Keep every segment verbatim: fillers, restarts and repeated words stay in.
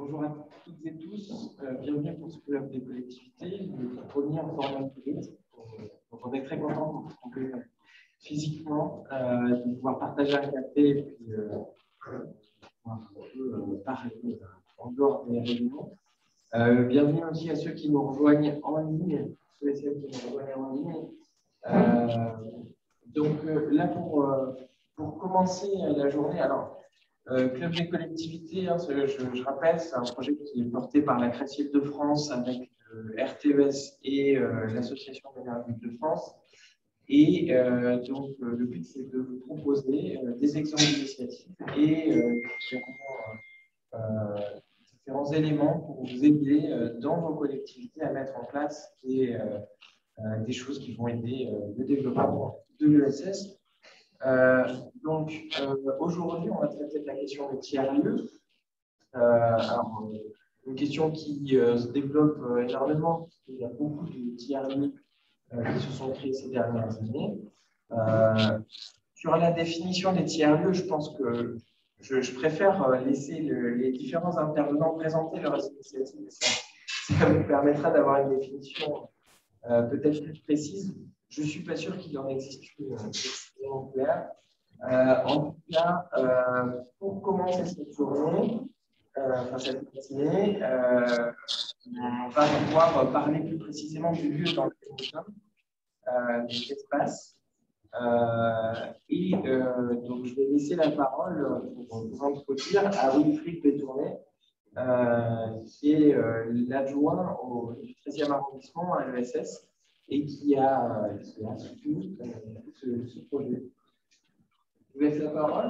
bonjour à toutes et tous, euh, bienvenue pour ce club des collectivités, le premier en format hybride. Donc on est très content de vous retrouver euh, physiquement, euh, de pouvoir partager un café et puis euh, pouvoir un peu euh, parler euh, en dehors des réunions. Euh, bienvenue aussi à ceux qui nous rejoignent en ligne, ceux et celles qui nous rejoignent en ligne. Euh, donc euh, là, pour, euh, pour commencer la journée, alors, Euh, Club des collectivités, hein, je, je rappelle, c'est un projet qui est porté par la C R E C Île-de-France avec euh, R T E S et euh, l'Association des maires d'Île-de-France. Et euh, donc, euh, le but, c'est de vous proposer euh, des exemples d'initiatives et euh, différents, euh, différents éléments pour vous aider euh, dans vos collectivités à mettre en place des, euh, euh, des choses qui vont aider euh, le développement de l'E S S. Euh, donc, euh, aujourd'hui, on va traiter de la question des tiers-lieux. Euh, alors, euh, une question qui euh, se développe euh, énormément, parce qu'il y a beaucoup de tiers-lieux euh, qui se sont créés ces dernières années. Euh, sur la définition des tiers-lieux, je pense que je, je préfère laisser le, les différents intervenants présenter leurs initiatives. Ça, ça vous permettra d'avoir une définition euh, peut-être plus précise. Je ne suis pas sûr qu'il en existe une extrêmement claire. Euh, en tout cas, euh, pour commencer cette journée, euh, enfin cette matinée, euh, on va pouvoir parler plus précisément du lieu dans lequel nous sommes, euh, des espaces. Euh, et euh, donc, je vais laisser la parole pour vous introduire à Wilfried Pétourné, euh, qui est euh, l'adjoint au du treizième arrondissement à l'E S S et qui a, qui a soutenu euh, ce, ce projet. Je vous laisse la parole.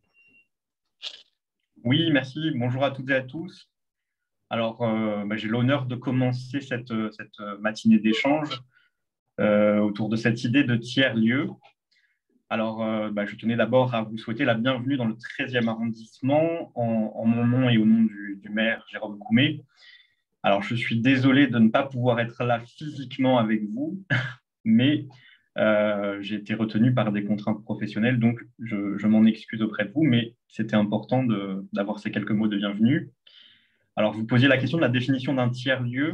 Oui, merci. Bonjour à toutes et à tous. Alors, euh, bah, j'ai l'honneur de commencer cette, cette matinée d'échange euh, autour de cette idée de tiers-lieu. Alors, euh, bah, je tenais d'abord à vous souhaiter la bienvenue dans le treizième arrondissement en, en mon nom et au nom du, du maire Jérôme Coumet. Alors, je suis désolé de ne pas pouvoir être là physiquement avec vous, mais euh, j'ai été retenu par des contraintes professionnelles, donc je, je m'en excuse auprès de vous, mais c'était important d'avoir ces quelques mots de bienvenue. Alors, vous posiez la question de la définition d'un tiers-lieu.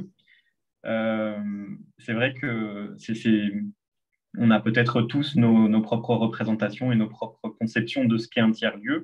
Euh, c'est vrai que c'est, c'est, on a peut-être tous nos, nos propres représentations et nos propres conceptions de ce qu'est un tiers-lieu.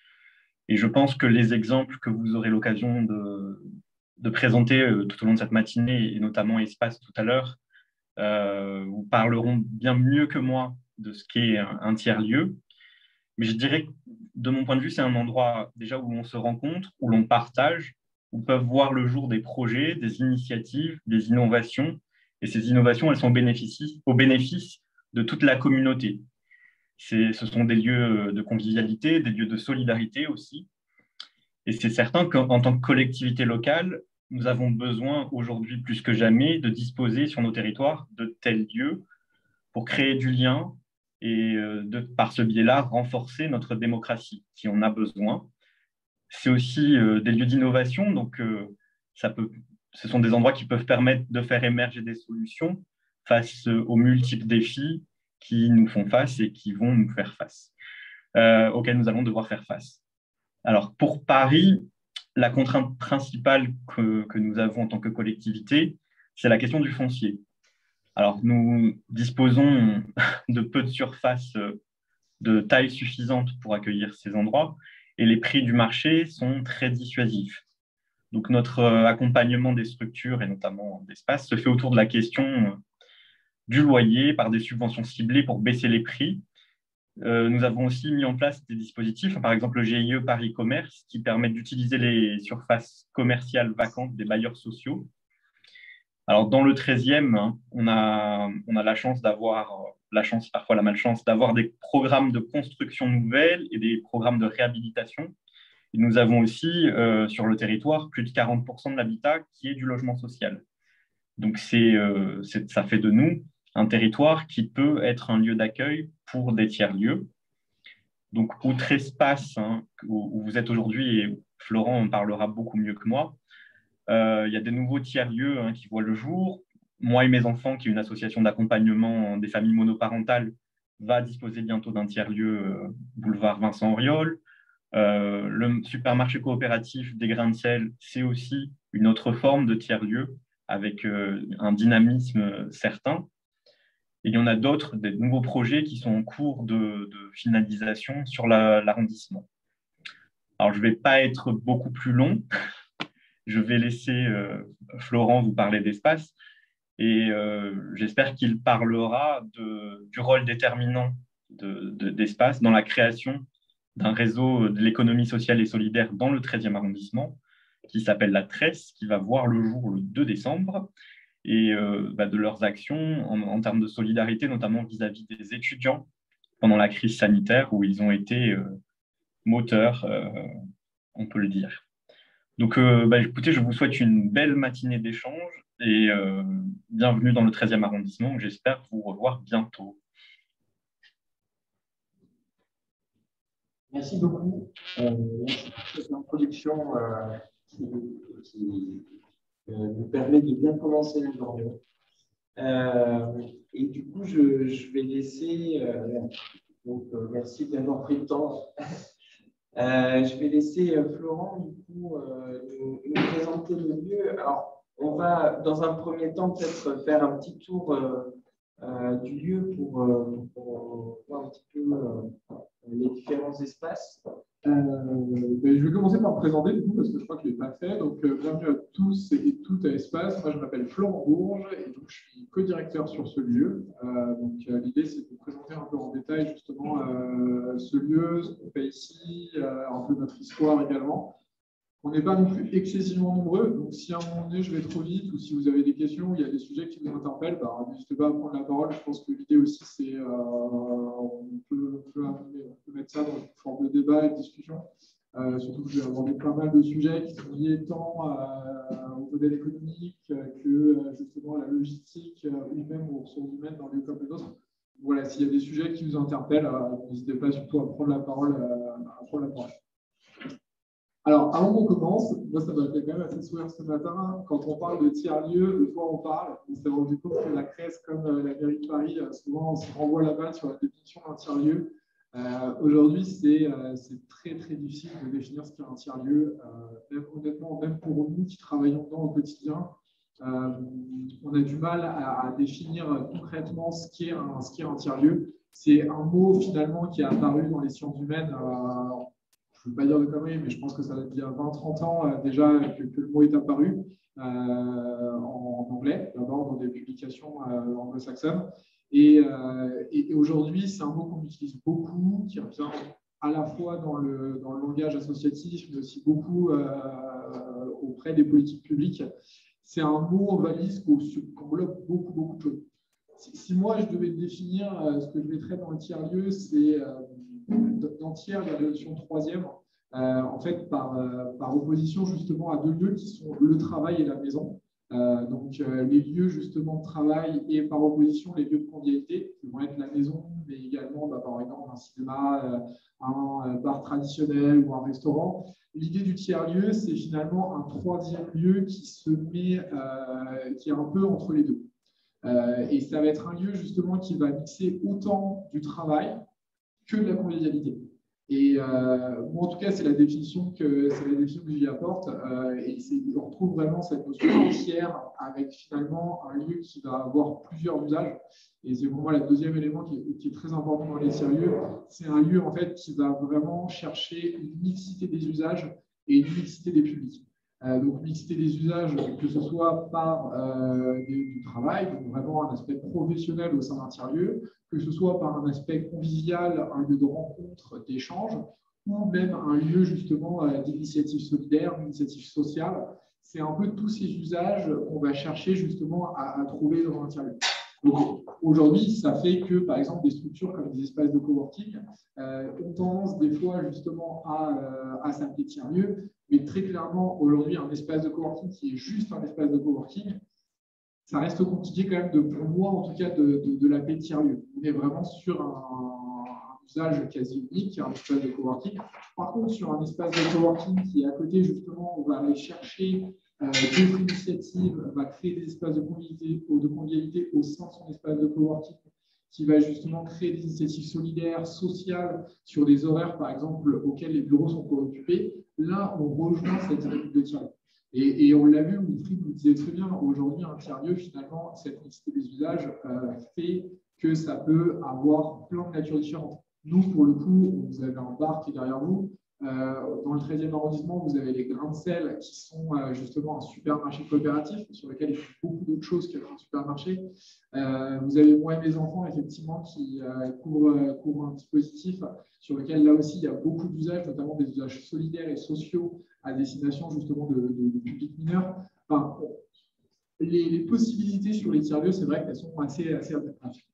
Et je pense que les exemples que vous aurez l'occasion de, de présenter tout au long de cette matinée, et notamment Espace tout à l'heure, euh, vous parleront bien mieux que moi de ce qu'est un, un tiers-lieu. Mais je dirais que, de mon point de vue, c'est un endroit déjà où on se rencontre, où l'on partage, où peuvent voir le jour des projets, des initiatives, des innovations. Et ces innovations, elles sont au bénéfice, au bénéfice de toute la communauté. C'est, ce sont des lieux de convivialité, des lieux de solidarité aussi. Et c'est certain qu'en tant que collectivité locale, nous avons besoin aujourd'hui plus que jamais de disposer sur nos territoires de tels lieux pour créer du lien et de, par ce biais-là, renforcer notre démocratie, si on a besoin. C'est aussi euh, des lieux d'innovation, donc euh, ça peut, ce sont des endroits qui peuvent permettre de faire émerger des solutions face aux multiples défis qui nous font face et qui vont nous faire face, euh, auxquels nous allons devoir faire face. Alors, pour Paris, la contrainte principale que, que nous avons en tant que collectivité, c'est la question du foncier. Alors, nous disposons de peu de surface de taille suffisante pour accueillir ces endroits et les prix du marché sont très dissuasifs. Donc, notre accompagnement des structures et notamment d'espace se fait autour de la question du loyer par des subventions ciblées pour baisser les prix. Euh, nous avons aussi mis en place des dispositifs, par exemple le G I E Paris Commerce, qui permettent d'utiliser les surfaces commerciales vacantes des bailleurs sociaux. Alors, dans le treizième, hein, on, a, on a la chance d'avoir, la chance, parfois la malchance, d'avoir des programmes de construction nouvelle et des programmes de réhabilitation. Et nous avons aussi, euh, sur le territoire, plus de quarante pour cent de l'habitat qui est du logement social. Donc, c'est, euh, c'est, ça fait de nous un territoire qui peut être un lieu d'accueil pour des tiers-lieux. Donc, outre Espace, hein, où, où vous êtes aujourd'hui, et Florent en parlera beaucoup mieux que moi, Euh, il y a des nouveaux tiers-lieux hein, qui voient le jour. Moi et mes enfants, qui est une association d'accompagnement des familles monoparentales, va disposer bientôt d'un tiers-lieu euh, boulevard Vincent Auriol. Euh, le supermarché coopératif des grains de sel, c'est aussi une autre forme de tiers-lieu avec euh, un dynamisme certain. Et il y en a d'autres, des nouveaux projets qui sont en cours de, de finalisation sur la, l'arrondissement. Alors, je ne vais pas être beaucoup plus long. Je vais laisser euh, Florent vous parler d'espace et euh, j'espère qu'il parlera de, du rôle déterminant de, de, d'espace dans la création d'un réseau de l'économie sociale et solidaire dans le treizième arrondissement qui s'appelle la Tresse, qui va voir le jour le deux décembre, et euh, bah, de leurs actions en, en termes de solidarité, notamment vis-à-vis des étudiants pendant la crise sanitaire, où ils ont été euh, moteurs, euh, on peut le dire. Donc, euh, bah, écoutez, je vous souhaite une belle matinée d'échange et euh, bienvenue dans le treizième arrondissement. J'espère vous revoir bientôt. Merci beaucoup. Euh, merci pour cette introduction euh, qui, qui euh, nous permet de bien commencer la journée. Euh, et du coup, je, je vais laisser, euh, donc euh, merci d'avoir pris le temps. Euh, je vais laisser euh, Florent du coup euh, nous, nous présenter le lieu. Alors, on va dans un premier temps peut-être faire un petit tour euh, euh, du lieu pour, euh, pour voir un petit peu euh, les différents espaces. Euh, ben, je vais commencer par me présenter du coup parce que je crois que je ne l'ai pas fait. Donc, euh, bienvenue à tous et toutes à Espace. Moi, je m'appelle Florent Bourges et donc je suis co-directeur sur ce lieu. Euh, donc, euh, l'idée, c'est de vous présenter un peu en détail justement euh, ce lieu, ce qu'on fait ici, euh, un peu notre histoire également. On n'est pas non plus excessivement nombreux, donc si à un moment donné je vais trop vite ou si vous avez des questions, il y a des sujets qui vous interpellent, bah, n'hésitez pas à prendre la parole. Je pense que l'idée aussi, c'est euh, on, peut, on, peut, on peut mettre ça dans une forme de débat et de discussion. Euh, surtout que je vais aborder pas mal de sujets qui sont liés tant euh, au modèle économique que euh, justement à la logistique euh, ou même aux ressources humaines dans les lieux comme les autres. Voilà, s'il y a des sujets qui vous interpellent, euh, n'hésitez pas surtout à prendre la parole. Euh, à prendre la parole. Alors, avant qu'on commence, moi, ça m'a fait quand même assez sourire ce matin. Quand on parle de tiers-lieu, de quoi on parle? On s'est rendu compte que la Crèce, comme euh, la mairie de Paris, euh, souvent, on se renvoie la balle sur la définition d'un tiers-lieu. Euh, Aujourd'hui, c'est euh, très, très difficile de définir ce qu'est un tiers-lieu. Euh, même, honnêtement, même pour nous qui travaillons dedans au quotidien, euh, on a du mal à, à définir concrètement ce qu'est un, ce qu'est un tiers-lieu. C'est un mot, finalement, qui est apparu dans les sciences humaines euh, je ne veux pas dire de conneries, mais je pense que ça date d'il y a vingt trente ans euh, déjà que, que le mot est apparu euh, en, en anglais, d'abord dans des publications euh, anglo-saxonnes. Et, euh, et, et aujourd'hui, c'est un mot qu'on utilise beaucoup, qui revient à la fois dans le, dans le langage associatif, mais aussi beaucoup euh, auprès des politiques publiques. C'est un mot en valise qui englobe beaucoup, beaucoup de choses. Si, si moi, je devais définir euh, ce que je mettrais dans le tiers-lieu, c'est... Euh, dans tiers, il y a la notion de troisième, euh, en fait, par, euh, par opposition justement à deux lieux qui sont le travail et la maison. Euh, donc, euh, les lieux justement de travail et par opposition, les lieux de convivialité, qui vont être la maison, mais également, bah, par exemple, un cinéma, euh, un bar traditionnel ou un restaurant. L'idée du tiers-lieu, c'est finalement un troisième lieu qui se met, euh, qui est un peu entre les deux. Euh, et ça va être un lieu justement qui va mixer autant du travail que de la convivialité. Et euh, moi, en tout cas, c'est la définition que c'est la définition que j'y apporte. Euh, et on retrouve vraiment cette notion de tiers avec finalement un lieu qui va avoir plusieurs usages. Et c'est pour moi le deuxième élément qui est, qui est très important dans les tiers-lieux. C'est un lieu en fait qui va vraiment chercher une mixité des usages et une mixité des publics. Euh, donc, mixité des usages, que ce soit par euh, du, du travail, donc vraiment un aspect professionnel au sein d'un tiers-lieu, que ce soit par un aspect convivial, un lieu de rencontre, d'échange, ou même un lieu justement euh, d'initiative solidaire, d'initiative sociale. C'est un peu tous ces usages qu'on va chercher justement à, à trouver dans un tiers-lieu. Donc aujourd'hui, ça fait que, par exemple, des structures comme des espaces de coworking euh, ont tendance des fois justement à, euh, à s'appeler tiers-lieu, mais très clairement, aujourd'hui, un espace de coworking qui est juste un espace de coworking, ça reste compliqué quand même, de, pour moi en tout cas, de, de, de l'appeler tiers-lieu. On est vraiment sur un, un usage quasi unique, un espace de coworking. Par contre, sur un espace de coworking qui est à côté, justement, on va aller chercher euh, d'autres initiatives, va créer des espaces de convivialité, de convivialité au sein de son espace de coworking qui va justement créer des initiatives solidaires, sociales, sur des horaires, par exemple, auxquels les bureaux sont occupés, là, on rejoint cette dynamique de tiers-lieu. Et, et on l'a vu, Wilfried vous le disait très bien, aujourd'hui, un tiers-lieu, finalement, cette mixité des usages euh, fait que ça peut avoir plein de natures différentes. Nous, pour le coup, vous avez un bar qui est derrière vous. Euh, dans le treizième arrondissement, vous avez les grains de sel qui sont euh, justement un supermarché coopératif sur lequel il y a beaucoup d'autres choses qu'un supermarché. Euh, vous avez moi et mes enfants, effectivement, qui euh, couvrent, couvrent un dispositif sur lequel, là aussi, il y a beaucoup d'usages, notamment des usages solidaires et sociaux à destination justement de, de, de publics mineurs. Enfin, les, les possibilités sur les tiers-lieux, c'est vrai qu'elles sont assez, assez attractives.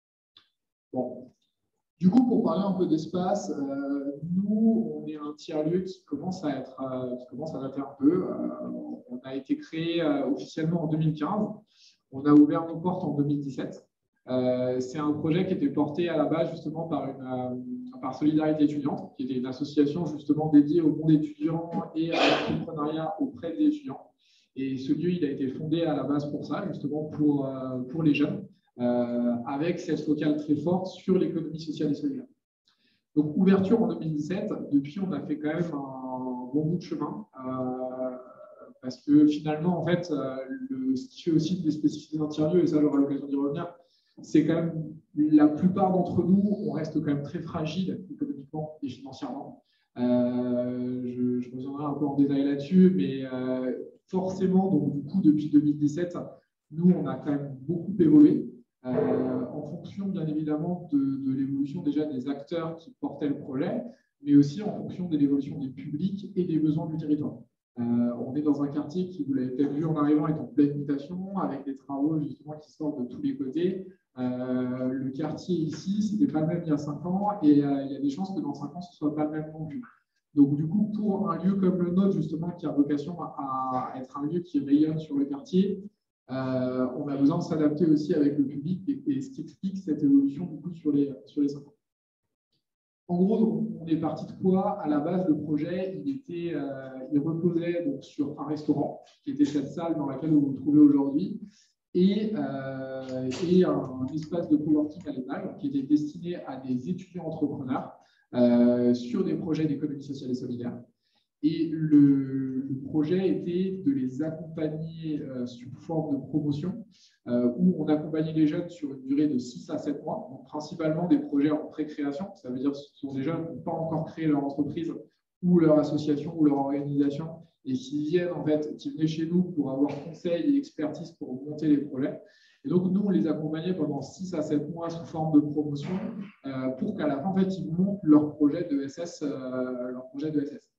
Bon. Du coup, pour parler un peu d'espace, euh, nous, on est un tiers-lieu qui commence à être, euh, qui commence à dater un peu. Euh, on a été créé euh, officiellement en deux mille quinze. On a ouvert nos portes en deux mille dix-sept. Euh, c'est un projet qui était porté à la base justement par, une, euh, par Solidarité étudiante, qui était une association justement dédiée au monde étudiant et à l'entrepreneuriat auprès des étudiants. Et ce lieu, il a été fondé à la base pour ça, justement pour, euh, pour les jeunes. Euh, avec cette focale très forte sur l'économie sociale et solidaire. Donc, ouverture en deux mille dix-sept, depuis, on a fait quand même un bon bout de chemin, euh, parce que finalement, en fait, euh, le, ce qui fait aussi des spécificités d'un tiers-lieu, et ça, j'aurai l'occasion d'y revenir, c'est quand même, la plupart d'entre nous, on reste quand même très fragile économiquement et financièrement. Euh, je, je reviendrai un peu en détail là-dessus, mais euh, forcément, donc, du coup, depuis deux mille dix-sept, nous, on a quand même beaucoup évolué. Euh, en fonction, bien évidemment, de, de l'évolution déjà des acteurs qui portaient le projet, mais aussi en fonction de l'évolution des publics et des besoins du territoire. Euh, on est dans un quartier qui, vous l'avez peut-être vu en arrivant, est en pleine mutation, avec des travaux justement qui sortent de tous les côtés. Euh, le quartier ici, ce n'était pas le même il y a cinq ans, et euh, il y a des chances que dans cinq ans, ce ne soit pas le même non plus. Donc, du coup, pour un lieu comme le nôtre, justement, qui a vocation à, à être un lieu qui rayonne sur le quartier, Euh, on a besoin de s'adapter aussi avec le public et, et ce qui explique cette évolution du coup, sur les, sur les cinq ans. En gros, on est parti de quoi? À la base, le projet, il, était, euh, il reposait donc, sur un restaurant, qui était cette salle dans laquelle vous vous trouvez aujourd'hui, et, euh, et un, un espace de coworking à l'étage qui était destiné à des étudiants entrepreneurs euh, sur des projets d'économie sociale et solidaire. Et le, le projet était de les accompagner euh, sous forme de promotion, euh, où on accompagnait les jeunes sur une durée de six à sept mois, donc principalement des projets en pré-création. Ça veut dire que ce sont des jeunes qui n'ont pas encore créé leur entreprise ou leur association ou leur organisation et qui viennent en fait, qui venaient chez nous pour avoir conseil et expertise pour monter les projets. Et donc, nous, on les accompagnait pendant six à sept mois sous forme de promotion euh, pour qu'à la fin, en fait, ils montent leur projet de S S. Euh, leur projet de S S.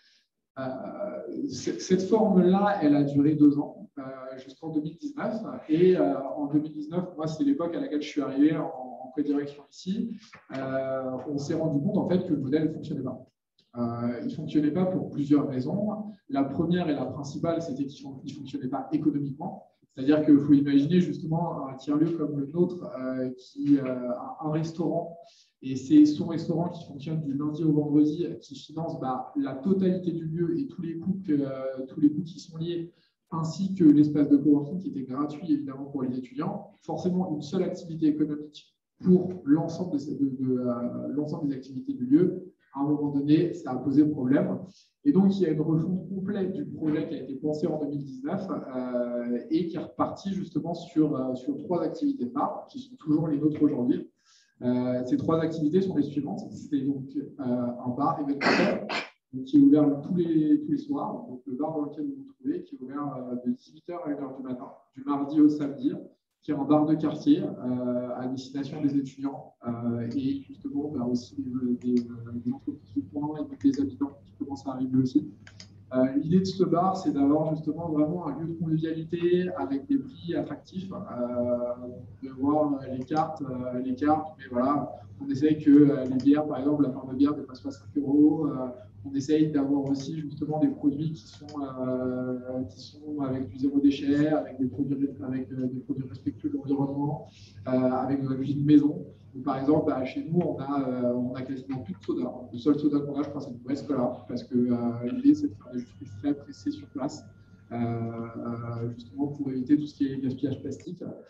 Euh, cette forme-là, elle a duré deux ans, euh, jusqu'en deux mille dix-neuf. Et euh, en deux mille dix-neuf, moi, c'est l'époque à laquelle je suis arrivé en, en co-direction ici. Euh, on s'est rendu compte en fait que le modèle ne fonctionnait pas. Euh, il ne fonctionnait pas pour plusieurs raisons. La première et la principale, c'était qu'il ne fonctionnait pas économiquement. C'est-à-dire qu'il faut imaginer justement un tiers-lieu comme le nôtre euh, qui euh, a un restaurant. Et c'est son restaurant qui fonctionne du lundi au vendredi, qui finance bah, la totalité du lieu et tous les coûts, que, euh, tous les coûts qui sont liés, ainsi que l'espace de coworking qui était gratuit évidemment pour les étudiants. Forcément, une seule activité économique pour l'ensemble de, de, de, euh, l'ensemble des activités du lieu. À un moment donné, ça a posé problème. Et donc, il y a une refonte complète du projet qui a été pensé en deux mille dix-neuf euh, et qui est reparti justement sur, euh, sur trois activités phares qui sont toujours les nôtres aujourd'hui. Euh, ces trois activités sont les suivantes. C'est donc euh, un bar événementiel qui est ouvert tous les, tous les soirs. Donc le bar dans lequel vous vous trouvez, qui est ouvert euh, de dix-huit heures à une heure du matin, du mardi au samedi, qui est un bar de quartier euh, à destination des étudiants euh, et justement bah, aussi des, des, des entreprises du coin et des habitants qui commencent à arriver aussi. Euh, L'idée de ce bar, c'est d'avoir justement vraiment un lieu de convivialité avec des prix attractifs, euh, de voir les cartes, euh, les cartes, mais voilà, on essaye que euh, les bières, par exemple, la forme de bière dépasse pas cinq euros. Euh, on essaye d'avoir aussi justement des produits qui sont, euh, qui sont avec du zéro déchet, avec des produits, avec, euh, des produits respectueux de l'environnement, euh, avec de la cuisine maison. Donc, par exemple, bah, chez nous, on a, euh, on a quasiment plus de soda. Le seul soda qu'on a, je crois, c'est du West Cola, parce que euh, l'idée, c'est de faire des jus frais pressés sur place, euh, euh, justement pour éviter tout ce qui est gaspillage plastique.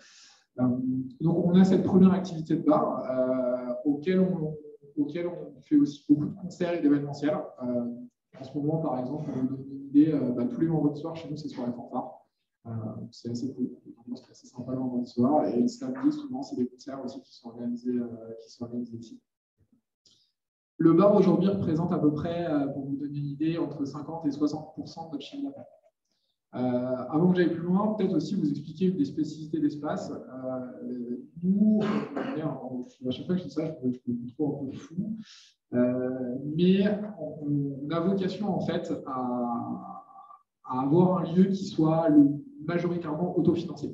Euh, donc, on a cette première activité de bar euh, auquel, on, auquel on fait aussi beaucoup de concerts et d'événementiels. Euh, en ce moment, par exemple, pour vous donner une idée, euh, bah, tous les vendredis soirs, chez nous, c'est soirée fanfare. Euh, c'est assez cool, c'est assez sympa le vendredi soir. Et le samedi, souvent, c'est des concerts aussi qui sont organisés, euh, qui sont organisés ici. Le bar aujourd'hui représente à peu près, euh, pour vous donner une idée, entre cinquante et soixante pour cent de notre chiffre d'affaires. Euh, avant que j'aille plus loin, peut-être aussi vous expliquer une des spécificités d'Espace. Euh, nous, on est en, à chaque fois que je dis ça, je peux me trouver un peu fou, euh, mais on, on a vocation en fait à, à avoir un lieu qui soit le, majoritairement autofinancé.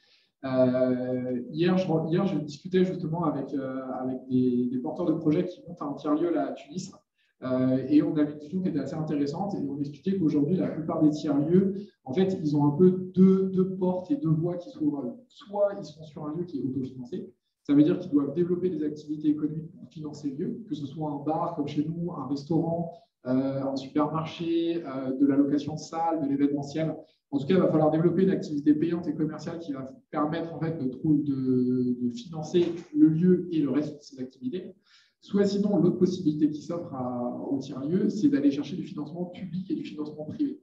Euh, hier, je, hier, je discutais justement avec, euh, avec des, des porteurs de projets qui montent un tiers-lieu là, à Tunis. Euh, et on avait une discussion qui était assez intéressante. Et on expliquait qu'aujourd'hui, la plupart des tiers-lieux, en fait, ils ont un peu deux, deux portes et deux voies qui s'ouvrent à eux. Soit ils sont sur un lieu qui est autofinancé. Ça veut dire qu'ils doivent développer des activités économiques pour financer le lieu, que ce soit un bar comme chez nous, un restaurant, euh, un supermarché, euh, de la location de salles, de l'événementiel. En tout cas, il va falloir développer une activité payante et commerciale qui va permettre en fait, de, de, de financer le lieu et le reste de ces activités. Soit sinon, l'autre possibilité qui s'offre au tiers-lieu, c'est d'aller chercher du financement public et du financement privé.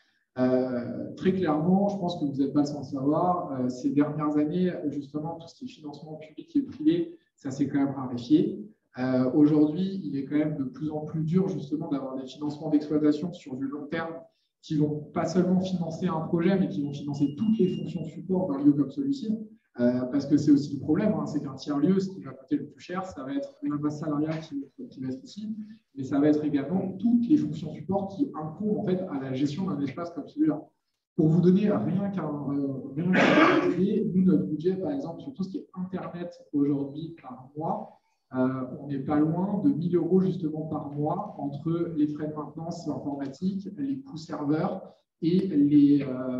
Euh, très clairement, je pense que vous n'êtes pas sans savoir, euh, ces dernières années, justement, tout ce qui est financement public et privé, ça s'est quand même raréfié. Euh, Aujourd'hui, il est quand même de plus en plus dur, justement, d'avoir des financements d'exploitation sur du long terme qui ne vont pas seulement financer un projet, mais qui vont financer toutes les fonctions support d'un lieu comme celui-ci. Euh, parce que c'est aussi le problème, hein, c'est qu'un tiers-lieu, ce qui va coûter le plus cher, ça va être la masse salariale qui, qui va être ici, mais ça va être également toutes les fonctions support qui incombent en fait, à la gestion d'un espace comme celui-là. Pour vous donner rien qu'un euh, idée, nous, notre budget, par exemple, sur tout ce qui est Internet aujourd'hui par mois, euh, on n'est pas loin de mille euros justement par mois entre les frais de maintenance informatique, les coûts serveurs et, les,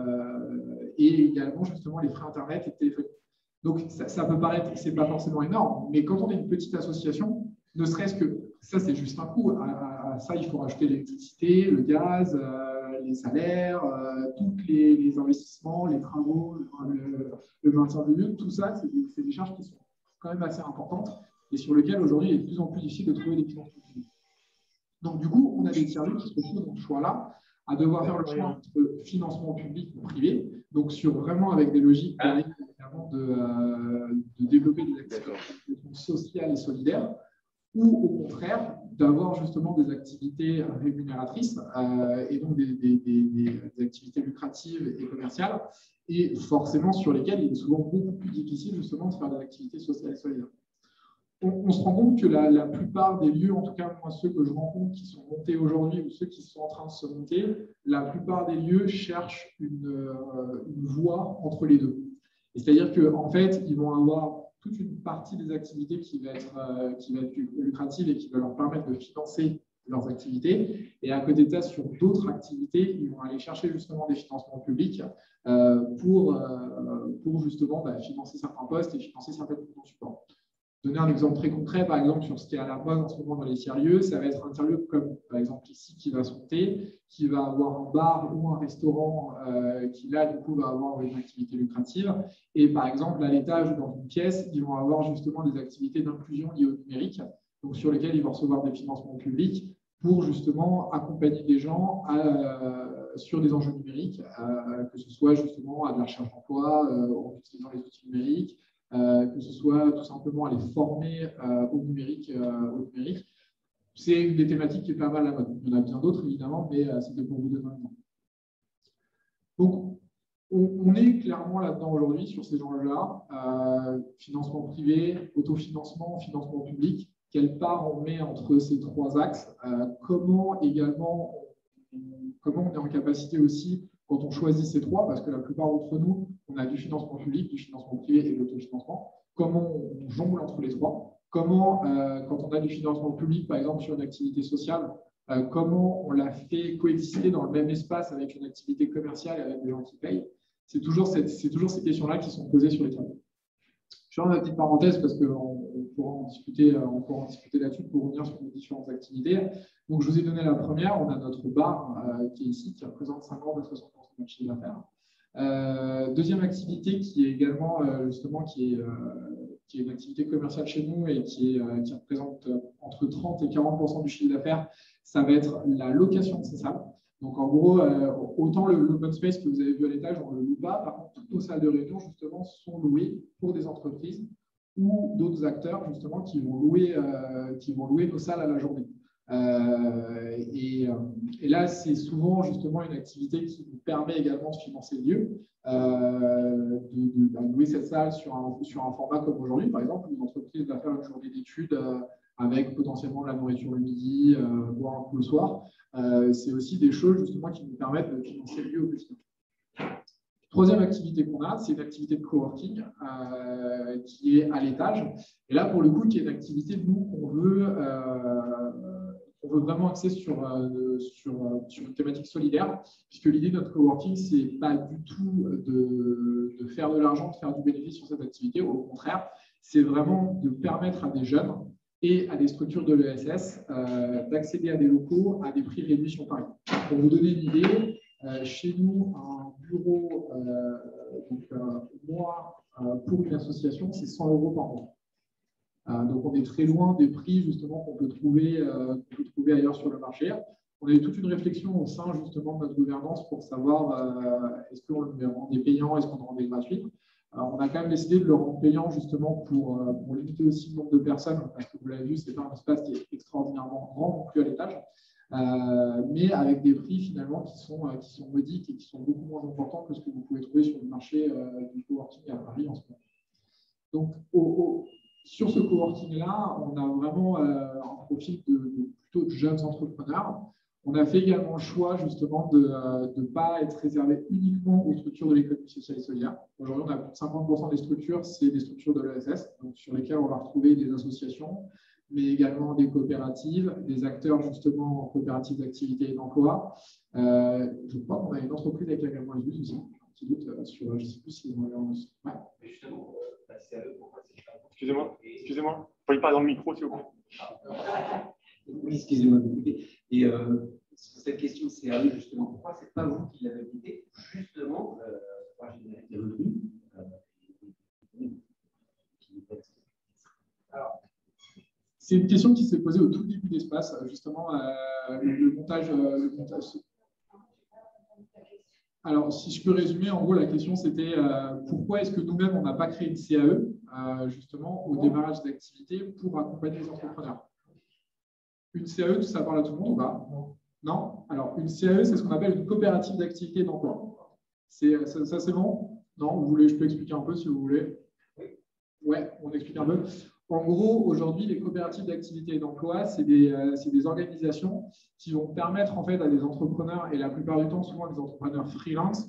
euh, et également justement les frais Internet et téléphoniques. Donc, ça, ça peut paraître, ce n'est pas forcément énorme, mais quand on est une petite association, ne serait-ce que, ça c'est juste un coût, à, à ça il faut rajouter l'électricité, le gaz, euh, les salaires, euh, tous les, les investissements, les travaux, le, le maintien de lieu, tout ça, c'est des, des charges qui sont quand même assez importantes et sur lesquelles aujourd'hui il est de plus en plus difficile de trouver des financements publics. Donc du coup, on a des tiers-lieux qui se retrouvent dans ce choix-là, à devoir faire le choix entre financement public ou privé, donc sur vraiment avec des logiques qui arrivent de, euh, de développer des activités sociales et solidaires, ou au contraire d'avoir justement des activités rémunératrices euh, et donc des, des, des, des activités lucratives et commerciales, et forcément sur lesquelles il est souvent beaucoup plus difficile justement de faire des activités sociales et solidaires. On, on se rend compte que la, la plupart des lieux, en tout cas moi ceux que je rencontre qui sont montés aujourd'hui ou ceux qui sont en train de se monter, la plupart des lieux cherchent une, euh, une voie entre les deux. C'est-à-dire qu'en en fait, ils vont avoir toute une partie des activités qui va, être, euh, qui va être lucrative et qui va leur permettre de financer leurs activités. Et à côté de ça, sur d'autres activités, ils vont aller chercher justement des financements publics euh, pour, euh, pour justement bah, financer certains postes et financer certaines fonctions support. Donner un exemple très concret, par exemple, sur ce qui est à la mode en ce moment dans les tiers-lieux, ça va être un tiers-lieu comme, par exemple, ici, qui va se monter, qui va avoir un bar ou un restaurant euh, qui, là, du coup, va avoir une activité lucrative. Et, par exemple, à l'étage ou dans une pièce, ils vont avoir justement des activités d'inclusion liées au numérique, donc sur lesquelles ils vont recevoir des financements publics pour, justement, accompagner des gens à, sur des enjeux numériques, euh, que ce soit, justement, à de la recherche d'emploi euh, en utilisant les outils numériques, Euh, que ce soit tout simplement à les former euh, au numérique. Euh, au numérique. C'est une des thématiques qui est pas mal à la mode. Il y en a bien d'autres, évidemment, mais euh, c'était pour vous donner un exemple. Donc, on, on est clairement là-dedans aujourd'hui sur ces enjeux-là. Euh, financement privé, autofinancement, financement public. Quelle part on met entre ces trois axes euh, Comment également, on, comment on est en capacité aussi quand on choisit ces trois, parce que la plupart d'entre nous, on a du financement public, du financement privé et de l'autofinancement. Comment on jongle entre les trois? Comment, euh, quand on a du financement public, par exemple, sur une activité sociale, euh, comment on la fait coexister dans le même espace avec une activité commerciale et avec des gens qui payent? C'est toujours, c'est toujours ces questions-là qui sont posées sur les tables. Je fais une petite parenthèse parce qu'on on pourra en discuter, on pourra en discuter là-dessus pour revenir sur les différentes activités. Donc, je vous ai donné la première. On a notre bar euh, qui est ici, qui représente cinquante à soixante pour cent de notre chiffre d'affaires. Euh, deuxième activité qui est également euh, justement qui est, euh, qui est une activité commerciale chez nous et qui, est, euh, qui représente entre trente et quarante pour cent du chiffre d'affaires, ça va être la location de ces salles. Donc en gros, euh, autant l'open space que vous avez vu à l'étage, on ne le loue pas. Par contre, toutes nos salles de réunion justement sont louées pour des entreprises ou d'autres acteurs justement qui vont louer, euh, qui vont louer nos salles à la journée. Euh, et, et là, c'est souvent justement une activité qui nous permet également de financer le lieu, euh, de, de, de louer cette salle sur un, sur un format comme aujourd'hui. Par exemple, une entreprise va faire une journée d'études euh, avec potentiellement de la nourriture le midi, euh, boire un coup le soir. Euh, c'est aussi des choses justement qui nous permettent de financer le lieu au quotidien. Troisième activité qu'on a, c'est une activité de coworking euh, qui est à l'étage. Et là, pour le coup, qui est une activité, nous, qu'on veut, euh, on veut vraiment axer sur, euh, sur, sur une thématique solidaire, puisque l'idée de notre coworking, ce n'est pas du tout de, de faire de l'argent, de faire du bénéfice sur cette activité. Au contraire, c'est vraiment de permettre à des jeunes et à des structures de l'E S S euh, d'accéder à des locaux à des prix réduits sur Paris. Pour vous donner une idée, euh, chez nous, un bureau, euh, donc, euh, mois, euh, pour une association, c'est cent euros par mois. Euh, donc, on est très loin des prix justement qu'on peut trouver, euh, qu'on peut trouver ailleurs sur le marché. On a eu toute une réflexion au sein justement de notre gouvernance pour savoir euh, est-ce qu'on le rendait payant, est-ce qu'on le rendait gratuit. Alors, on a quand même décidé de le rendre payant justement pour, euh, pour limiter aussi le nombre de personnes, parce que vous l'avez vu, ce n'est pas un espace qui est extraordinairement grand non plus à l'étage, euh, mais avec des prix finalement qui sont, euh, qui sont modiques et qui sont beaucoup moins importants que ce que vous pouvez trouver sur le marché euh, du coworking à Paris en ce moment. Donc, au, au, sur ce coworking-là, on a vraiment euh, un profil de, de plutôt de jeunes entrepreneurs. On a fait également le choix justement de ne pas être réservé uniquement aux structures de l'économie sociale et solidaire. Aujourd'hui, on a plus de cinquante pour cent des structures, c'est des structures de l'E S S, donc sur lesquelles on va retrouver des associations, mais également des coopératives, des acteurs justement en coopératives d'activité et d'emploi. Euh, je crois qu'on a une entreprise avec laquelle moi je vis aussi, un petit doute sur, je ne sais plus si on a ouais. Mais justement, la C A E, pourquoi c'est ça? Excusez-moi, excusez-moi, vous pourriez parler dans le micro, s'il vous plaît. Oui, excusez-moi. Et euh, sur cette question C A E, justement, pourquoi ce n'est pas vous qui l'avez invité, justement, euh, pour générer des revenus euh, Alors, c'est une question qui s'est posée au tout début d'Espace, justement, euh, le, le, montage, euh, le montage. Alors, si je peux résumer, en gros, la question, c'était euh, pourquoi est-ce que nous-mêmes, on n'a pas créé une C A E, euh, justement, au démarrage d'activité pour accompagner les entrepreneurs. Une C A E, ça parle à tout le monde ou pas? Non. Alors, une C A E, c'est ce qu'on appelle une coopérative d'activité et d'emploi. Ça, ça c'est bon? Non? Vous voulez, je peux expliquer un peu si vous voulez? Ouais, on explique un peu. En gros, aujourd'hui, les coopératives d'activité et d'emploi, c'est des, euh, des organisations qui vont permettre en fait à des entrepreneurs, et la plupart du temps, souvent des entrepreneurs freelance,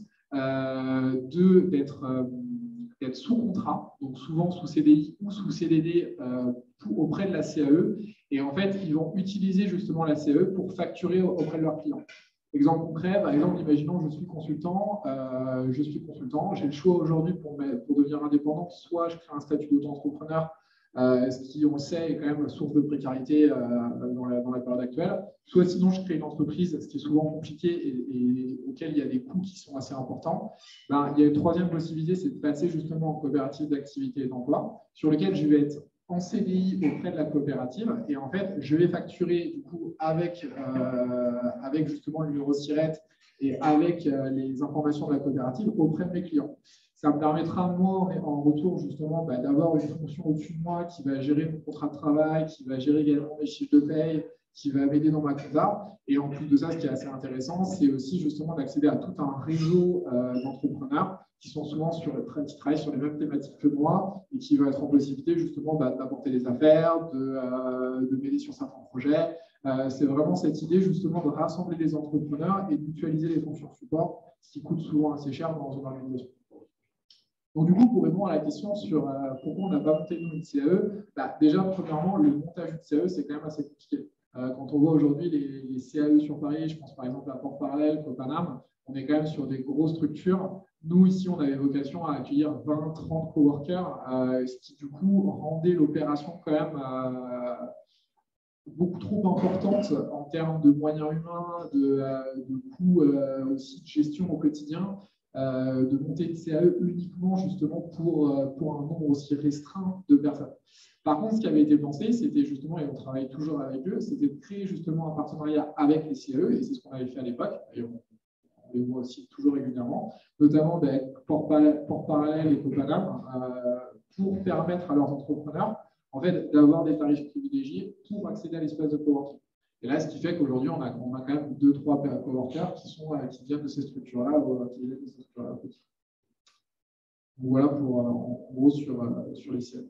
euh, d'être euh, d'être sous contrat, donc souvent sous C D I ou sous C D D euh, pour, auprès de la C A E. Et en fait, ils vont utiliser justement la C A E pour facturer auprès de leurs clients. Exemple concret, par exemple, imaginons je suis consultant, euh, je suis consultant, j'ai le choix aujourd'hui pour, pour devenir indépendant, soit je crée un statut d'auto-entrepreneur, euh, ce qui, on le sait, est quand même source de précarité euh, dans, la, dans la période actuelle, soit sinon je crée une entreprise, ce qui est souvent compliqué et, et auquel il y a des coûts qui sont assez importants. Ben, il y a une troisième possibilité, c'est de passer justement en coopérative d'activité et d'emploi, sur lequel je vais être en C D I auprès de la coopérative et en fait, je vais facturer du coup avec, euh, avec justement le numéro SIRET et avec euh, les informations de la coopérative auprès de mes clients. Ça me permettra, moi, en retour, justement, bah, d'avoir une fonction au-dessus de moi qui va gérer mon contrat de travail, qui va gérer également mes chiffres de paye, qui va m'aider dans ma compta. Et en plus de ça, ce qui est assez intéressant, c'est aussi justement d'accéder à tout un réseau euh, d'entrepreneurs qui sont souvent sur, qui travaillent sur les mêmes thématiques que moi et qui vont être en possibilité justement bah, d'apporter des affaires, de, euh, de m'aider sur certains projets. Euh, c'est vraiment cette idée justement de rassembler les entrepreneurs et de mutualiser les fonctions support, ce qui coûte souvent assez cher dans une organisation. Donc, du coup, pour répondre à la question sur euh, pourquoi on n'a pas monté une C A E, bah, déjà, premièrement, le montage d'une C A E, c'est quand même assez compliqué. Euh, quand on voit aujourd'hui les, les C A E sur Paris, je pense par exemple à Port Parallèle, Copanam, on est quand même sur des grosses structures. Nous, ici, on avait vocation à accueillir vingt trente coworkers, euh, ce qui, du coup, rendait l'opération quand même euh, beaucoup trop importante en termes de moyens humains, de, euh, de coûts euh, aussi de gestion au quotidien. euh, de monter une C A E uniquement justement pour, euh, pour un nombre aussi restreint de personnes. Par contre, ce qui avait été pensé, c'était justement, et on travaille toujours avec eux, c'était de créer justement un partenariat avec les C A E, et c'est ce qu'on avait fait à l'époque, et on, on les voit aussi toujours régulièrement, notamment avec Port Parallèle et Copanam, euh, pour permettre à leurs entrepreneurs en fait, d'avoir des tarifs privilégiés pour accéder à l'espace de coworking. Et là, ce qui fait qu'aujourd'hui, on a, on a quand même deux, trois coworkers qui, sont, qui viennent de ces structures-là, ou qui viennent de ces structures-là. Donc voilà pour, en gros sur, sur les C A E.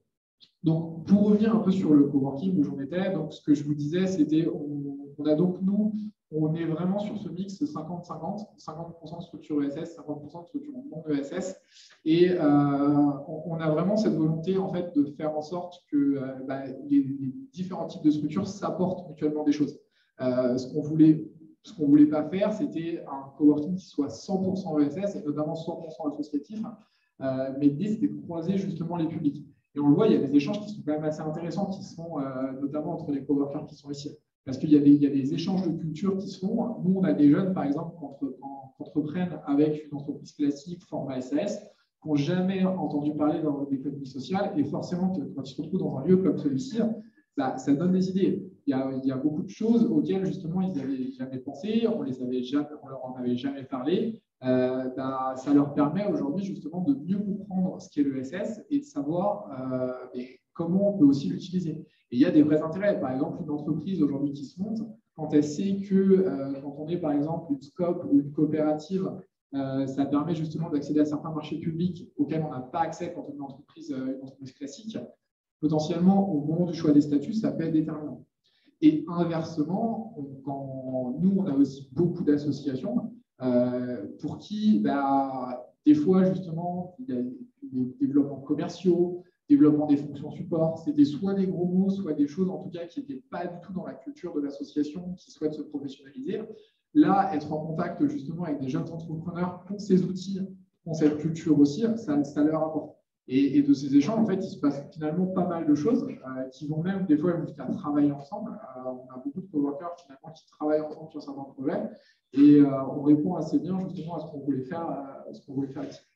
Donc, pour revenir un peu sur le coworking où j'en étais, donc ce que je vous disais, c'était on, on a donc nous, on est vraiment sur ce mix cinquante cinquante, cinquante pour cent de structure E S S, cinquante pour cent de structure non E S S, et euh, on, on a vraiment cette volonté en fait de faire en sorte que euh, bah, les, les différents types de structures s'apportent mutuellement des choses. Euh, ce qu'on voulait, ce qu'on voulait pas faire, c'était un coworking qui soit cent pour cent E S S et notamment cent pour cent associatif, euh, mais l'idée c'était de croiser justement les publics. Et on le voit, il y a des échanges qui sont quand même assez intéressants, qui se font euh, notamment entre les coworkers qui sont ici. Parce qu'il y, y a des échanges de culture qui se font. Nous, on a des jeunes, par exemple, qui entreprennent avec une entreprise classique, format S A S, qui n'ont jamais entendu parler d'économie sociale. Et forcément, quand ils se retrouvent dans un lieu comme celui-ci, ça, ça donne des idées. Il y, a, il y a beaucoup de choses auxquelles, justement, ils n'avaient jamais pensé, on les avait jamais, on leur en avait jamais parlé. Euh, ben, ça leur permet aujourd'hui justement de mieux comprendre ce qu'est le S S et de savoir euh, mais comment on peut aussi l'utiliser. Et il y a des vrais intérêts. Par exemple, une entreprise aujourd'hui qui se monte, quand elle sait que euh, quand on est par exemple une scope ou une coopérative, euh, ça permet justement d'accéder à certains marchés publics auxquels on n'a pas accès quand on est une entreprise, une entreprise classique, potentiellement au moment du choix des statuts, ça peut être déterminant. Et inversement, on, quand nous, on a aussi beaucoup d'associations euh, pour qui, bah, des fois, justement, il y a des développements commerciaux, développement des fonctions support, c'était soit des gros mots, soit des choses, en tout cas, qui n'étaient pas du tout dans la culture de l'association, qui souhaitent se professionnaliser. Là, être en contact, justement, avec des jeunes entrepreneurs pour ces outils, pour cette culture aussi, ça, ça leur apporte. Et, et de ces échanges, en fait, il se passe finalement pas mal de choses euh, qui vont même des fois jusqu'à travailler ensemble. Euh, on a beaucoup de coworkers finalement qui travaillent ensemble sur certains projets et euh, on répond assez bien justement à ce qu'on voulait faire, à ce qu'on voulait faire ici.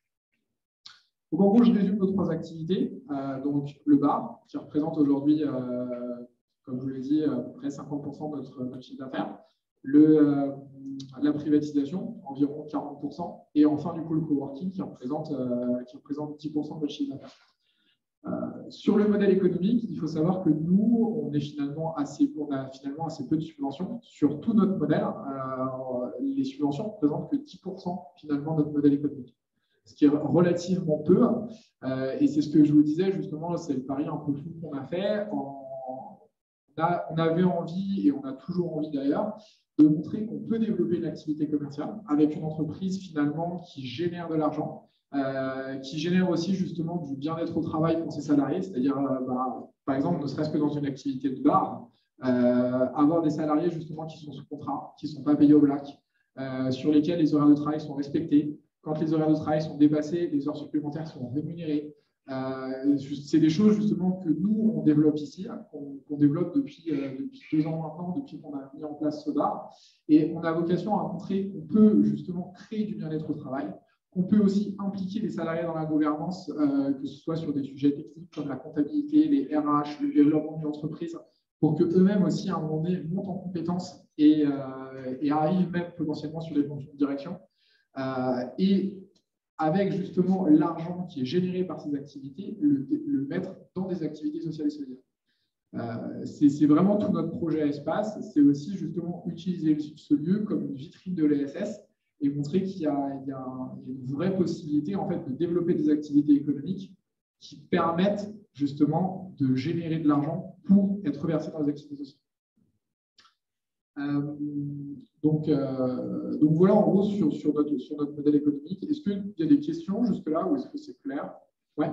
Donc en gros, je résume nos trois activités. Euh, donc le bar qui représente aujourd'hui, euh, comme je vous l'ai dit, à peu près cinquante pour cent de notre, notre chiffre d'affaires. Le, euh, la privatisation, environ quarante pour cent, et enfin du coup le coworking qui représente, euh, qui représente dix pour cent de notre chiffre d'affaires. Euh, sur le modèle économique, il faut savoir que nous, on, est finalement assez, on a finalement assez peu de subventions. Sur tout notre modèle, euh, les subventions ne représentent que dix pour cent finalement de notre modèle économique, ce qui est relativement peu. Euh, et c'est ce que je vous disais justement, c'est le pari un peu fou qu'on a fait. En, on, a, on avait envie, et on a toujours envie d'ailleurs, de montrer qu'on peut développer une activité commerciale avec une entreprise finalement qui génère de l'argent, euh, qui génère aussi justement du bien-être au travail pour ses salariés, c'est-à-dire euh, bah, par exemple, ne serait-ce que dans une activité de bar, euh, avoir des salariés justement qui sont sous contrat, qui ne sont pas payés au black, euh, sur lesquels les horaires de travail sont respectés. Quand les horaires de travail sont dépassés, les heures supplémentaires sont rémunérées. Euh, c'est des choses justement que nous, on développe ici, qu'on qu'on développe depuis, euh, depuis deux ans maintenant, depuis qu'on a mis en place ce bar. Et on a vocation à montrer qu'on peut justement créer du bien-être au travail, qu'on peut aussi impliquer les salariés dans la gouvernance, euh, que ce soit sur des sujets techniques comme la comptabilité, les R H, le développement d'une entreprise, pour qu'eux-mêmes aussi, à un moment donné, montent en compétences et, euh, et arrivent même potentiellement sur des fonctions de direction. Euh, et avec justement l'argent qui est généré par ces activités, le, le mettre dans des activités sociales et solidaires. Euh, c'est vraiment tout notre projet à Espace, c'est aussi justement utiliser ce lieu comme une vitrine de l'E S S et montrer qu'il y, y, y a une vraie possibilité en fait, de développer des activités économiques qui permettent justement de générer de l'argent pour être versé dans les activités sociales. Euh, donc, euh, donc voilà en gros sur, sur, notre, sur notre modèle économique. Est-ce qu'il y a des questions jusque-là ou est-ce que c'est clair? Ouais.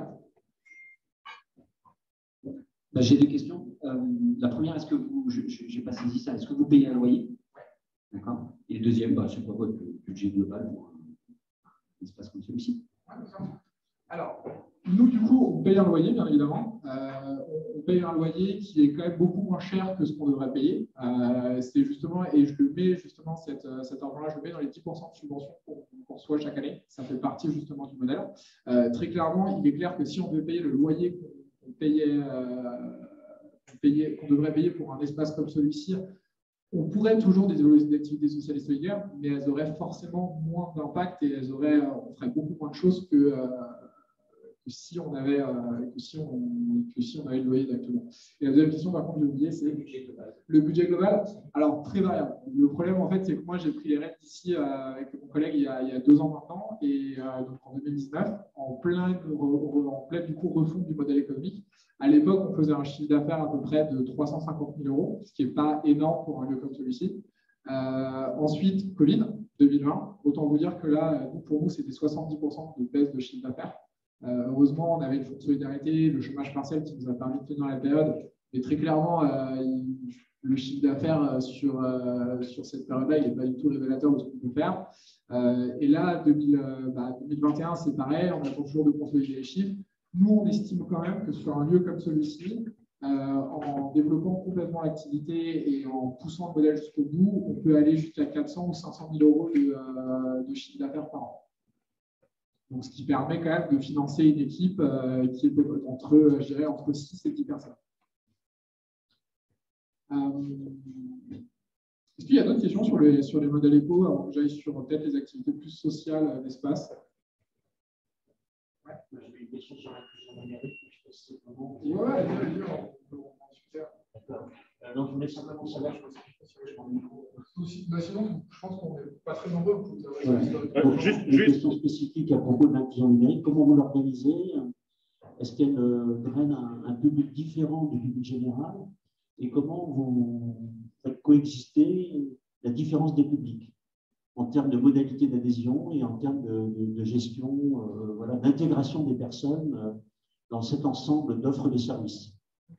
Ben, j'ai des questions. Euh, la première, est-ce que vous, je n'ai pas saisi ça, est-ce que vous payez un loyer? D'accord. Et le deuxième, ben, c'est quoi votre budget global pour un espace comme celui-ci? Alors, nous, du coup, on paye un loyer, bien évidemment. Euh, on paye un loyer qui est quand même beaucoup moins cher que ce qu'on devrait payer. Euh, c'est justement, et je le mets justement, cette, cet argent-là, je le mets dans les dix pour cent de subvention qu'on qu'on soi chaque année. Ça fait partie justement du modèle. Euh, très clairement, il est clair que si on veut payer le loyer qu'on payait, euh, qu'on payait, qu'on devrait payer pour un espace comme celui-ci, on pourrait toujours développer des activités sociales et solidaires, mais elles auraient forcément moins d'impact et elles auraient, on ferait beaucoup moins de choses que, euh, que, si on avait, euh, que, si on, que si on avait le loyer directement. Et la deuxième question, par contre, j'ai oublié, c'est le budget global. Le budget global, alors très variable. Le problème, en fait, c'est que moi, j'ai pris les rênes ici euh, avec mon collègue il y, a, il y a deux ans maintenant, et euh, donc en deux mille dix-neuf, en plein, en plein du coup, refonte du modèle économique. À l'époque, on faisait un chiffre d'affaires à peu près de trois cent cinquante mille euros, ce qui n'est pas énorme pour un lieu comme celui-ci. Euh, ensuite, Covid, deux mille vingt. Autant vous dire que là, pour nous, c'était soixante-dix pour cent de baisse de chiffre d'affaires. Euh, heureusement, on avait le fonds de solidarité, le chômage partiel qui nous a permis de tenir la période. Mais très clairement, euh, il, le chiffre d'affaires sur, euh, sur cette période-là, il n'est pas du tout révélateur de ce qu'on peut faire. Euh, et là, deux mille, euh, bah, deux mille vingt et un, c'est pareil, on attend toujours de consolider les chiffres. Nous, on estime quand même que sur un lieu comme celui-ci, euh, en développant complètement l'activité et en poussant le modèle jusqu'au bout, on peut aller jusqu'à quatre cents ou cinq cent mille euros de, euh, de chiffre d'affaires par an. Donc, ce qui permet quand même de financer une équipe euh, qui est entre, je dirais, entre six et dix personnes. Euh, Est-ce qu'il y a d'autres questions sur les, sur les modèles éco avant que j'aille sur peut-être les activités plus sociales d'espace? Ouais, j'ai une question sur l'inclusion numérique. Je sais pas comment. Ouais, on peut en discuter. Donc, je voulais simplement savoir, je ne sais pas si je prends le micro. Sinon, je pense qu'on n'est pas très nombreux. Ouais. Donc, juste une question spécifique à propos de l'inclusion numérique. Comment vous l'organisez? Est-ce qu'elle draine un, un public différent du public général? Et comment vous faites coexister la différence des publics en termes de modalités d'adhésion et en termes de, de, de gestion, euh, voilà, d'intégration des personnes euh, dans cet ensemble d'offres de services?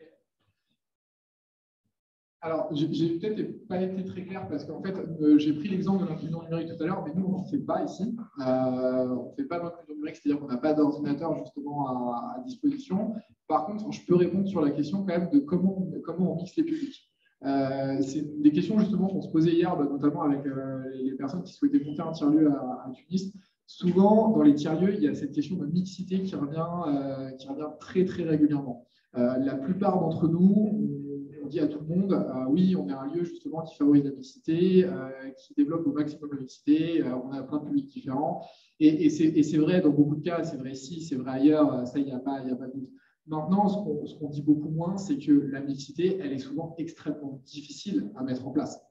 Alors, j'ai peut-être pas été très clair parce qu'en fait, euh, j'ai pris l'exemple de l'inclusion numérique tout à l'heure, mais nous, on ne fait pas ici. Euh, on ne fait pas d'inclusion numérique, c'est-à-dire qu'on n'a pas d'ordinateur justement à, à disposition. Par contre, je peux répondre sur la question quand même de comment, comment on mixe les publics. Euh, c'est des questions justement qu'on se posait hier, bah, notamment avec euh, les personnes qui souhaitaient monter un tiers-lieu à, à Tunis. Souvent, dans les tiers-lieux, il y a cette question de mixité qui revient, euh, qui revient très, très régulièrement. Euh, la plupart d'entre nous, on dit à tout le monde, euh, oui, on est un lieu justement qui favorise la mixité, euh, qui développe au maximum la mixité, euh, on a plein de publics différents. Et, et c'est vrai dans beaucoup de cas, c'est vrai ici, c'est vrai ailleurs, ça, il n'y a pas, il y a pas de doute. Maintenant, ce qu'on ce qu'on dit beaucoup moins, c'est que la mixité, elle est souvent extrêmement difficile à mettre en place.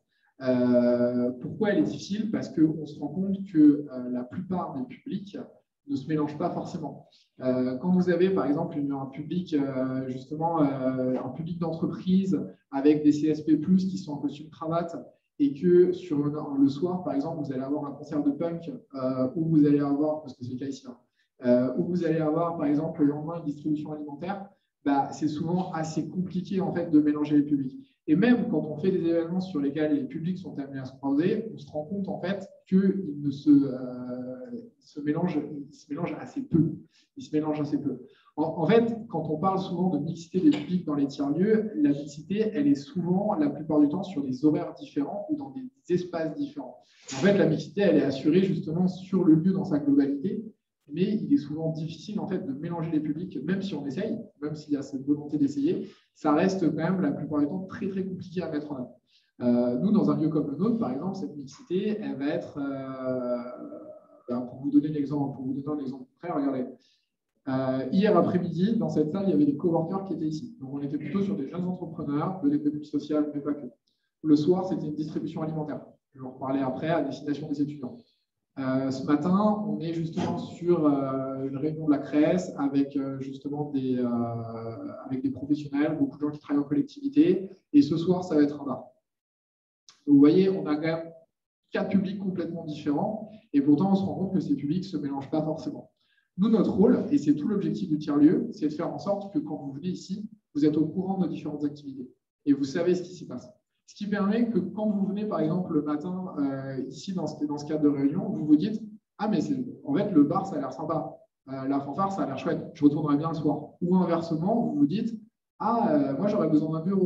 Euh, pourquoi elle est difficile? Parce qu'on se rend compte que euh, la plupart des publics ne se mélangent pas forcément. Euh, quand vous avez, par exemple, une, un public, euh, justement, euh, un public d'entreprise avec des C S P plus, qui sont en costume cravate, et que sur le, le soir, par exemple, vous allez avoir un concert de punk, euh, où vous allez avoir, parce que c'est le cas ici, hein, euh, où vous allez avoir, par exemple, le lendemain, une distribution alimentaire, bah, c'est souvent assez compliqué en fait, de mélanger les publics. Et même quand on fait des événements sur lesquels les publics sont amenés à se croiser, on se rend compte en fait qu'ils ne se, euh, se, mélangent, ils se mélangent assez peu. Ils se mélangent assez peu. En, en fait, quand on parle souvent de mixité des publics dans les tiers-lieux, la mixité, elle est souvent, la plupart du temps, sur des horaires différents ou dans des espaces différents. En fait, la mixité, elle est assurée justement sur le lieu dans sa globalité. Mais il est souvent difficile en fait, de mélanger les publics, même si on essaye, même s'il y a cette volonté d'essayer, ça reste quand même la plupart du temps très très compliqué à mettre en œuvre. Euh, nous, dans un lieu comme le nôtre, par exemple, cette mixité, elle va être, euh, ben, pour vous donner l'exemple, pour vous donner un exemple concret, regardez. Euh, hier après-midi, dans cette salle, il y avait des coworkers qui étaient ici. Donc, on était plutôt sur des jeunes entrepreneurs, de l'économie sociale, mais pas que. Le soir, c'était une distribution alimentaire. Je vais en reparler après à destination des étudiants. Euh, ce matin, on est justement sur euh, une réunion de la C R E S avec euh, justement des, euh, avec des professionnels, beaucoup de gens qui travaillent en collectivité. Et ce soir, ça va être un bar. Donc, vous voyez, on a quand même quatre publics complètement différents. Et pourtant, on se rend compte que ces publics ne se mélangent pas forcément. Nous, notre rôle, et c'est tout l'objectif du tiers-lieu, c'est de faire en sorte que quand vous venez ici, vous êtes au courant de nos différentes activités. Et vous savez ce qui s'y passe. Ce qui permet que quand vous venez, par exemple, le matin, euh, ici, dans ce, dans ce cadre de réunion, vous vous dites « Ah, mais en fait, le bar, ça a l'air sympa. Euh, la fanfare, ça a l'air chouette. Je retournerai bien le soir. » Ou inversement, vous vous dites « Ah, euh, moi, j'aurais besoin d'un bureau.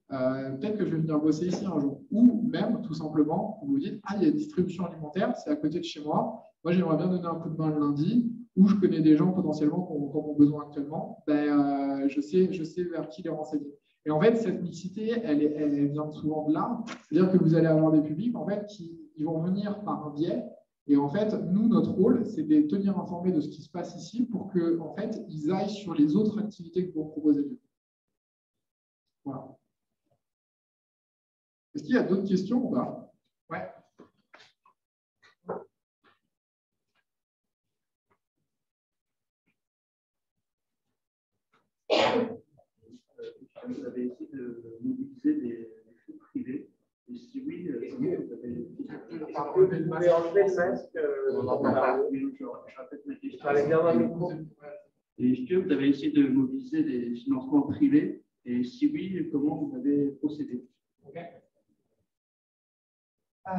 euh, peut-être que je vais venir bosser ici un jour. Ou même, tout simplement, vous vous dites, ah, il y a une distribution alimentaire, c'est à côté de chez moi. Moi, j'aimerais bien donner un coup de main le lundi, ou je connais des gens potentiellement qui ont, qui ont besoin actuellement. Ben, euh, je sais, je sais vers qui les renseigner. Et en fait, cette mixité, elle, est, elle vient souvent de là. C'est-à-dire que vous allez avoir des publics en fait, qui ils vont venir par un biais. Et en fait, nous, notre rôle, c'est de les tenir informés de ce qui se passe ici pour qu'en en fait, ils aillent sur les autres activités que vous proposez. Voilà. Est-ce qu'il y a d'autres questions ou pas? Ouais. Vous avez essayé de mobiliser des fonds privés. Et si oui, comment vous avez. Vous pouvez enlever le masque. On n'entend pas. Je répète ma question. Avec bien dans le micro. Et est-ce que vous avez essayé de mobiliser des financements privés? Et si oui, comment vous avez procédé? Okay. Euh,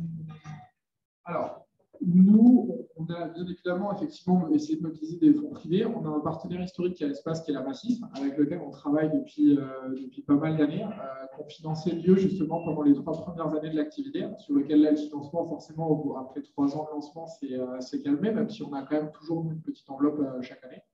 alors, nous, on a bien évidemment effectivement essayé de mobiliser des fonds privés. On a un partenaire historique qui est Espace, qui est la Massif, avec lequel on travaille depuis, euh, depuis pas mal d'années, euh, qui ont financé Lieu justement pendant les trois premières années de l'activité, sur lequel là, le financement, forcément, après trois ans de lancement, c'est euh, calmé, même si on a quand même toujours une petite enveloppe euh, chaque année.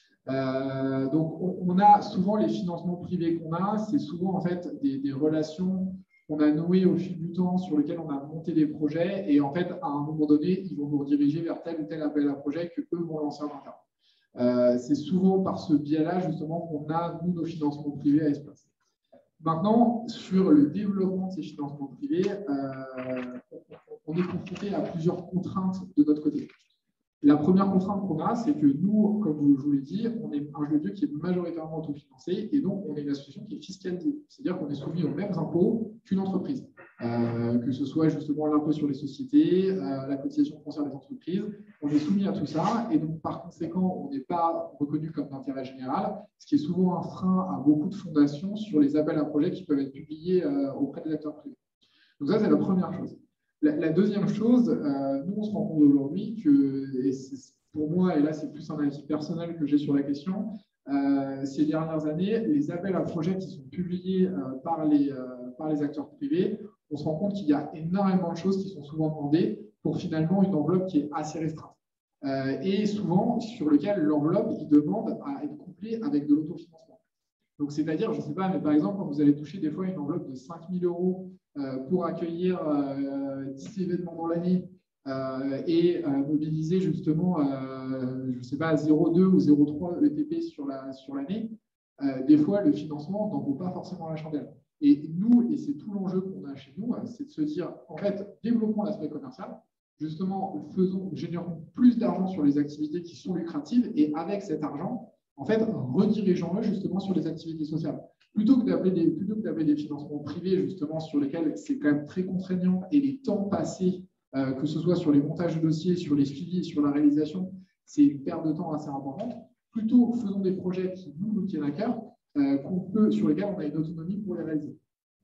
Euh, donc, on, on a souvent les financements privés qu'on a, c'est souvent en fait des, des relations qu'on a nouées au fil du temps, sur lesquelles on a monté des projets, et en fait, à un moment donné, ils vont nous rediriger vers tel ou tel appel à projet que eux vont lancer en interne. Euh, c'est souvent par ce biais-là, justement, qu'on a, nous, nos financements privés à Espace. Maintenant, sur le développement de ces financements privés, euh, on est confronté à plusieurs contraintes de notre côté. La première contrainte qu'on a, c'est que nous, comme je vous l'ai dit, on est un jeu de qui est majoritairement autofinancé et donc on est une association qui est fiscalisée. C'est-à-dire qu'on est soumis aux mêmes impôts qu'une entreprise, euh, que ce soit justement l'impôt sur les sociétés, euh, la cotisation foncière des entreprises. On est soumis à tout ça et donc par conséquent, on n'est pas reconnu comme d'intérêt général, ce qui est souvent un frein à beaucoup de fondations sur les appels à projets qui peuvent être publiés euh, auprès des acteurs privés. Donc ça, c'est la première chose. La, la deuxième chose, euh, nous, on se rend compte aujourd'hui que, et pour moi, et là, c'est plus un avis personnel que j'ai sur la question, euh, ces dernières années, les appels à projets qui sont publiés euh, par, les, euh, par les acteurs privés, on se rend compte qu'il y a énormément de choses qui sont souvent demandées pour finalement une enveloppe qui est assez restreinte. Euh, et souvent, sur lequel l'enveloppe, il demande à être couplée avec de l'autofinancement. Donc, c'est-à-dire, je ne sais pas, mais par exemple, quand vous allez toucher des fois une enveloppe de cinq mille euros euh, pour accueillir euh, dix événements dans l'année euh, et euh, mobiliser justement, euh, je ne sais pas, zéro virgule deux ou zéro virgule trois E T P sur l'année, la, sur euh, des fois, le financement n'en vaut pas forcément la chandelle. Et nous, et c'est tout l'enjeu qu'on a chez nous, c'est de se dire, en fait, développons l'aspect commercial, justement, faisons, générons plus d'argent sur les activités qui sont lucratives et avec cet argent, en fait, redirigeons-le justement sur les activités sociales. Plutôt que d'appeler des, plutôt que d'appeler des financements privés, justement, sur lesquels c'est quand même très contraignant et les temps passés, euh, que ce soit sur les montages de dossiers, sur les suivis, sur la réalisation, c'est une perte de temps assez importante. Plutôt, faisons des projets qui nous, nous tiennent à cœur, euh, qu'on peut, sur lesquels on a une autonomie pour les réaliser.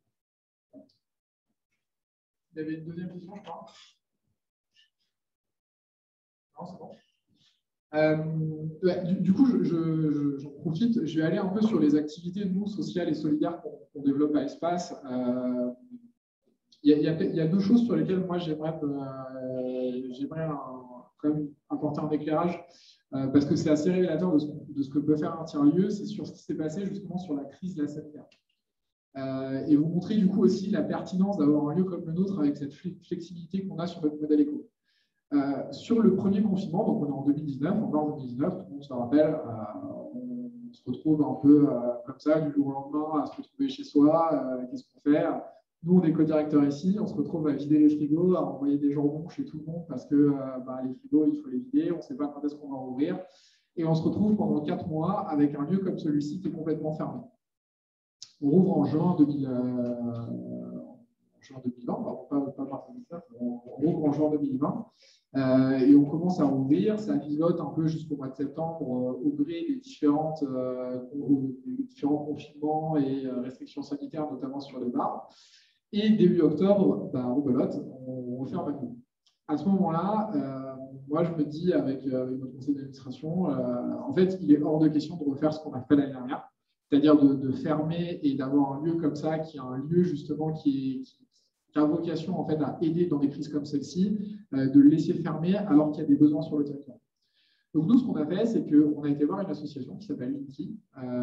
Il y avait une deuxième question, je crois. Non, c'est bon. Euh, ouais, du, du coup, j'en je, je, je, profite, je vais aller un peu sur les activités nous, sociales et solidaires qu'on qu'on développe à Espace. Euh, il, y a, il y a deux choses sur lesquelles moi j'aimerais euh, quand même apporter un éclairage, euh, parce que c'est assez révélateur de ce, de ce que peut faire un tiers-lieu, c'est sur ce qui s'est passé justement sur la crise de la sanitaire. Euh, et vous montrer du coup aussi la pertinence d'avoir un lieu comme le nôtre avec cette flexibilité qu'on a sur notre modèle éco. Euh, sur le premier confinement, donc on est en deux mille dix-neuf, en mars deux mille dix-neuf, tout le monde se rappelle, euh, on se retrouve un peu euh, comme ça, du jour au lendemain, à se retrouver chez soi, euh, qu'est-ce qu'on fait? Nous, on est co-directeurs ici, on se retrouve à vider les frigos, à envoyer des jambons chez tout le monde parce que euh, bah, les frigos, il faut les vider, on ne sait pas quand est-ce qu'on va ouvrir. Et on se retrouve pendant quatre mois avec un lieu comme celui-ci qui est complètement fermé. On rouvre en juin deux mille, euh, juin deux mille vingt, alors pas, pas mars deux mille dix-neuf, on rouvre en juin deux mille vingt. Euh, et on commence à ouvrir, ça pilote un peu jusqu'au mois de septembre, euh, au gré des, différentes, euh, des différents confinements et euh, restrictions sanitaires, notamment sur les bars. Et début octobre, bah, rebelote, on referme à nous. À ce moment-là, euh, moi je me dis avec euh, notre conseil d'administration, euh, en fait, il est hors de question de refaire ce qu'on a fait l'année dernière. c'est-à-dire de, de fermer et d'avoir un lieu comme ça, qui est un lieu justement qui, est, qui, qui a vocation en fait à aider dans des crises comme celle-ci, euh, de le laisser fermer alors qu'il y a des besoins sur le territoire. Donc nous, ce qu'on a fait, c'est qu'on a été voir une association qui s'appelle Linky.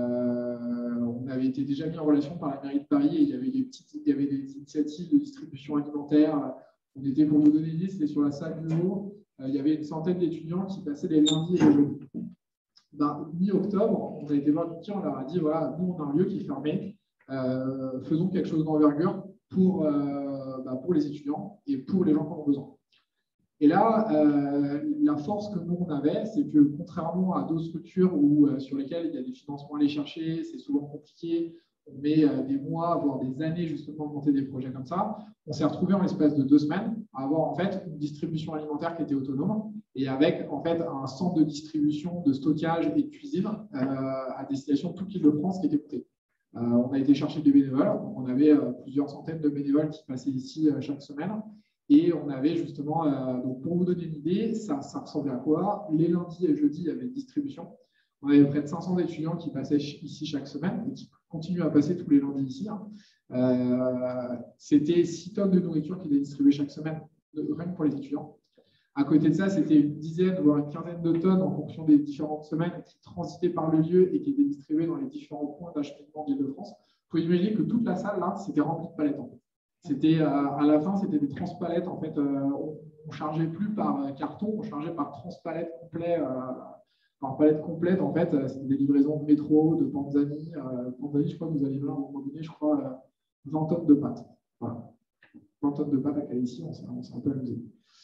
Euh, on avait été déjà mis en relation par la mairie de Paris et il y avait des, petites, il y avait des initiatives de distribution alimentaire. On était, pour vous donner une idée, c'était sur la salle du haut. Euh, il y avait une centaine d'étudiants qui passaient les lundis et les jeudis. Ben, mi-octobre, on a été voir Linky, on leur a dit, voilà, nous, on a un lieu qui est fermé. Euh, faisons quelque chose d'envergure pour, euh, ben, pour les étudiants et pour les gens qui en ont besoin. Et là, euh, la force que nous, on avait, c'est que contrairement à d'autres structures où, euh, sur lesquelles il y a des financements à aller chercher, c'est souvent compliqué, on met euh, des mois, voire des années justement à monter des projets comme ça, on s'est retrouvé en l'espace de deux semaines à avoir en fait une distribution alimentaire qui était autonome et avec en fait un centre de distribution, de stockage et de cuisine euh, à destination de toute l'Île-de-France qui était monté. Euh, on a été chercher des bénévoles, on avait euh, plusieurs centaines de bénévoles qui passaient ici euh, chaque semaine. Et on avait justement, euh, donc pour vous donner une idée, ça, ça ressemblait à quoi? Les lundis et jeudis, il y avait une distribution. On avait près de cinq cents étudiants qui passaient ici chaque semaine et qui continuent à passer tous les lundis ici. Euh, C'était six tonnes de nourriture qui étaient distribuées chaque semaine, rien que pour les étudiants. À côté de ça, c'était une dizaine, voire une quinzaine de tonnes en fonction des différentes semaines qui transitaient par le lieu et qui étaient distribuées dans les différents points d'acheminement d'Île-de-France. Vous pouvez imaginer que toute la salle, là, c'était rempli de palettes. En fait. C'était, euh, à la fin, c'était des transpalettes. En fait, euh, on ne chargeait plus par carton, on chargeait par transpalette complet, euh, par palette complète. En fait, c'était des livraisons de métro, de Panzani. Euh, Panzani, je crois que vous allez voir à un moment donné, je crois, euh, vingt tonnes de pâtes. Voilà. vingt tonnes de pâtes à Calici, on s'est un peu amusé.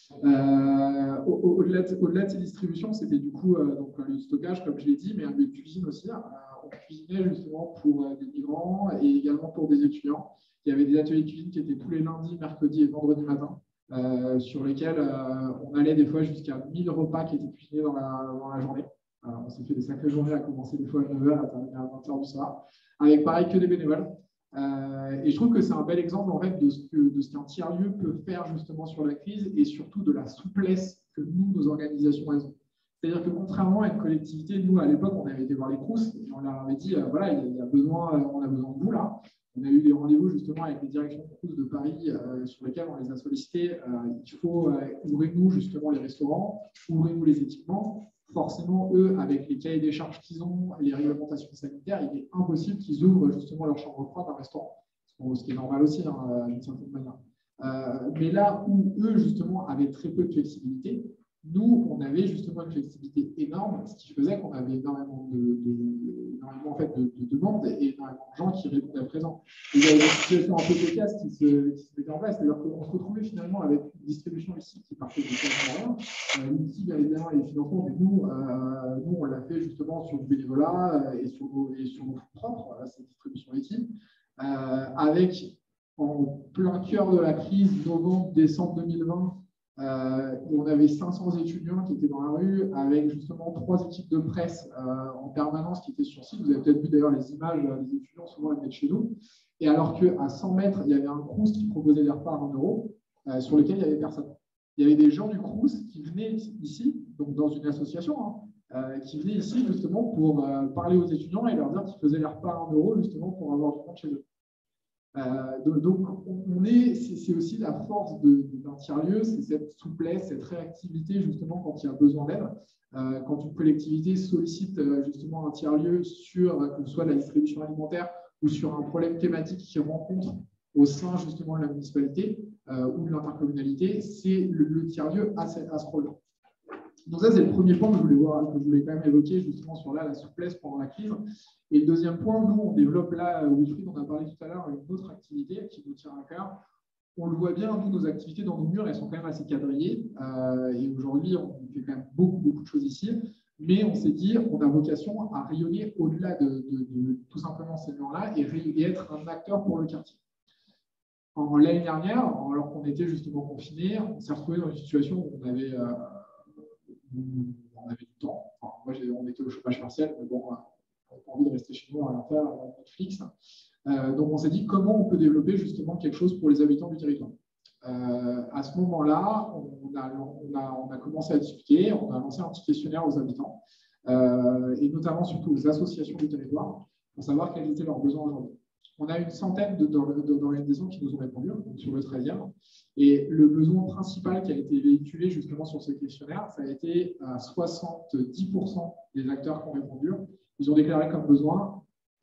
Euh, Au-delà de, au de ces distributions, c'était du coup euh, donc, un lieu de stockage, comme je l'ai dit, mais un lieu de cuisine aussi. Euh, on cuisinait justement pour euh, des migrants et également pour des étudiants. Il y avait des ateliers de cuisine qui étaient tous les lundis, mercredis et vendredis matin, euh, sur lesquels euh, on allait des fois jusqu'à mille repas qui étaient cuisinés dans la, dans la journée. Euh, on s'est fait des sacrées journées à commencer des fois à neuf heures, à terminer à vingt heures du soir, avec pareil que des bénévoles. Euh, et je trouve que c'est un bel exemple en fait, de ce que, de ce qu'un tiers-lieu peut faire justement sur la crise et surtout de la souplesse que nous, nos organisations, elles ont. C'est-à-dire que contrairement à une collectivité, nous, à l'époque, on avait été voir les Crous et on leur avait dit, euh, voilà, il y a besoin, on a besoin de vous là. On a eu des rendez-vous justement avec les directions de Crous de Paris euh, sur lesquels on les a sollicités. Euh, il faut euh, ouvrir-nous justement les restaurants, ouvrez-nous les équipements. Forcément, eux, avec les cahiers des charges qu'ils ont, les réglementations sanitaires, il est impossible qu'ils ouvrent justement leur chambre froide d'un restaurant. Ce qui est normal aussi, hein, d'une certaine manière. Euh, mais là où eux, justement, avaient très peu de flexibilité, nous, on avait justement une flexibilité énorme, ce qui faisait qu'on avait énormément de, de, énormément, en fait, de, de demandes et énormément de gens qui répondaient présent. Il y avait une situation un peu cocasse qui se, qui se mettait en place, c'est-à-dire qu'on se retrouvait finalement avec une distribution ici qui partait de quasiment rien. Euh, ici, bien évidemment, il y a les financements, mais nous, euh, nous on l'a fait justement sur le bénévolat euh, et, sur nos, et sur nos fonds propres, euh, cette distribution ici, euh, avec en plein cœur de la crise, novembre, décembre deux mille vingt, Euh, on avait cinq cents étudiants qui étaient dans la rue avec justement trois équipes de presse euh, en permanence qui étaient sur site. Vous avez peut-être vu d'ailleurs les images des étudiants, souvent ils venaient de chez nous. Et alors qu'à cent mètres, il y avait un Crous qui proposait des repas à un euro euh, sur lesquels il n'y avait personne. Il y avait des gens du Crous qui venaient ici, donc dans une association, hein, euh, qui venaient ici justement pour euh, parler aux étudiants et leur dire qu'ils faisaient les repas à un euro justement pour avoir du monde chez eux. Euh, donc, on est, c'est aussi la force d'un tiers-lieu, c'est cette souplesse, cette réactivité justement quand il y a besoin d'aide. Euh, quand une collectivité sollicite euh, justement un tiers-lieu sur que ce soit la distribution alimentaire ou sur un problème thématique qu'il rencontre au sein justement de la municipalité euh, ou de l'intercommunalité, c'est le, le tiers-lieu à ce, à ce rôle. Donc ça, c'est le premier point que je voulais voir, que je voulais quand même évoquer justement sur là, la souplesse pendant la crise. Et le deuxième point, nous, on développe là, Wilfried, on a parlé tout à l'heure, une autre activité qui nous tient à cœur. On le voit bien, nous, nos activités dans nos murs, elles sont quand même assez quadrillées. Euh, et aujourd'hui, on fait quand même beaucoup, beaucoup de choses ici. Mais on s'est dit, on a vocation à rayonner au-delà de, de, de, de tout simplement ces murs-là et, et être un acteur pour le quartier. En l'année dernière, alors qu'on était justement confinés, on s'est retrouvé dans une situation où on avait... Euh, on avait du temps. Enfin, moi, on était au chômage partiel, mais bon, on n'a pas envie de rester chez nous à rien faire à Netflix. Euh, donc, on s'est dit comment on peut développer justement quelque chose pour les habitants du territoire. Euh, à ce moment-là, on a, on, a, on a commencé à discuter, on a lancé un petit questionnaire aux habitants, euh, et notamment surtout aux associations du territoire, pour savoir quels étaient leurs besoins aujourd'hui. On a une centaine d'organisations qui nous ont répondu sur le treizième. Et le besoin principal qui a été véhiculé justement sur ce questionnaire, ça a été à soixante-dix pour cent des acteurs qui ont répondu. Ils ont déclaré comme besoin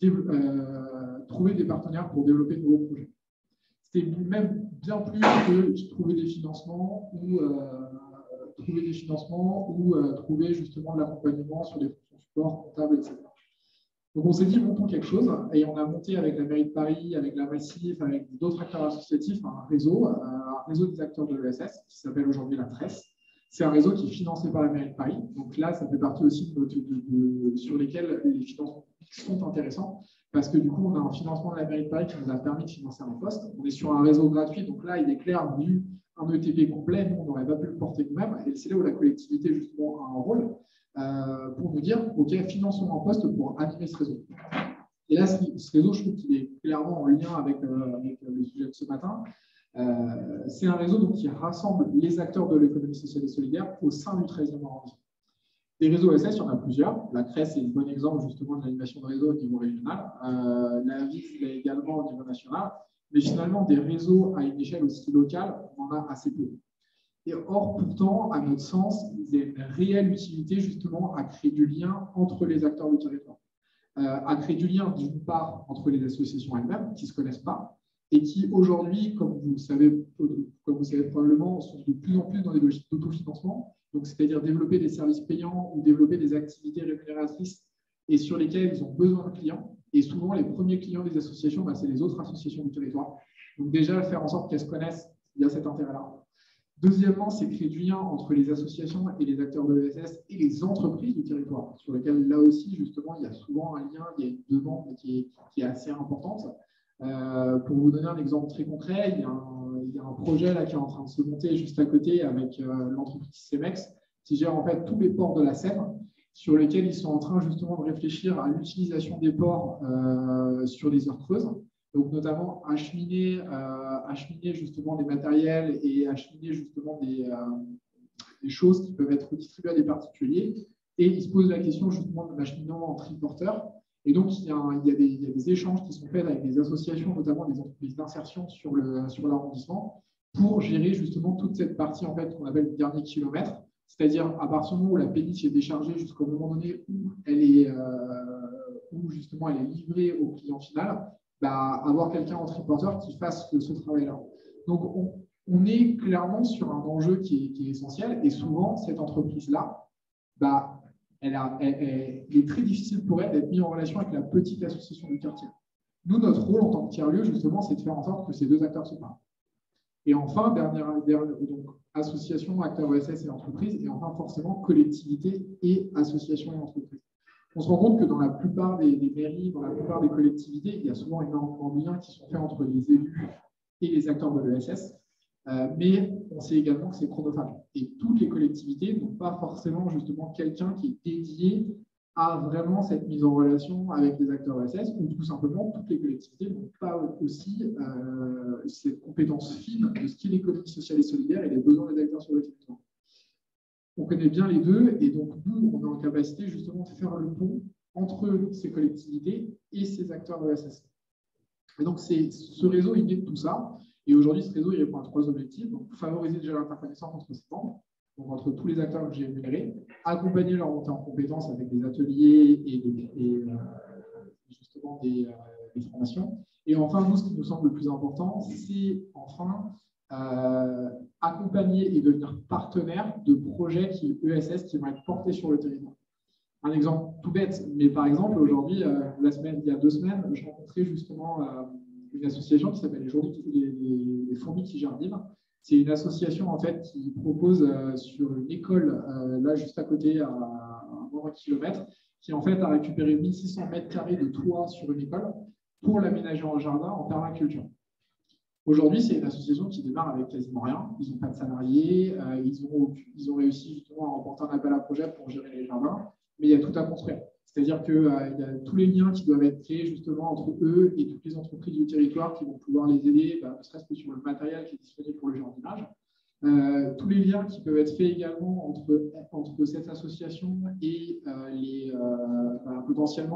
euh, trouver des partenaires pour développer de nouveaux projets. C'était même bien plus que trouver des financements ou euh, trouver des financements ou euh, trouver justement de l'accompagnement sur des fonctions support, comptables, et cetera. Donc on s'est dit, montons quelque chose, et on a monté avec la mairie de Paris, avec la Massif, avec d'autres acteurs associatifs, un réseau, un réseau des acteurs de l'E S S, qui s'appelle aujourd'hui la Tresse. C'est un réseau qui est financé par la mairie de Paris. Donc là, ça fait partie aussi de, de, de, de, sur lesquels les financements sont intéressants, parce que du coup, on a un financement de la mairie de Paris qui nous a permis de financer un poste. On est sur un réseau gratuit, donc là, il est clair, vu un E T P complet, nous, on n'aurait pas pu le porter nous-mêmes, et c'est là où la collectivité, justement, a un rôle. Euh, pour nous dire, OK, finançons un poste pour animer ce réseau. Et là, ce réseau, je trouve qu'il est clairement en lien avec, euh, avec le sujet de ce matin. Euh, c'est un réseau donc, qui rassemble les acteurs de l'économie sociale et solidaire au sein du treizième arrondissement. Des réseaux S S, il y en a plusieurs. La Cresse est un bon exemple justement de l'animation de réseau au niveau régional. Euh, la V I S l'est également au niveau national. Mais finalement, des réseaux à une échelle aussi locale, on en a assez peu. Et or, pourtant, à notre sens, il y a une réelle utilité justement à créer du lien entre les acteurs du territoire. Euh, à créer du lien, d'une part, entre les associations elles-mêmes, qui ne se connaissent pas, et qui aujourd'hui, comme vous savez, comme vous savez probablement, sont de plus en plus dans des logiques d'autofinancement, donc c'est-à-dire développer des services payants ou développer des activités rémunératrices et sur lesquelles ils ont besoin de clients. Et souvent, les premiers clients des associations, bah, c'est les autres associations du territoire. Donc déjà, faire en sorte qu'elles se connaissent, il y a cet intérêt-là. Deuxièmement, c'est créer du lien entre les associations et les acteurs de l'E S S et les entreprises du territoire, sur lesquelles, là aussi, justement, il y a souvent un lien, il y a une demande qui est, qui est assez importante. Euh, pour vous donner un exemple très concret, il y a un, il y a un projet là, qui est en train de se monter juste à côté avec euh, l'entreprise Cemex, qui gère en fait tous les ports de la Seine, sur lesquels ils sont en train justement de réfléchir à l'utilisation des ports euh, sur les heures creuses. Donc, notamment, acheminer, euh, acheminer justement des matériels et acheminer justement des, euh, des choses qui peuvent être distribuées à des particuliers. Et ils se posent la question justement de l'acheminement en triporteur. Et donc, il y, a un, il, y a des, il y a des échanges qui sont faits avec des associations, notamment des entreprises d'insertion sur le, sur l'arrondissement, pour gérer justement toute cette partie en fait qu'on appelle le dernier kilomètre. C'est-à-dire à partir du moment où la péniche est déchargée jusqu'au moment donné où elle est, euh, où justement elle est livrée au client final, bah, avoir quelqu'un en triporteur qui fasse ce, ce travail-là. Donc, on, on est clairement sur un enjeu qui est, qui est essentiel. Et souvent, cette entreprise-là, bah, elle, a, elle, elle, il est très difficile pour elle d'être mise en relation avec la petite association du quartier. Nous, notre rôle en tant que tiers-lieu, justement, c'est de faire en sorte que ces deux acteurs se parlent. Et enfin, dernière, dernière donc, association, acteurs E S S et entreprises, et enfin, forcément, collectivité et association et entreprises. On se rend compte que dans la plupart des, des mairies, dans la plupart des collectivités, il y a souvent énormément de liens qui sont faits entre les élus et les acteurs de l'E S S, euh, mais on sait également que c'est chronophage. Et toutes les collectivités n'ont pas forcément justement quelqu'un qui est dédié à vraiment cette mise en relation avec les acteurs E S S, ou tout simplement, toutes les collectivités n'ont pas aussi euh, cette compétence fine de ce qu'est l'économie sociale et solidaire et les besoins des acteurs sur le territoire. On connaît bien les deux, et donc nous, on est en capacité justement de faire le pont entre ces collectivités et ces acteurs de l'E S S. Et donc, ce réseau, il naît de tout ça. Et aujourd'hui, ce réseau, il répond à trois objectifs. Donc, favoriser déjà l'interconnaissance entre ses membres, donc entre tous les acteurs que j'ai énumérés, accompagner leur montée en compétences avec des ateliers et, des, et euh, justement des, euh, des formations. Et enfin, nous, ce qui nous semble le plus important, c'est enfin Euh, accompagner et devenir partenaire de projets qui E S S qui vont être portés sur le territoire. Un exemple tout bête, mais par exemple, aujourd'hui, euh, la semaine, il y a deux semaines, je rencontrais justement euh, une association qui s'appelle les, les, les, les Fourmis qui jardinent. C'est une association en fait qui propose euh, sur une école, euh, là juste à côté, à, à vingt kilomètres, qui en fait a récupéré mille six cents mètres carrés de toit sur une école pour l'aménager en jardin en permaculture. Aujourd'hui, c'est une association qui démarre avec quasiment rien. Ils n'ont pas de salariés. Euh, ils, ont, ils ont réussi justement à remporter un appel à projet pour gérer les jardins, mais il y a tout à construire. C'est-à-dire qu'il euh, y a tous les liens qui doivent être créés justement entre eux et toutes les entreprises du territoire qui vont pouvoir les aider, bah, ne serait-ce que sur le matériel qui est disponible pour le jardinage. Euh, tous les liens qui peuvent être faits également entre, entre cette association et euh, les, euh, bah, potentiellement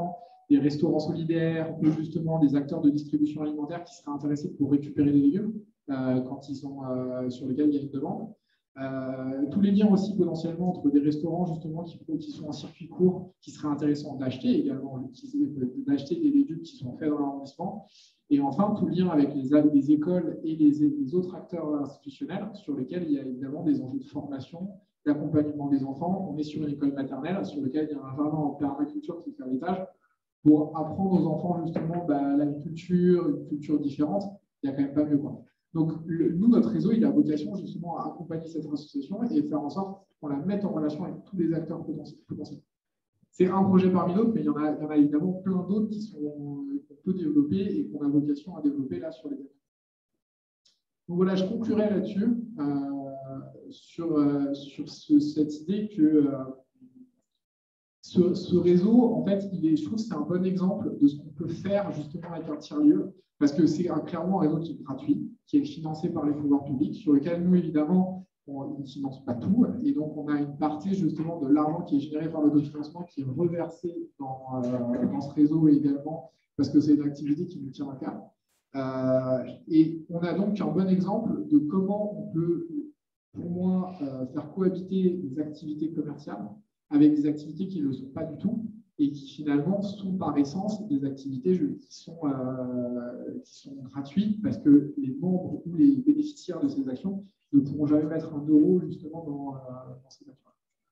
des restaurants solidaires ou justement des acteurs de distribution alimentaire qui seraient intéressés pour récupérer les légumes euh, quand ils sont, euh, sur lesquels il y a une demande. Euh, tous les liens aussi potentiellement entre des restaurants justement qui, qui sont en circuit court, qui seraient intéressants d'acheter également, d'acheter des légumes qui sont faits dans l'arrondissement. Et enfin, tout lien avec les, les écoles et les, les autres acteurs institutionnels sur lesquels il y a évidemment des enjeux de formation, d'accompagnement des enfants. On est sur une école maternelle sur laquelle il y a un jardin en permaculture qui fait l'héritage pour apprendre aux enfants justement bah, la culture, une culture différente. Il n'y a quand même pas mieux, quoi. Donc, le, nous, notre réseau, il a vocation justement à accompagner cette association et faire en sorte qu'on la mette en relation avec tous les acteurs potentiels. C'est un projet parmi d'autres, mais il y en a, il y en a évidemment plein d'autres qui sont, qu'on peut développer et qu'on a vocation à développer là sur les acteurs. Donc voilà, je conclurai là-dessus, euh, sur, euh, sur ce, cette idée que euh, ce, ce réseau, en fait, il est, je trouve que c'est un bon exemple de ce qu'on peut faire justement avec un tiers-lieu, parce que c'est un, clairement un réseau qui est gratuit, qui est financé par les pouvoirs publics, sur lequel nous, évidemment, on ne finance pas tout. Et donc, on a une partie justement de l'argent qui est généré par l'autofinancement qui est reversé dans, euh, dans ce réseau également, parce que c'est une activité qui nous tient à cœur. Euh, et on a donc un bon exemple de comment on peut, pour moi, euh, faire cohabiter des activités commerciales avec des activités qui ne le sont pas du tout et qui finalement sont par essence des activités qui sont, euh, qui sont gratuites parce que les membres ou les bénéficiaires de ces actions ne pourront jamais mettre un euro justement dans, euh, dans ces actions.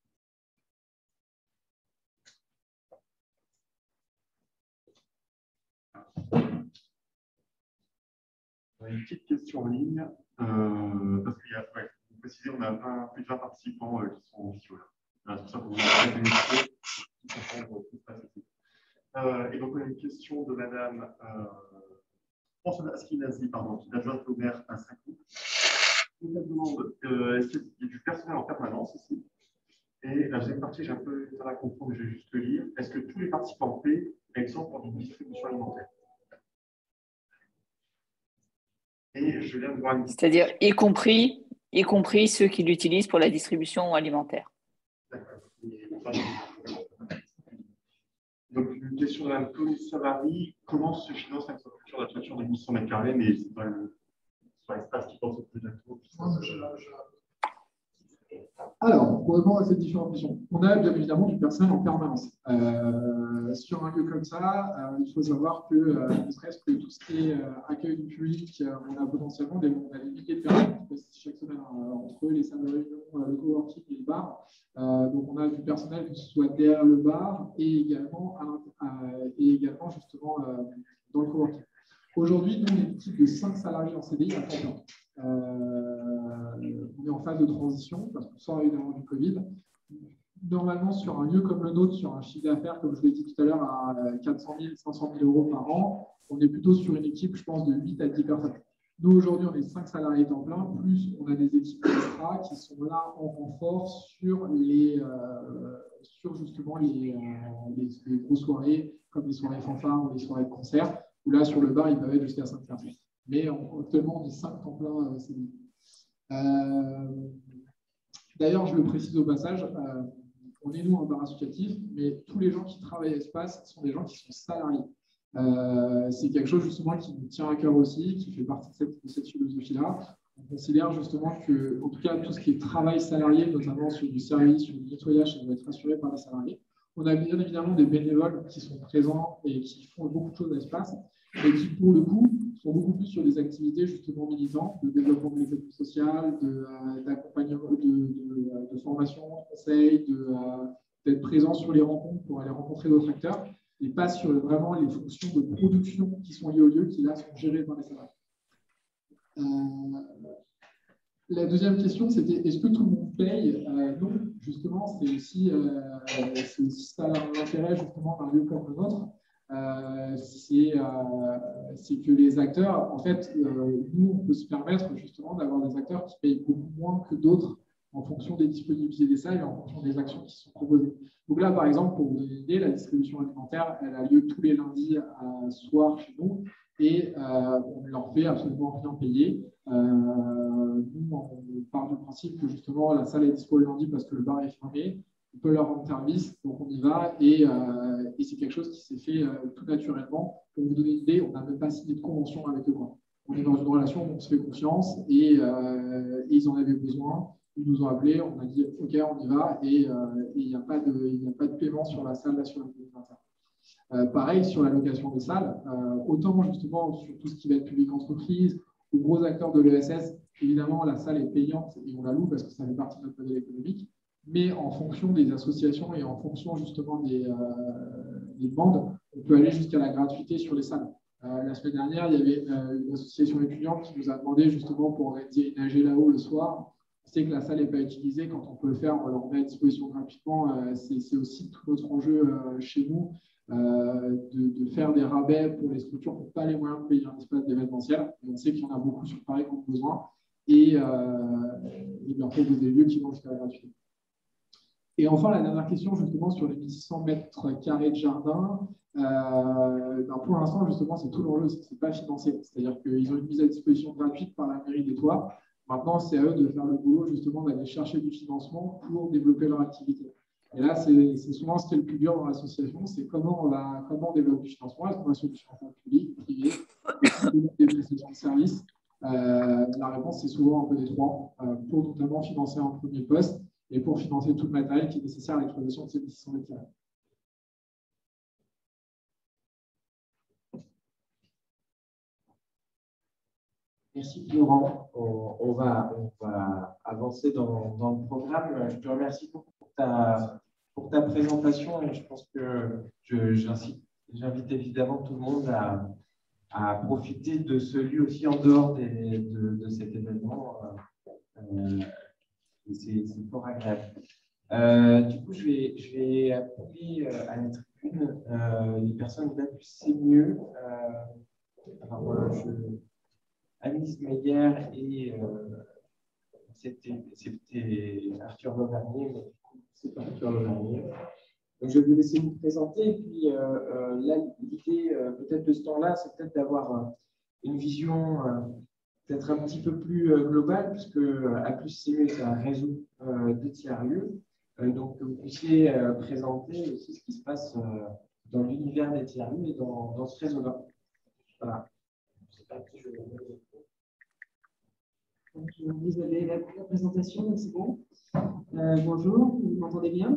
On a une petite question en ligne, euh, parce qu'il y a, ouais, vous précisez, on a vingt, plus de vingt participants euh, qui sont en visio là. C'est pour ça que vous avez une micro qui comprend tout se passe ici. Euh, et donc, on a une question de Madame euh, Françoise Askinazi, pardon, qui est adjointe au maire à Saint-Cloud. Je me demande, euh, est-ce qu'il y a du personnel en permanence ici? Et la deuxième partie, j'ai un peu de mal à comprendre, je vais juste le lire. Est-ce que tous les participants paient, exemple, pour une distribution alimentaire? Et je viens de voir une... C'est-à-dire y compris, y compris ceux qui l'utilisent pour la distribution alimentaire. D'accord. Donc, une question de Mme Claude Savary. Comment se finance la culture de la toiture de mille cent mètres carrés, mais ce n'est pas l'espace qui pense au plus d'accord. Alors, pour répondre à ces différentes questions, on a bien évidemment du personnel en permanence. Euh, sur un lieu comme ça, euh, il faut savoir que, euh, ne serait-ce que tout ce qui est euh, accueil du public, euh, on a potentiellement des, on a des milliers de personnes qui passent chaque semaine euh, entre les salles de réunion, euh, le coworking et le bar. Euh, donc, on a du personnel qui soit derrière le bar et également, à, à, et également justement euh, dans le coworking. Aujourd'hui, nous, on est une équipe de cinq salariés en C D I à temps plein. Euh, on est en phase de transition parce qu'on sort évidemment du Covid. Normalement, sur un lieu comme le nôtre, sur un chiffre d'affaires, comme je l'ai dit tout à l'heure, à quatre cent mille, cinq cent mille euros par an, on est plutôt sur une équipe, je pense, de huit à dix personnes. Nous, aujourd'hui, on est cinq salariés temps plein, plus on a des équipes extra qui sont là en renfort sur, les, euh, sur justement les, euh, les, les grosses soirées, comme les soirées fanfares ou les soirées de concert, où là, sur le bar, ils peuvent être jusqu'à cinq personnes. Mais on, actuellement, on est cinq temps plein. Euh, euh, D'ailleurs, je le précise au passage, euh, on est nous un bar associatif, mais tous les gens qui travaillent à Espace sont des gens qui sont salariés. Euh, c'est quelque chose justement qui nous tient à cœur aussi, qui fait partie de cette, de cette philosophie-là. On considère justement que, en tout cas, tout ce qui est travail salarié, notamment sur du service, sur du nettoyage, ça doit être assuré par les salariés. On a bien évidemment des bénévoles qui sont présents et qui font beaucoup de choses à Espace, et qui, pour le coup, sont beaucoup plus sur des activités justement militantes, de développement de l'économie sociale, d'accompagnement, de, de, de, de formation, de conseil, d'être présent sur les rencontres pour aller rencontrer d'autres acteurs, et pas sur vraiment les fonctions de production qui sont liées au lieu, qui là sont gérées par les salariés. Euh, la deuxième question, c'était est-ce que tout le monde paye? euh, Non, justement, c'est aussi, euh, aussi ça l'intérêt justement d'un lieu comme le nôtre. Euh, c'est euh, que les acteurs, en fait, euh, nous, on peut se permettre justement d'avoir des acteurs qui payent beaucoup moins que d'autres en fonction des disponibilités des salles et en fonction des actions qui sont proposées. Donc là, par exemple, pour vous donner une idée, la distribution alimentaire, elle a lieu tous les lundis à soir chez nous et euh, on ne leur fait absolument rien payer. Euh, nous, on part du principe que justement, la salle est dispo le lundi parce que le bar est fermé. on peut leur rendre service, donc on y va, et, euh, et c'est quelque chose qui s'est fait euh, tout naturellement. Pour vous donner une idée, on n'a même pas signé de convention avec eux, quoi. On est dans une relation où on se fait confiance, et, euh, et ils en avaient besoin. Ils nous ont appelés, on a dit OK, on y va, et euh, il n'y a, a pas de paiement sur la salle là sur la deux mille vingt et un. Euh, pareil sur la location des salles, euh, autant justement sur tout ce qui va être public entreprise, ou gros acteurs de l'E S S, évidemment la salle est payante et on la loue parce que ça fait partie de notre modèle économique, mais en fonction des associations et en fonction justement des, euh, des bandes, on peut aller jusqu'à la gratuité sur les salles. Euh, la semaine dernière, il y avait une, une association étudiante qui nous a demandé justement pour organiser une A G là-haut le soir. C'est que la salle n'est pas utilisée, quand on peut le faire, on leur met à disposition gratuitement. Euh, c'est aussi tout notre enjeu euh, chez nous. Euh, de, de faire des rabais pour les structures qui n'ont pas les moyens de payer un espace d'événementiel. On sait qu'il y en a beaucoup sur Paris qui ont besoin et euh, il leur faut des lieux qui vont jusqu'à la gratuité. Et enfin, la dernière question, justement, sur les mille six cents mètres carrés de jardin. Euh, ben pour l'instant, justement, c'est tout l'enjeu, c'est que ce n'est pas financé. C'est-à-dire qu'ils ont une mise à disposition gratuite par la mairie des Toits. Maintenant, c'est à eux de faire le boulot, justement, d'aller chercher du financement pour développer leur activité. Et là, c'est souvent ce qui est le plus dur dans l'association, c'est comment on va, comment on développe du financement. Est-ce qu'on va sur du financement public, privé, des prestations de services? Euh, la réponse, c'est souvent un peu des trois, euh, pour notamment financer un premier poste et pour financer tout le matériel qui est nécessaire à l'exploitation de ces mille six cents mètres carrés. Merci Laurent. On, on, va, on va avancer dans, dans le programme. Je te remercie beaucoup pour ta, pour ta présentation et je pense que j'invite évidemment tout le monde à, à profiter de ce lieu aussi en dehors des, de, de cet événement. Euh, C'est fort agréable. Euh, du coup, je vais, je vais appeler à la tribune euh, les personnes d'A plus C mieux. Euh, alors, euh, je... Anis Meyer et euh, c'était Arthur Lauvernier, mais c'est pas Arthur Lauvernier. Donc, je vais vous laisser vous présenter. Et puis, euh, euh, là, l'idée euh, peut-être de ce temps-là, c'est peut-être d'avoir euh, une vision euh, peut-être un petit peu plus euh, globale, puisque euh, A plus C mieux, c'est un réseau euh, de tiers-lieux. Euh, donc, que vous puissiez euh, présenter aussi ce qui se passe euh, dans l'univers des tiers-lieux et dans, dans ce réseau-là. Voilà. Je sais pas si je... Donc, vous avez la, la présentation, c'est bon. Euh, bonjour, vous m'entendez bien?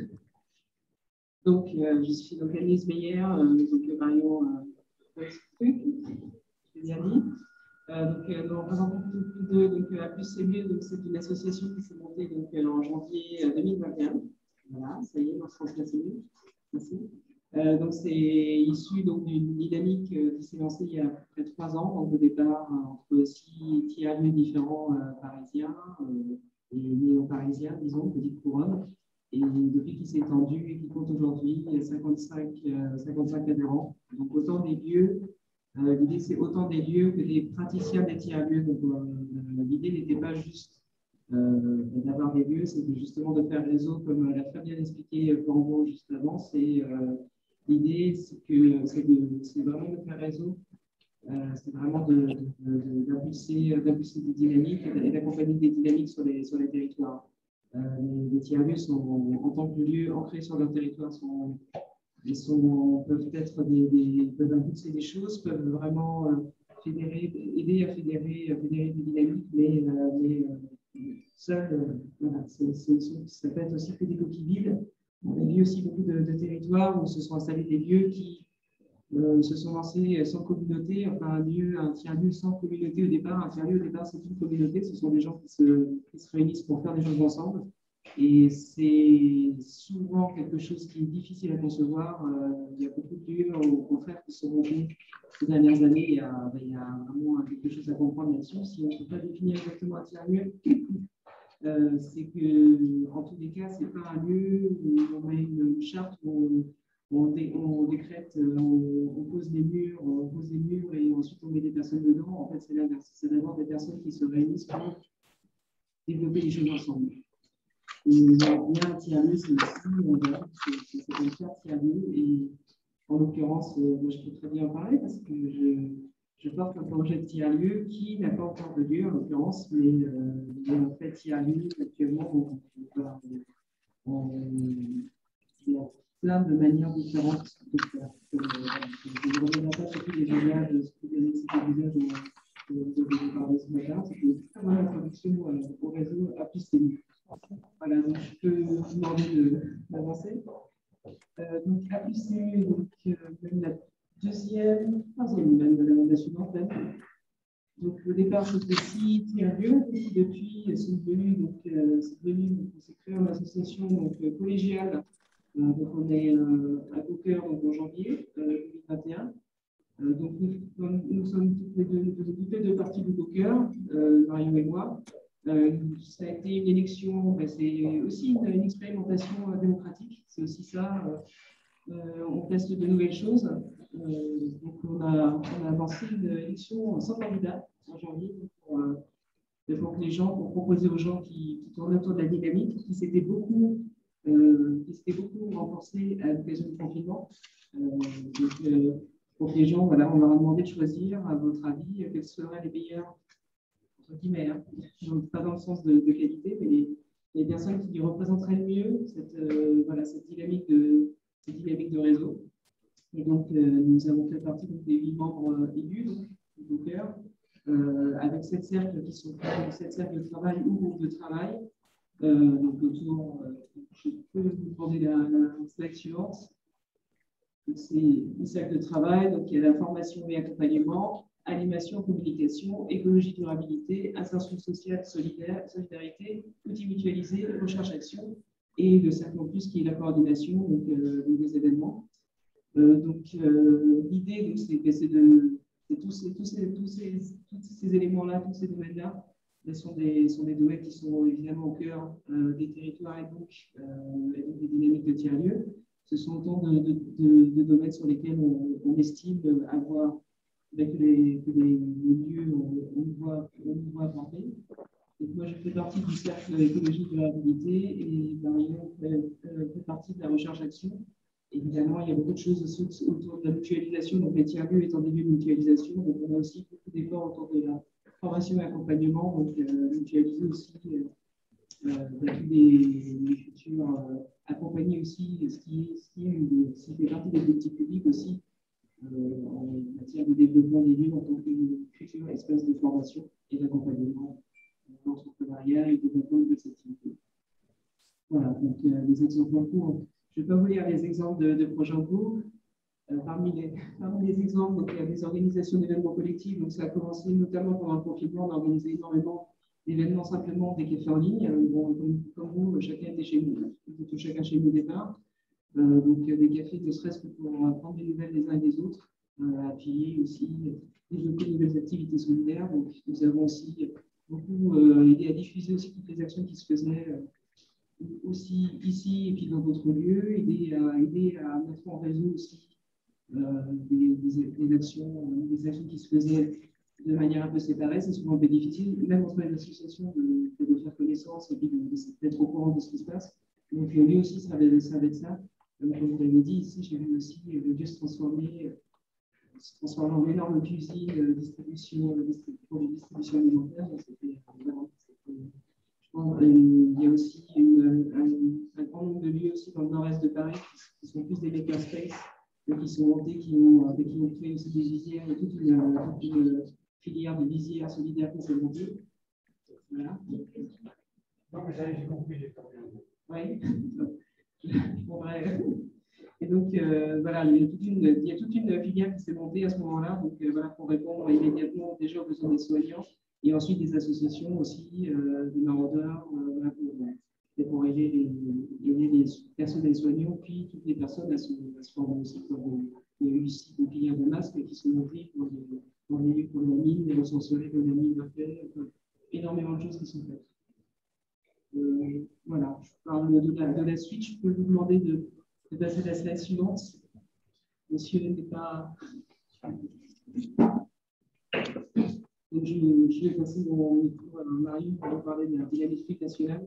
Donc, euh, je suis donc Anis Meyer, euh, donc Marion euh, Truc, je l'ai bien dit. Euh, donc, euh, nous représentons tous les deux, donc A plus C mieux, donc c'est une association qui s'est montée donc, en janvier deux mille vingt et un. Voilà, ça y est, on se transmet c'est mieux. Merci. Euh, donc, c'est issu d'une dynamique euh, qui s'est lancée il y a à peu près trois ans, donc au départ euh, entre six tiers-lieux différents euh, parisiens euh, et néo-parisiens, disons, petite couronne. Et depuis qu'il s'est étendu et qu'il compte aujourd'hui cinquante-cinq, euh, cinquante-cinq adhérents. Donc, autant des lieux, euh, l'idée c'est autant des lieux que des praticiens des tiers-lieux. Donc, euh, l'idée n'était pas juste Euh, d'avoir des lieux, c'est justement de faire réseau, comme l'a très bien expliqué Florent juste avant. C'est euh, l'idée, c'est que c'est vraiment de faire réseau, euh, c'est vraiment d'impulser de, de, de, des dynamiques et d'accompagner des dynamiques sur les, sur les territoires. Euh, les, les tiers-lieux sont, en tant que lieux ancrés sur leur territoire, sont, ils sont, peuvent être des, des, peuvent impulser des choses, peuvent vraiment euh, fédérer, aider à fédérer, à fédérer des dynamiques, mais, euh, mais euh, seul, euh, voilà, c est, c est, ça peut être aussi que des coquilles vides. On a vu aussi beaucoup de, de territoires où se sont installés des lieux qui euh, se sont lancés sans communauté, enfin un lieu, un tiers-lieu sans communauté au départ. Un tiers-lieu au départ, c'est une communauté, ce sont des gens qui se, qui se réunissent pour faire des choses ensemble. Et c'est souvent quelque chose qui est difficile à concevoir. Euh, il y a beaucoup de lieux, au contraire, qui se sont montés ces dernières années. Il y a, il y a vraiment quelque chose à comprendre là-dessus. Si on ne peut pas définir exactement un tiers-lieu, euh, c'est que, en tous les cas, ce n'est pas un lieu où on met une charte où on, on, dé, on décrète, on, on pose des murs, on pose des murs et ensuite on met des personnes dedans. En fait, c'est l'inverse. C'est d'abord des personnes qui se réunissent pour développer les choses ensemble. Et il y a un tiers-lieu, c'est aussi, c'est un tiers tiers-lieu. Et en l'occurrence, euh, moi je peux très bien en parler parce que je, je porte un projet de tiers-lieu qui n'a pas encore de lieu en l'occurrence, mais euh, il y a en fait tiers-lieu actuellement. On, on, Il y a plein de manières différentes de faire. Je ne reviendrai pas sur tous les usages de ce que les utilisateurs de parler ce matin. C'est une très bonne introduction au réseau A plus C M. Voilà, donc je peux vous demander d'avancer. Euh, donc A plus C M, donc euh, même la deuxième, troisième même de la, la suivante même. Donc au départ c'était six tiers-lieux, depuis c'est devenu donc euh, c'est devenu donc, on s'est créé une association donc collégiale. Euh, donc on est euh, à Gawker donc en janvier euh, deux mille vingt et un. Euh, donc nous, nous sommes toutes les deux, toutes les deux parties de Gawker, euh, Mario et moi. Euh, ça a été une élection, ben, c'est aussi une, une expérimentation euh, démocratique, c'est aussi ça. Euh, euh, on teste de nouvelles choses. Euh, donc on a, on a lancé une élection sans candidat en janvier pour, euh, pour que les gens, pour proposer aux gens qui, qui tournent autour de la dynamique, qui s'étaient beaucoup, euh, qui s'étaient beaucoup renforcés à l'occasion du confinement. Euh, donc, euh, pour que les gens, voilà, on leur a demandé de choisir, à votre avis, quels seraient les meilleurs, entre guillemets, hein, pas dans le sens de, de qualité, mais les, les personnes qui représenteraient le mieux cette, euh, voilà, cette, dynamique de, cette dynamique de réseau. Et donc, euh, nous avons fait partie donc, des huit membres euh, élus, donc, du Gawker, euh, avec sept cercles qui sont faits, sept cercles de travail ou groupes de travail. Euh, donc, autour, euh, je peux vous demander la, la slide suivante. C'est une cercle de travail, donc il y a la formation et accompagnement, animation, communication, écologie, durabilité, insertion sociale, solidaire, solidarité, outils mutualisés, recherche-action, et le cercle en plus qui est la coordination donc, euh, des événements. Euh, donc, euh, l'idée, c'est de tous ces, tous ces, tous ces, tous ces éléments-là, tous ces domaines-là, sont des, sont des domaines qui sont évidemment au cœur euh, des territoires et donc, euh, et donc des dynamiques de tiers-lieux. Ce sont autant de, de, de, de domaines sur lesquels on, on estime avoir ben, que, les, que les, les lieux on, on voit, on voit apporter. Donc, moi, je fais partie du cercle écologie et durabilité et Marion fait, fait partie de la recherche-action. Évidemment, il y a beaucoup de choses aussi autour de la mutualisation, donc les tiers-lieux étant des lieux de mutualisation. Donc, on a aussi beaucoup d'efforts autour de la formation et accompagnement, donc euh, mutualiser aussi euh, euh, les, les futurs, euh, accompagner aussi ce qui, est, ce, qui est, ce qui fait partie des politiques publiques aussi euh, en matière de développement des lieux en tant que futur espace de formation et d'accompagnement, l'entrepreneuriat et le développement de cette activité. Voilà, donc euh, les exemples en cours. Je ne vais pas vous lire les exemples de, de projets en cours. Euh, parmi, les, parmi les exemples, donc, il y a des organisations d'événements collectifs. Donc, ça a commencé notamment pendant le confinement. On a organisé énormément d'événements simplement des cafés en ligne. Euh, bon, comme, comme vous, chacun était chez nous, chacun chez nous au départ. Euh, donc, des cafés, ne serait-ce que pour euh, prendre des nouvelles les uns et des autres, euh, appuyer aussi, développer de nouvelles activités solidaires. Donc, nous avons aussi beaucoup euh, aidé à diffuser aussi toutes les actions qui se faisaient. Euh, aussi ici et puis dans d'autres lieux, aider à, aider à mettre en réseau aussi euh, des, des, des, actions, des actions qui se faisaient de manière un peu séparée. C'est souvent un peu difficile, même en sein d'association, de, de faire connaissance et puis d'être au courant de ce qui se passe. Donc le lieu aussi, ça va, ça va être ça. Comme vous l'avez dit, ici, j'ai vu aussi le lieu se transformer, se transformer en énorme cuisine de distribution, pour les distributions alimentaires. C'était vraiment... Il y a aussi une, un, un grand nombre de lieux aussi dans le nord-est de Paris qui, qui sont plus des makerspaces, qui sont montés, qui ont, qui ont créé aussi des visières, il y a toute une, toute une filière de visières solidaires qui s'est montée. Voilà. Non, mais ça, j'ai compris, j'ai compris. Oui. Bon, bref. Et donc, euh, voilà, il y, a toute une, il y a toute une filière qui s'est montée à ce moment-là, donc euh, voilà, pour répondre immédiatement déjà aux besoins des soignants. Et ensuite des associations aussi, euh, des maraudeurs, euh, pour, pour aider les, aider les personnels soignants, puis toutes les personnes à se, à se former aussi. Pour, il y a eu ici des filières de masques qui sont montées pour les, pour les, pour la mine, les recensurés pour la mine après, enfin, énormément de choses qui sont faites. Euh, voilà, je parle de la, de la suite, je peux vous demander de, de passer à la slide suivante. Monsieur n'est pas... Donc, je, je vais passer mon micro à Marie pour vous parler de la dynamique nationale.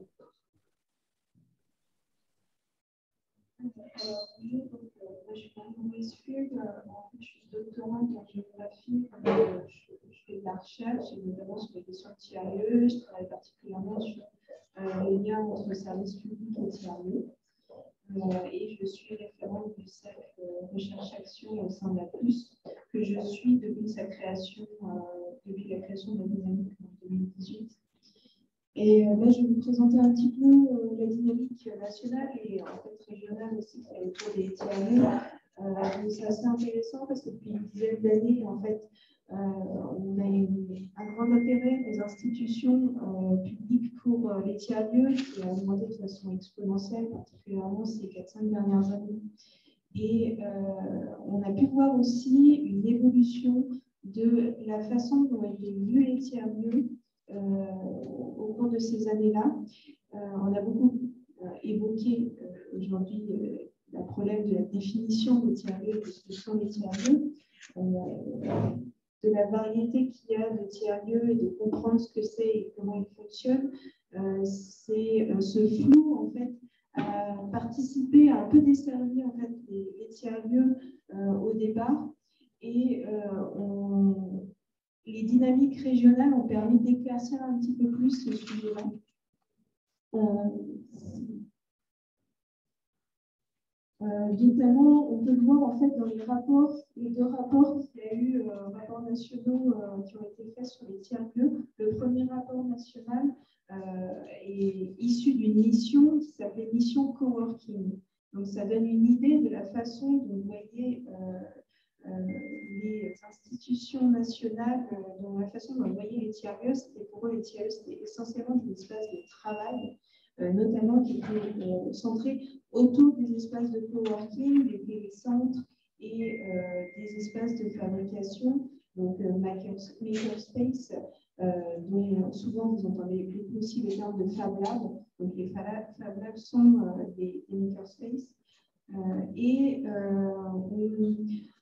Alors, je, donc, euh, moi, je suis Marie-Maurice Fugue. En fait, je suis doctorante en géographie. Euh, je, je fais de la recherche, et notamment sur les questions de tiers-lieux. Je travaille particulièrement sur le lien entre services publics et tiers-lieux. Euh, et je suis référente du cercle Recherche-Action au sein de la Plus, que je suis depuis sa création, euh, depuis la création de la dynamique en deux mille dix-huit. Et euh, là, je vais vous présenter un petit peu euh, la dynamique nationale et en fait régionale aussi qui est autour des tiers-lieux. Euh, c'est assez intéressant parce que depuis une dizaine d'années, en fait, euh, on a une, un grand intérêt des institutions euh, publiques pour euh, les tiers-lieux qui a augmenté de façon exponentielle, particulièrement ces quatre cinq dernières années. Et euh, on a pu voir aussi une évolution de la façon dont étaient vus les tiers-lieux euh, au cours de ces années-là. Euh, on a beaucoup euh, évoqué euh, aujourd'hui euh, le problème de la définition des tiers-lieux, de ce que sont les tiers-lieux. Euh, de la variété qu'il y a de tiers-lieux et de comprendre ce que c'est et comment ils fonctionnent, euh, c'est euh, ce flou en fait a participé à un peu desservir en fait les, les tiers-lieux euh, au départ et euh, on, les dynamiques régionales ont permis d'éclaircir un petit peu plus ce sujet-là. Euh, Euh, notamment, on peut le voir en fait dans les rapports, les deux rapports qu'il y a eu, euh, rapports nationaux euh, qui ont été faits sur les tiers-lieux. Le premier rapport national euh, est issu d'une mission qui s'appelait Mission Coworking. Donc, ça donne une idée de la façon dont vous voyez euh, euh, les institutions nationales, euh, dont la façon dont vous voyez les tiers-lieux. C'était pour eux, les tiers-lieux, c'était essentiellement des espaces de travail. Euh, notamment qui étaient euh, centrés autour des espaces de coworking, des télécentres et euh, des espaces de fabrication, donc euh, makerspace, euh, dont souvent vous entendez aussi le terme de Fab Lab. Donc les Fab Labs sont euh, des, des makerspaces. Euh, et euh, on,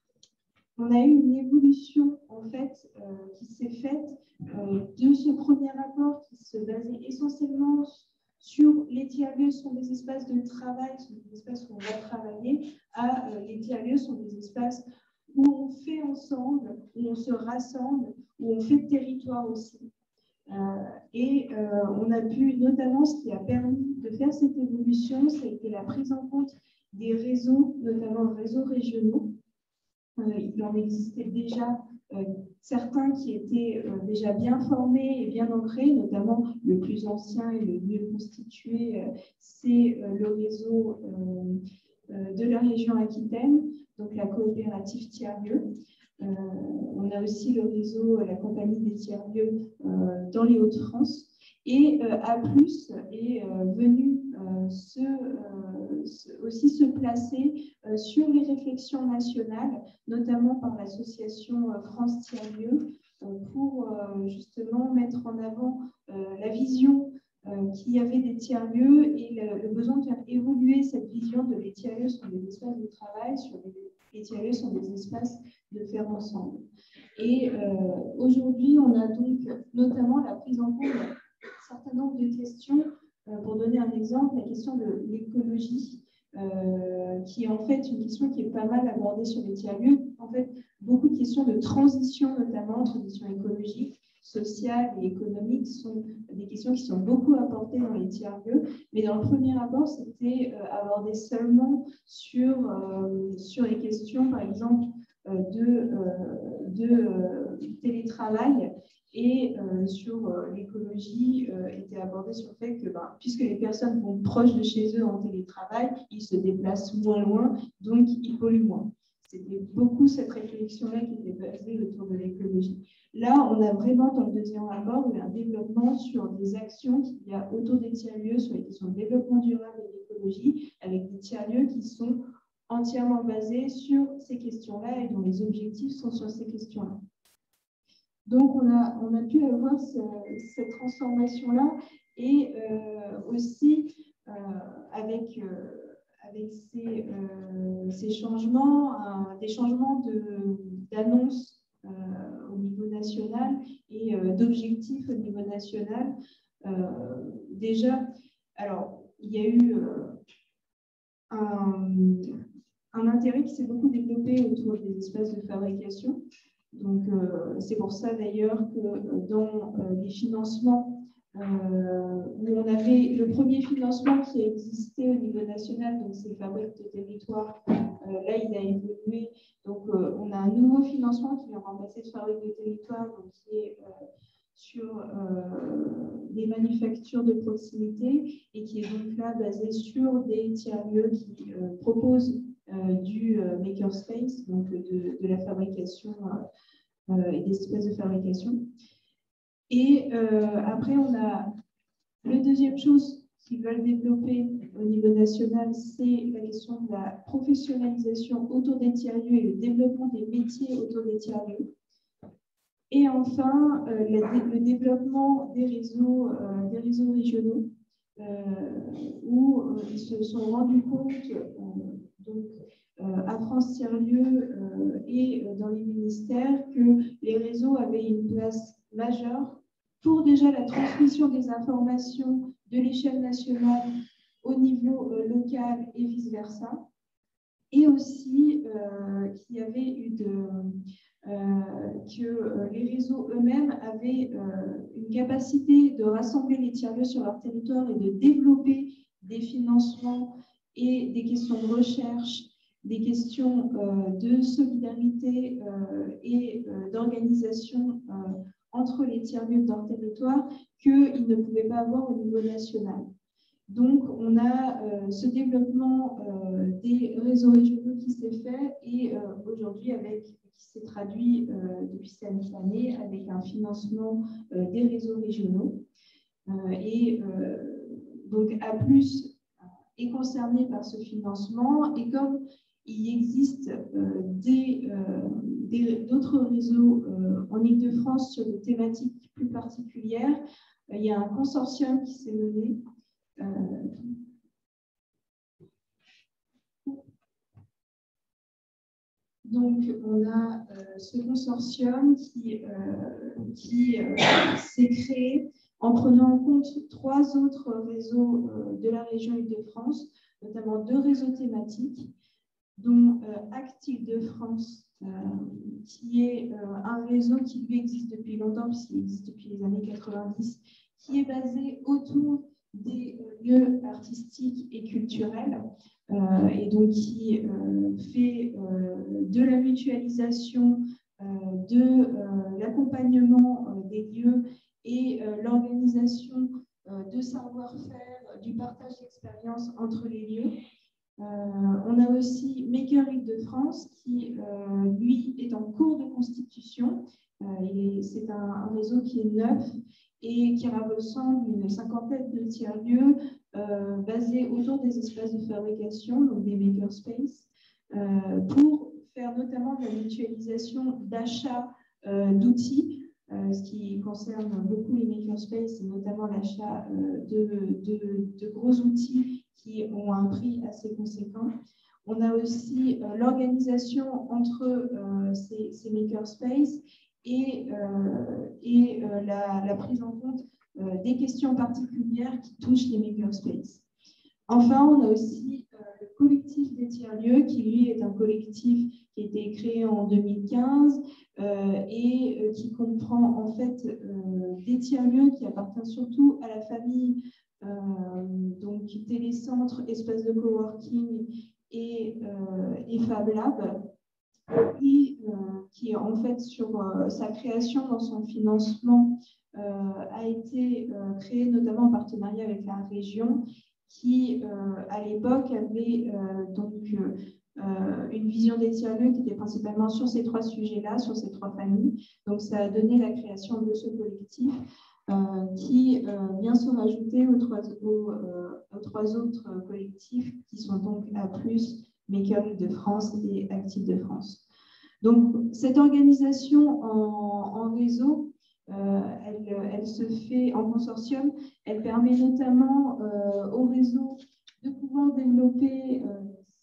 on a eu une évolution en fait euh, qui s'est faite euh, de ce premier rapport qui se basait essentiellement sur les tiers-lieux sont des espaces de travail, sont des espaces où on va travailler, à euh, les tiers-lieux sont des espaces où on fait ensemble, où on se rassemble, où on fait territoire aussi. Euh, et euh, on a pu, notamment ce qui a permis de faire cette évolution, ça a été la prise en compte des réseaux, notamment réseaux régionaux. Euh, il en existait déjà euh, certains qui étaient euh, déjà bien formés et bien ancrés, notamment le plus ancien et le mieux constitué, euh, c'est euh, le réseau euh, euh, de la région Aquitaine, donc la coopérative tiers-lieux. Euh, on a aussi le réseau, la compagnie des tiers-lieux euh, dans les Hauts-de-France. Et euh, A plus est euh, venu euh, se, euh, se, aussi se placer euh, sur les réflexions nationales, notamment par l'association euh, France Tiers-Lieux, euh, pour euh, justement mettre en avant euh, la vision euh, qu'il y avait des tiers-lieux et le, le besoin de faire évoluer cette vision de les tiers-lieux sont des espaces de travail, sur les, les tiers-lieux sont des espaces de faire ensemble. Et euh, aujourd'hui, on a donc notamment la prise en compte un certain nombre de questions. Euh, pour donner un exemple, la question de l'écologie, euh, qui est en fait une question qui est pas mal abordée sur les tiers-lieux. En fait, beaucoup de questions de transition, notamment transition écologique, sociale et économique, sont des questions qui sont beaucoup apportées dans les tiers-lieux. Mais dans le premier rapport, c'était euh, abordé seulement sur, euh, sur les questions, par exemple, euh, de, euh, de euh, télétravail. Et euh, sur euh, l'écologie, euh, était abordé sur le fait que, ben, puisque les personnes vont proches de chez eux en télétravail, ils se déplacent moins loin, donc ils polluent moins. C'était beaucoup cette réflexion-là qui était basée autour de l'écologie. Là, on a vraiment, dans le deuxième rapport, un développement sur des actions qu'il y a autour des tiers-lieux, sur les questions de développement durable et d'écologie, avec des tiers-lieux qui sont entièrement basés sur ces questions-là et dont les objectifs sont sur ces questions-là. Donc, on a, on a pu avoir ce, cette transformation-là et euh, aussi euh, avec, euh, avec ces, euh, ces changements, euh, des changements d'annonces de, euh, au niveau national et euh, d'objectifs au niveau national. Euh, déjà, alors, il y a eu euh, un, un intérêt qui s'est beaucoup développé autour des espaces de fabrication. Donc, euh, c'est pour ça d'ailleurs que euh, dans euh, les financements euh, où on avait le premier financement qui existait au niveau national, donc c'est Fabrique de territoire. Euh, là, il a évolué. Donc, euh, on a un nouveau financement qui vient remplacer ce Fabrique de territoire, donc qui est euh, sur euh, des manufactures de proximité et qui est donc là basé sur des tiers-lieux qui euh, proposent euh, du euh, makerspace, donc de, de la fabrication euh, et des espaces de fabrication. Et euh, après, on a la deuxième chose qu'ils veulent développer au niveau national, c'est la question de la professionnalisation autour des tiers-lieux et le développement des métiers autour des tiers-lieux. Et enfin, euh, le, le développement des réseaux, euh, des réseaux régionaux, euh, où euh, ils se sont rendus compte, euh, donc, euh, à France Tiers-Lieux euh, et euh, dans les ministères, que les réseaux avaient une place majeure pour déjà la transmission des informations de l'échelle nationale au niveau euh, local et vice-versa, et aussi euh, qu'il y avait eu de... Euh, que euh, les réseaux eux-mêmes avaient euh, une capacité de rassembler les tiers-lieux sur leur territoire et de développer des financements et des questions de recherche, des questions euh, de solidarité euh, et euh, d'organisation euh, entre les tiers-lieux de leur territoire qu'ils ne pouvaient pas avoir au niveau national. Donc, on a euh, ce développement euh, des réseaux régionaux qui s'est fait et euh, aujourd'hui avec qui s'est traduit euh, depuis cette année avec un financement euh, des réseaux régionaux. Euh, et euh, donc, A plus, est concerné par ce financement. Et comme il existe euh, d'autres euh, réseaux euh, en Île-de-France sur des thématiques plus particulières, euh, il y a un consortium qui s'est mené. Euh, Donc, on a euh, ce consortium qui, euh, qui euh, s'est créé en prenant en compte trois autres réseaux euh, de la région Île-de-France, notamment deux réseaux thématiques, dont euh, Act Île-de-France, euh, qui est euh, un réseau qui lui existe depuis longtemps, puisqu'il existe depuis les années quatre-vingt-dix, qui est basé autour des euh, lieux artistiques et culturels, euh, et donc qui euh, fait euh, de la mutualisation, euh, de euh, l'accompagnement euh, des lieux et euh, l'organisation euh, de savoir-faire, du partage d'expériences entre les lieux. Euh, on a aussi Maker Île-de-France qui, euh, lui, est en cours de constitution. Euh, c'est un, un réseau qui est neuf et qui rassemble une cinquantaine de tiers-lieux euh, basés autour des espaces de fabrication, donc des makerspaces, euh, pour faire notamment de la mutualisation d'achat euh, d'outils, euh, ce qui concerne beaucoup les makerspaces, et notamment l'achat euh, de, de, de gros outils qui ont un prix assez conséquent. On a aussi euh, l'organisation entre euh, ces, ces makerspaces et, euh, et euh, la, la prise en compte euh, des questions particulières qui touchent les makerspaces. Enfin, on a aussi euh, le collectif des tiers-lieux, qui lui est un collectif qui a été créé en deux mille quinze euh, et euh, qui comprend en fait euh, des tiers-lieux qui appartiennent surtout à la famille, euh, donc télécentre, espace de coworking et, euh, et Fab Lab, et euh, qui en fait sur euh, sa création dans son financement euh, a été euh, créé notamment en partenariat avec la région qui euh, à l'époque avait euh, donc euh, une vision des tiers-lieux qui était principalement sur ces trois sujets-là, sur ces trois familles. Donc ça a donné la création de ce collectif euh, qui euh, vient se rajouter aux trois, aux, euh, aux trois autres collectifs qui sont donc A plus, Maker Île-de-France et Act Île-de-France. Donc, cette organisation en, en réseau, euh, elle, elle se fait en consortium. Elle permet notamment euh, au réseau de pouvoir développer euh,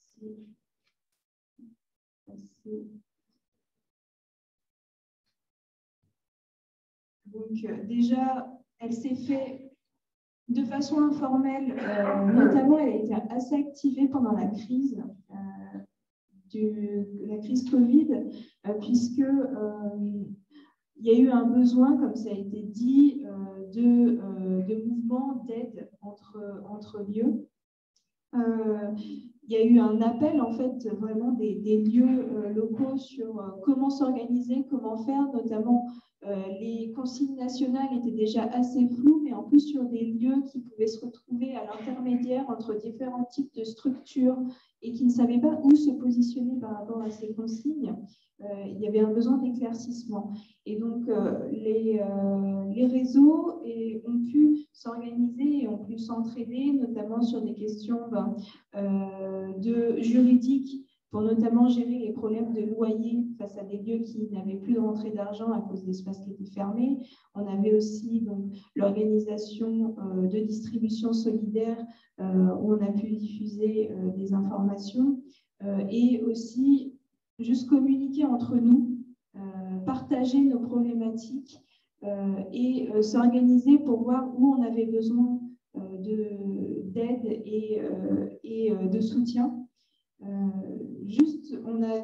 donc euh, déjà, elle s'est faite de façon informelle, euh, notamment elle a été assez activée pendant la crise. Euh, De la crise Covid, euh, puisque euh, il il y a eu un besoin, comme ça a été dit, euh, de, euh, de mouvements d'aide entre, entre lieux. Euh, il y a eu un appel, en fait, vraiment des, des lieux euh, locaux sur euh, comment s'organiser, comment faire, notamment euh, les consignes nationales étaient déjà assez floues, mais en plus sur des lieux qui pouvaient se retrouver à l'intermédiaire entre différents types de structures et qui ne savaient pas où se positionner par rapport à ces consignes. Euh, il y avait un besoin d'éclaircissement. Et donc, euh, les, euh, les réseaux et, ont pu s'organiser et ont pu s'entraider, notamment sur des questions ben, euh, de juridiques, pour notamment gérer les problèmes de loyer face à des lieux qui n'avaient plus de rentrée d'argent à cause d'espaces qui étaient fermés. On avait aussi l'organisation euh, de distribution solidaire euh, où on a pu diffuser euh, des informations euh, et aussi juste communiquer entre nous, euh, partager nos problématiques euh, et euh, s'organiser pour voir où on avait besoin euh, d'aide et, euh, et euh, de soutien. Euh, juste, on a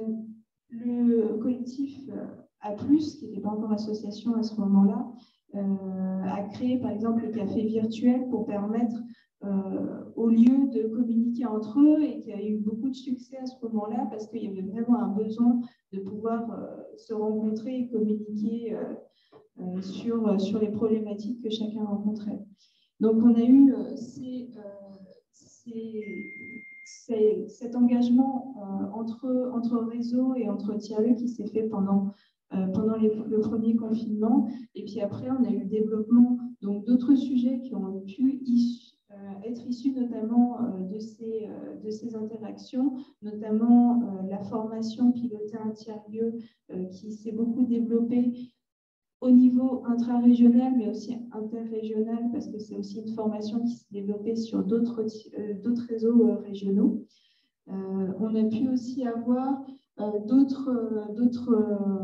le collectif A plus, qui n'était pas encore association à ce moment-là, euh, a créé par exemple le café virtuel pour permettre euh, au lieu de communiquer entre eux et qui a eu beaucoup de succès à ce moment-là parce qu'il y avait vraiment un besoin de pouvoir euh, se rencontrer et communiquer euh, euh, sur, sur les problématiques que chacun rencontrait. Donc on a eu euh, ces, euh, ces, ces, cet engagement euh, entre, entre réseaux et entre tiers-lieux qui s'est fait pendant Euh, pendant les, le premier confinement. Et puis après, on a eu le développement d'autres sujets qui ont pu issu, euh, être issus notamment euh, de, ces, euh, de ces interactions, notamment euh, la formation pilotée un tiers-lieu euh, qui s'est beaucoup développée au niveau intra-régional, mais aussi interrégional, parce que c'est aussi une formation qui s'est développée sur d'autres euh, d'autres réseaux euh, régionaux. Euh, on a pu aussi avoir euh, d'autres d'autres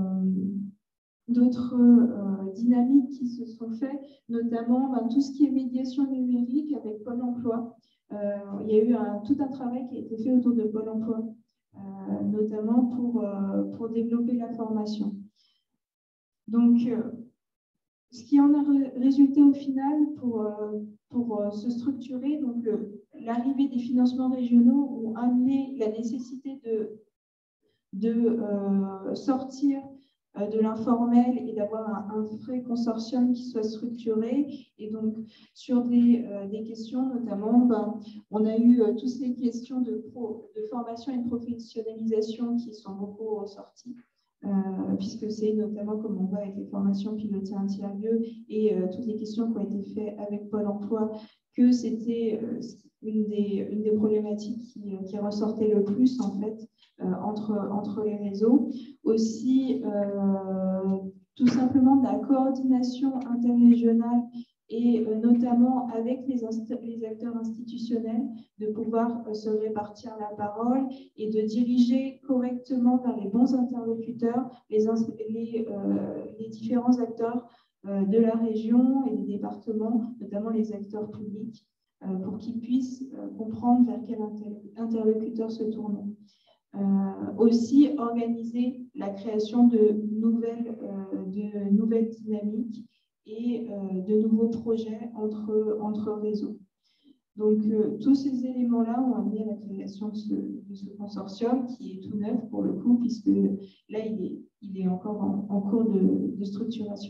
d'autres euh, dynamiques qui se sont faites, notamment ben, tout ce qui est médiation numérique avec Pôle emploi. Euh, il y a eu un, tout un travail qui a été fait autour de Pôle emploi, euh, notamment pour, euh, pour développer la formation. Donc, euh, ce qui en a résulté au final pour, euh, pour euh, se structurer, donc l'arrivée des financements régionaux ont amené la nécessité de, de euh, sortir de l'informel et d'avoir un, un vrai consortium qui soit structuré. Et donc, sur des, euh, des questions, notamment, ben, on a eu euh, toutes les questions de, pro, de formation et de professionnalisation qui sont beaucoup ressorties, euh, puisque c'est notamment, comme on voit avec les formations pilotées un tiers-lieu et euh, toutes les questions qui ont été faites avec Pôle emploi, que c'était euh, une, des, une des problématiques qui, qui ressortait le plus, en fait, Euh, entre, entre les réseaux. Aussi, euh, tout simplement de la coordination interrégionale et euh, notamment avec les, les acteurs institutionnels, de pouvoir euh, se répartir la parole et de diriger correctement vers les bons interlocuteurs les, les, euh, les différents acteurs euh, de la région et des départements, notamment les acteurs publics, euh, pour qu'ils puissent euh, comprendre vers quel interlocuteur se tourner. Euh, aussi organiser la création de nouvelles, euh, de nouvelles dynamiques et euh, de nouveaux projets entre, entre réseaux. Donc, euh, tous ces éléments-là ont amené à la création de ce, de ce consortium qui est tout neuf pour le coup, puisque là, il est, il est encore en, en cours de, de structuration.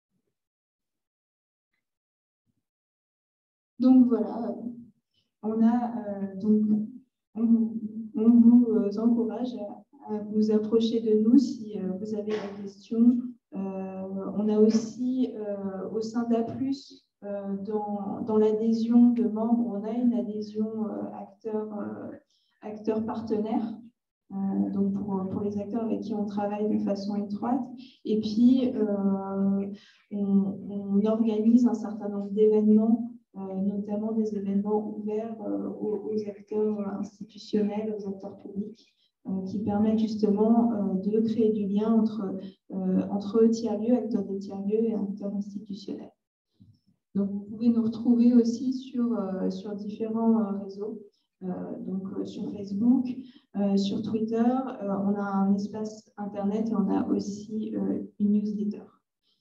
Donc, voilà, on a euh, donc on, on vous encourage à, à vous approcher de nous si euh, vous avez des questions. Euh, on a aussi, euh, au sein d'A plus, euh, dans, dans l'adhésion de membres, on a une adhésion euh, acteur, euh, acteur partenaire, euh, donc pour, pour les acteurs avec qui on travaille de façon étroite. Et puis, euh, on, on organise un certain nombre d'événements, Euh, notamment des événements ouverts euh, aux, aux acteurs institutionnels, aux acteurs publics, euh, qui permettent justement euh, de créer du lien entre, euh, entre tiers-lieux, acteurs de tiers-lieux et acteurs institutionnels. Donc, vous pouvez nous retrouver aussi sur, euh, sur différents euh, réseaux, euh, donc euh, sur Facebook, euh, sur Twitter, euh, on a un espace Internet et on a aussi euh, une newsletter.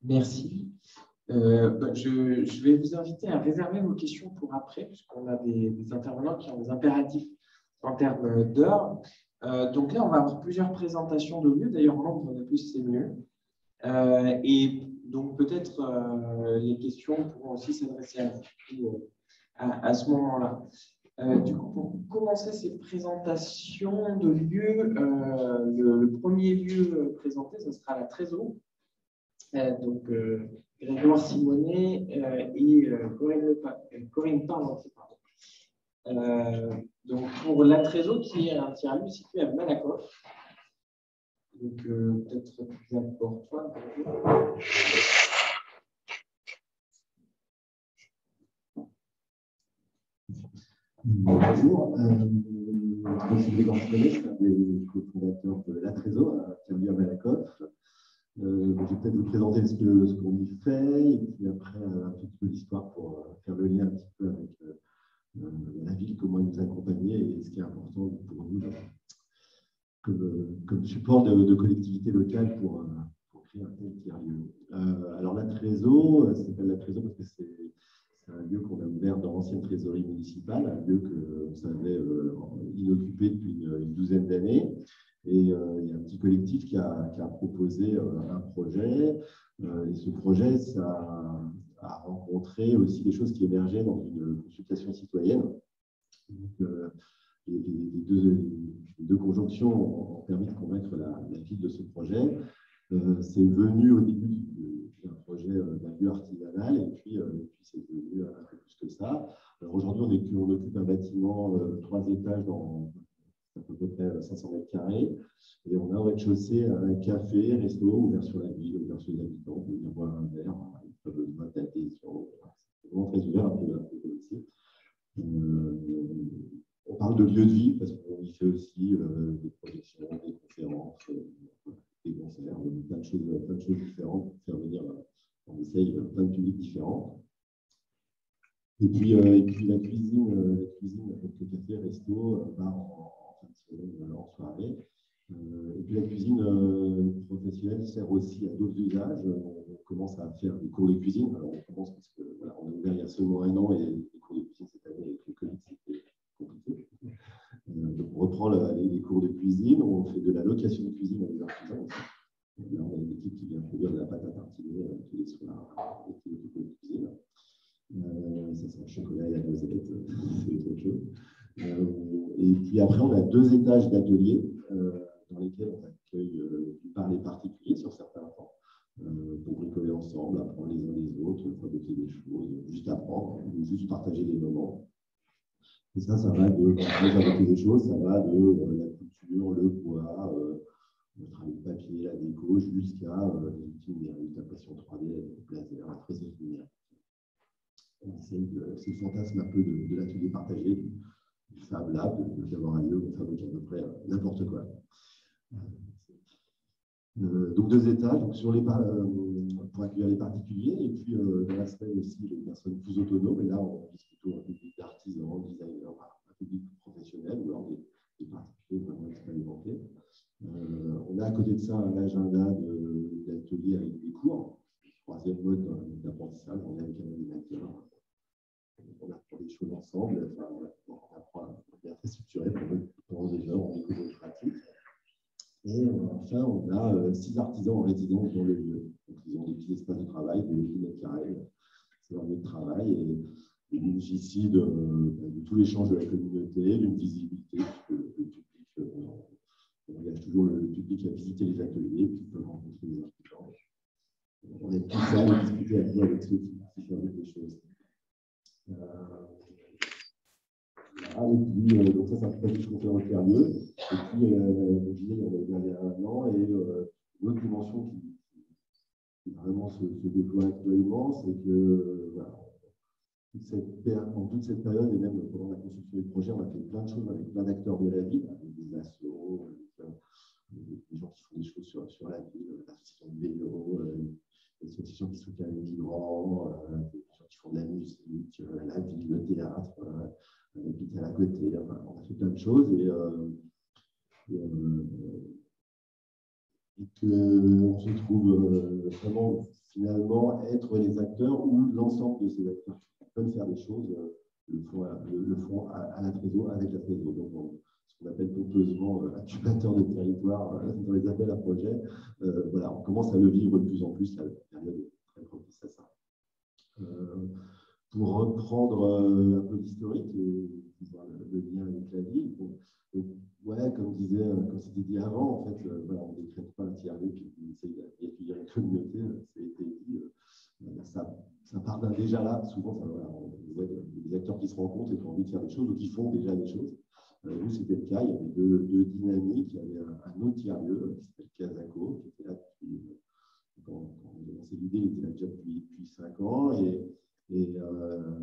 Merci. Euh, bah, je, je vais vous inviter à réserver vos questions pour après, puisqu'on a des, des intervenants qui ont des impératifs en termes d'heures. Euh, donc là, on va avoir plusieurs présentations de lieux. D'ailleurs, membre de plus, c'est mieux. Euh, et donc, peut-être euh, les questions pourront aussi s'adresser à vous à, à ce moment-là. Euh, du coup, pour commencer ces présentations de lieux, euh, le, le premier lieu présenté, ce sera la Trésor. Euh, donc, euh, Grégoire Simonet euh, et euh, Corinne, Le euh, Corinne Parmentier. Euh, donc, pour la Trésor, qui est un tiers-lieu situé à Malakoff. Donc, euh, peut-être plus important. Bonjour, euh, je suis Grégoire Simonet, je suis un des cofondateurs de la Trésor, un tiers-lieu à Malakoff. Euh, je vais peut-être vous présenter ce qu'on ce qu'on y fait, et puis après un petit peu l'histoire pour euh, faire le lien un petit peu avec euh, euh, la ville, comment elle nous accompagne et ce qui est important pour nous comme, comme support de, de collectivité locale pour, euh, pour créer un tel tiers-lieu. Euh, alors la Trésor, ça s'appelle la Trésor parce que c'est un lieu qu'on a ouvert dans l'ancienne trésorerie municipale, un lieu que vous savez euh, inoccupé depuis une, une douzaine d'années. Et euh, il y a un petit collectif qui a, qui a proposé euh, un projet. Euh, et ce projet, ça a rencontré aussi des choses qui émergeaient dans une consultation citoyenne. Donc, euh, les, les, deux, les deux conjonctions ont permis de convaincre la, la ville de ce projet. Euh, c'est venu au début d'un projet euh, d'un lieu artisanal, et puis, euh, et puis c'est devenu un peu plus que ça. Aujourd'hui, on, on occupe un bâtiment euh, trois étages dans à peu près cinq cents mètres carrés, et on a au rez-de-chaussée un café, resto ouvert sur la ville, ouvert sur les habitants, on peut venir boire un verre, ils peuvent voter adhésion. C'est vraiment très ouvert, un peu, un peu comme ici. Euh, on parle de lieu de vie parce qu'on y fait aussi euh, des projections, des conférences, euh, des concerts, plein de choses, plein de choses différentes pour faire venir, on essaye plein de publics différents. Et puis, euh, et puis la cuisine, euh, la cuisine, donc le café, resto, euh, bar en, en fin de semaine, en soirée. Euh, et puis la cuisine euh, professionnelle sert aussi à d'autres usages. On, on commence à faire des cours de cuisine. Alors on commence parce que voilà, on a ouvert il y a seulement un an et les cours de cuisine cette année avec le Covid, c'était compliqué. Euh, donc on reprend la, les, les cours de cuisine, on fait de la location de cuisine à des artisans aussi. Et là, on a une équipe qui vient produire de la pâte à tartiner euh, tous les soirs et qui occupe de cuisine. Euh, ça c'est un chocolat et la noisette, c'est autre chose. Euh, et puis après, on a deux étages d'ateliers euh, dans lesquels on accueille euh, par les particuliers sur certains temps euh, pour bricoler ensemble, apprendre les uns les autres, fabriquer des choses, juste apprendre, ou juste partager des moments. Et ça, ça va de fabriquer des choses, ça va de euh, la couture, le bois, euh, le travail de papier, la déco, jusqu'à euh, les outils numériques, l'impression trois D, le laser, la présence numérique. C'est le fantasme un peu de, de l'atelier partagé, du, du Fab Lab, d'avoir un lieu où on fabrique à peu près n'importe quoi. Euh, donc deux étages donc sur les, euh, pour accueillir les particuliers, et puis euh, dans la semaine aussi les personnes plus autonomes, et là on vise plutôt un public d'artisans, designers, un public professionnel, ou alors des, des particuliers vraiment expérimentés. Euh, on a à côté de ça un agenda d'ateliers avec des cours, troisième mode d'apprentissage, on est avec un animateur. On apprend des choses ensemble, enfin, on apprend bien très structuré pendant des heures, on découvre une pratique. Et enfin, on a euh, six artisans en résidence dans le lieu. Donc, ils ont des petits espaces de travail, des huit mètres carrés, c'est leur lieu de travail, et ils bénéficient de, de tout l'échange de la communauté, d'une visibilité, puisque le, le public, euh, on engage toujours le, le public à visiter les ateliers, puis ils peuvent rencontrer les artisans. On est tous là à discuter avec ceux qui, qui fabriquent des choses. Euh, ah, et puis, euh, donc ça, c'est un projet qu'on fait en tiers-lieu. Et puis, euh, je disais, on a ouvert un an, et euh, une autre dimension qui, qui vraiment se, se déploie actuellement, c'est que euh, voilà, toute cette, en toute cette période, et même pendant la construction du projet, on a fait plein de choses avec plein d'acteurs de la ville, avec des assos, avec, euh, des gens qui font des choses sur, sur la ville, l'association de vélo, euh, des associations qui soutiennent les migrants, euh, des gens qui font de la musique, euh, la ville, le théâtre, euh, l'hôpital à côté. Enfin, on a fait plein de choses, et, euh, et, euh, et qu'on se trouve euh, vraiment finalement être les acteurs ou l'ensemble de ces acteurs qui peuvent faire des choses euh, le font, à, le, le font à, à la Trésor, avec la Trésor. Donc, on, ce qu'on appelle pompeusement euh, incubateur de territoire euh, dans les appels à projets. Euh, voilà, on commence à le vivre de plus en plus, la période est très propice à ça. Euh, pour reprendre euh, un peu l'historique et voir le, le lien avec la ville, bon, donc, ouais, comme disait, comme c'était dit avant, en fait, euh, voilà, on ne décrète pas un tiers-lieu puis on essaye d'accueillir une communauté, ça a été dit, euh, ça, ça part d'un déjà là, souvent, ça, voilà, on voit des acteurs qui se rencontrent et qui ont envie de faire des choses ou qui font déjà des choses. Euh, nous, c'était le cas, il y avait deux, deux dynamiques, il y avait un, un autre tiers-lieu qui s'appelle Casaco, qui était là depuis, quand, quand on a lancé l'idée, il était là déjà depuis, depuis cinq ans, et, et euh,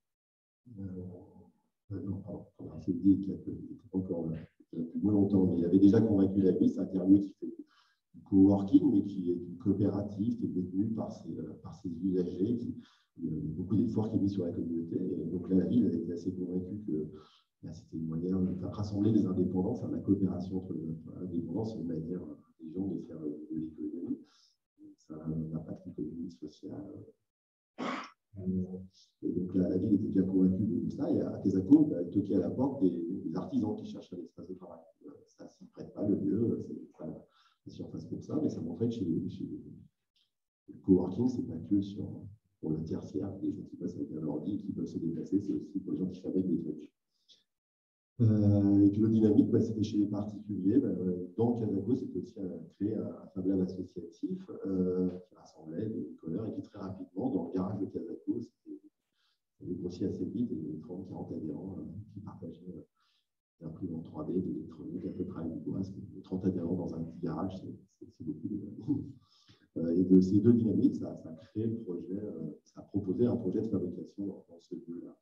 euh, non, pardon, on a fait l'idée qu'il n'était pas encore là, depuis moins longtemps, mais il avait déjà convaincu la ville, c'est un tiers-lieu qui fait du coworking, mais qui est une coopérative qui est détenue par ses, par ses usagers, qui, il y a beaucoup d'efforts qui est mis sur la communauté, et donc là, la ville a été assez convaincue que c'était une moyen de faire rassembler les indépendants, faire de la coopération entre les indépendants, c'est une manière des gens de faire de l'économie. Ça a un impact économique, social. Et donc la, la ville était bien convaincue de ça. Et à Casaco, elle a toqué à la porte des, des artisans qui cherchaient un espace de travail. Ça ne s'y prête pas, le lieu, c'est pas la surface pour ça, mais ça montrait que chez, chez le coworking, ce n'est pas que sur, pour le tertiaire, les gens qui passent avec un ordi et qui peuvent se déplacer, c'est aussi pour les gens qui fabriquent des trucs. Euh, et puis le dynamique, bah, c'était chez les particuliers. Bah, dans Casaco, c'était aussi à créer un, un Fab Lab associatif euh, qui rassemblait des bricoleurs et qui très rapidement, dans le garage de Casaco, c'était grossi assez vite, et il y avait trente à quarante adhérents euh, qui partageaient euh, des imprimantes trois D, de l'électronique, un peu de travail du bois. trente adhérents dans un petit garage, c'est beaucoup de euh, Et de ces deux dynamiques, ça, ça a créé le projet, euh, ça a proposé un projet de fabrication dans, dans ce lieu-là.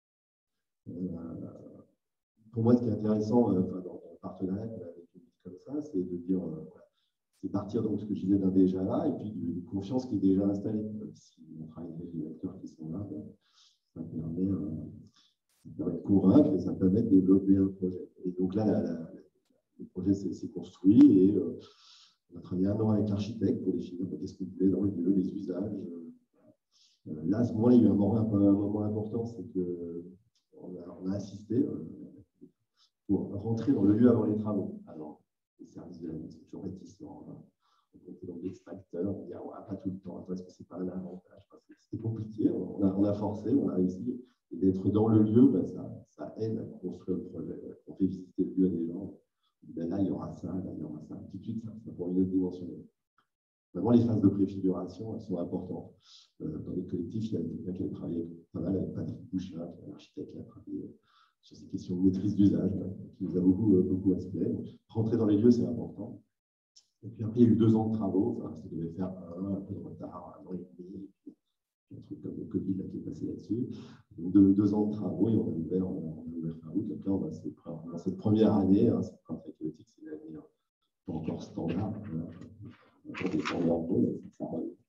Euh, Pour moi, ce qui est intéressant euh, enfin, dans le partenariat avec une ville comme ça, c'est de dire, euh, voilà, c'est partir donc ce que je disais d'un déjà là, et puis d'une confiance qui est déjà installée. Euh, si on travaille avec les acteurs qui sont là, ben, ça, permet, euh, ça permet de convaincre et ça permet de développer un projet. Et donc là, la, la, le projet s'est construit et euh, on a travaillé un an avec l'architecte pour définir qu'est-ce qu'on voulait dans le lieu, les usages. Euh, là, à ce moment-là, il y a eu un moment, un, un moment important, c'est qu'on a, on a assisté. Euh, pour rentrer dans le lieu avant les travaux. Alors, les services de la ville sont toujours réticents. On était dans l'extracteur, on dit ah, ouais, pas tout le temps, est-ce que ce n'est pas un avantage? C'était compliqué, on a, on a forcé, on a réussi. Et d'être dans le lieu, ben, ça, ça aide à construire le projet. On fait visiter le lieu à des gens. Ben, là, il y aura ça, là, il y aura ça. Tout de suite, ça, ça pour une autre dimension. Vraiment, les phases de préfiguration, elles sont importantes. Euh, dans les collectifs, il y a quelqu'un qui a travaillé pas mal avec Patrick Bouchin, qui est un architecte qui a travaillé sur ces questions de maîtrise d'usage, qui nous a beaucoup, beaucoup inspiré. Donc, rentrer dans les lieux, c'est important. Et puis après, il y a eu deux ans de travaux. Enfin, ça devait faire un, un peu de retard, un an et demi, et puis un truc comme le Covid là, qui est passé là-dessus. Donc, deux, deux ans de travaux et on a ouvert, on a ouvert fin août. Donc là, on a cette, dans cette première année, hein, c'est pas très chaotique, c'est l'année pas encore standard. Voilà. On a des standards en gros, ça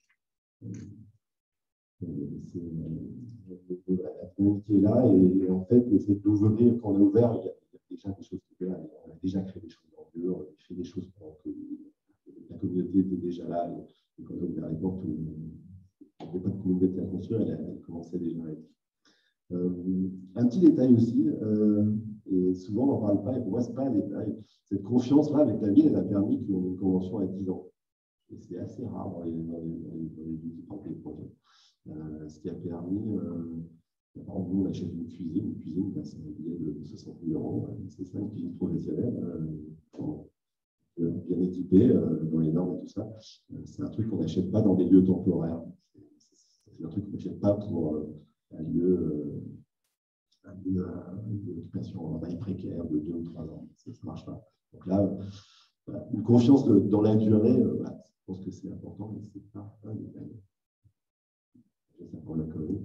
c'est la dynamique qui est là, et en fait, c'est d'ouvrir, quand on a ouvert, il y a, il y a déjà des choses qui étaient là, on a déjà créé des choses dans le lieu, on a fait des choses pendant que la communauté était déjà là, et quand on a ouvert les portes, il n'y avait pas de communauté à construire, elle, elle commençait déjà à être. Euh, un petit détail aussi, euh, et souvent on n'en parle pas, et pour moi, ce n'est pas un détail, cette confiance-là avec la ville, elle a permis qu'on ait une convention à dix ans. Et c'est assez rare dans les, dans les, dans les, dans les villes qui portent les projets. Euh, ce qui a permis, euh, par exemple, nous, on achète une cuisine, une cuisine, ben, c'est un billet de soixante mille euros, c'est ça, une cuisine professionnelle, euh, bien équipée, euh, dans les normes et tout ça. Euh, c'est un truc qu'on n'achète pas dans des lieux temporaires. C'est un truc qu'on n'achète pas pour euh, un lieu, euh, un lieu d'occupation en bail précaire de deux ou trois ans. Ça ne marche pas. Donc là, euh, voilà, une confiance de, dans la durée, euh, voilà, je pense que c'est important, mais ce n'est pas un détail. Ça pour la Covid.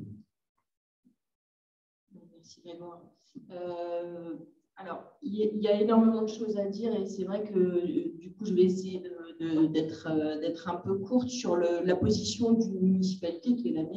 Merci Grégoire. Euh, alors, il y, y a énormément de choses à dire et c'est vrai que du coup, je vais essayer d'être euh, un peu courte sur le, la position d'une municipalité qui est la mienne. Hein, donc,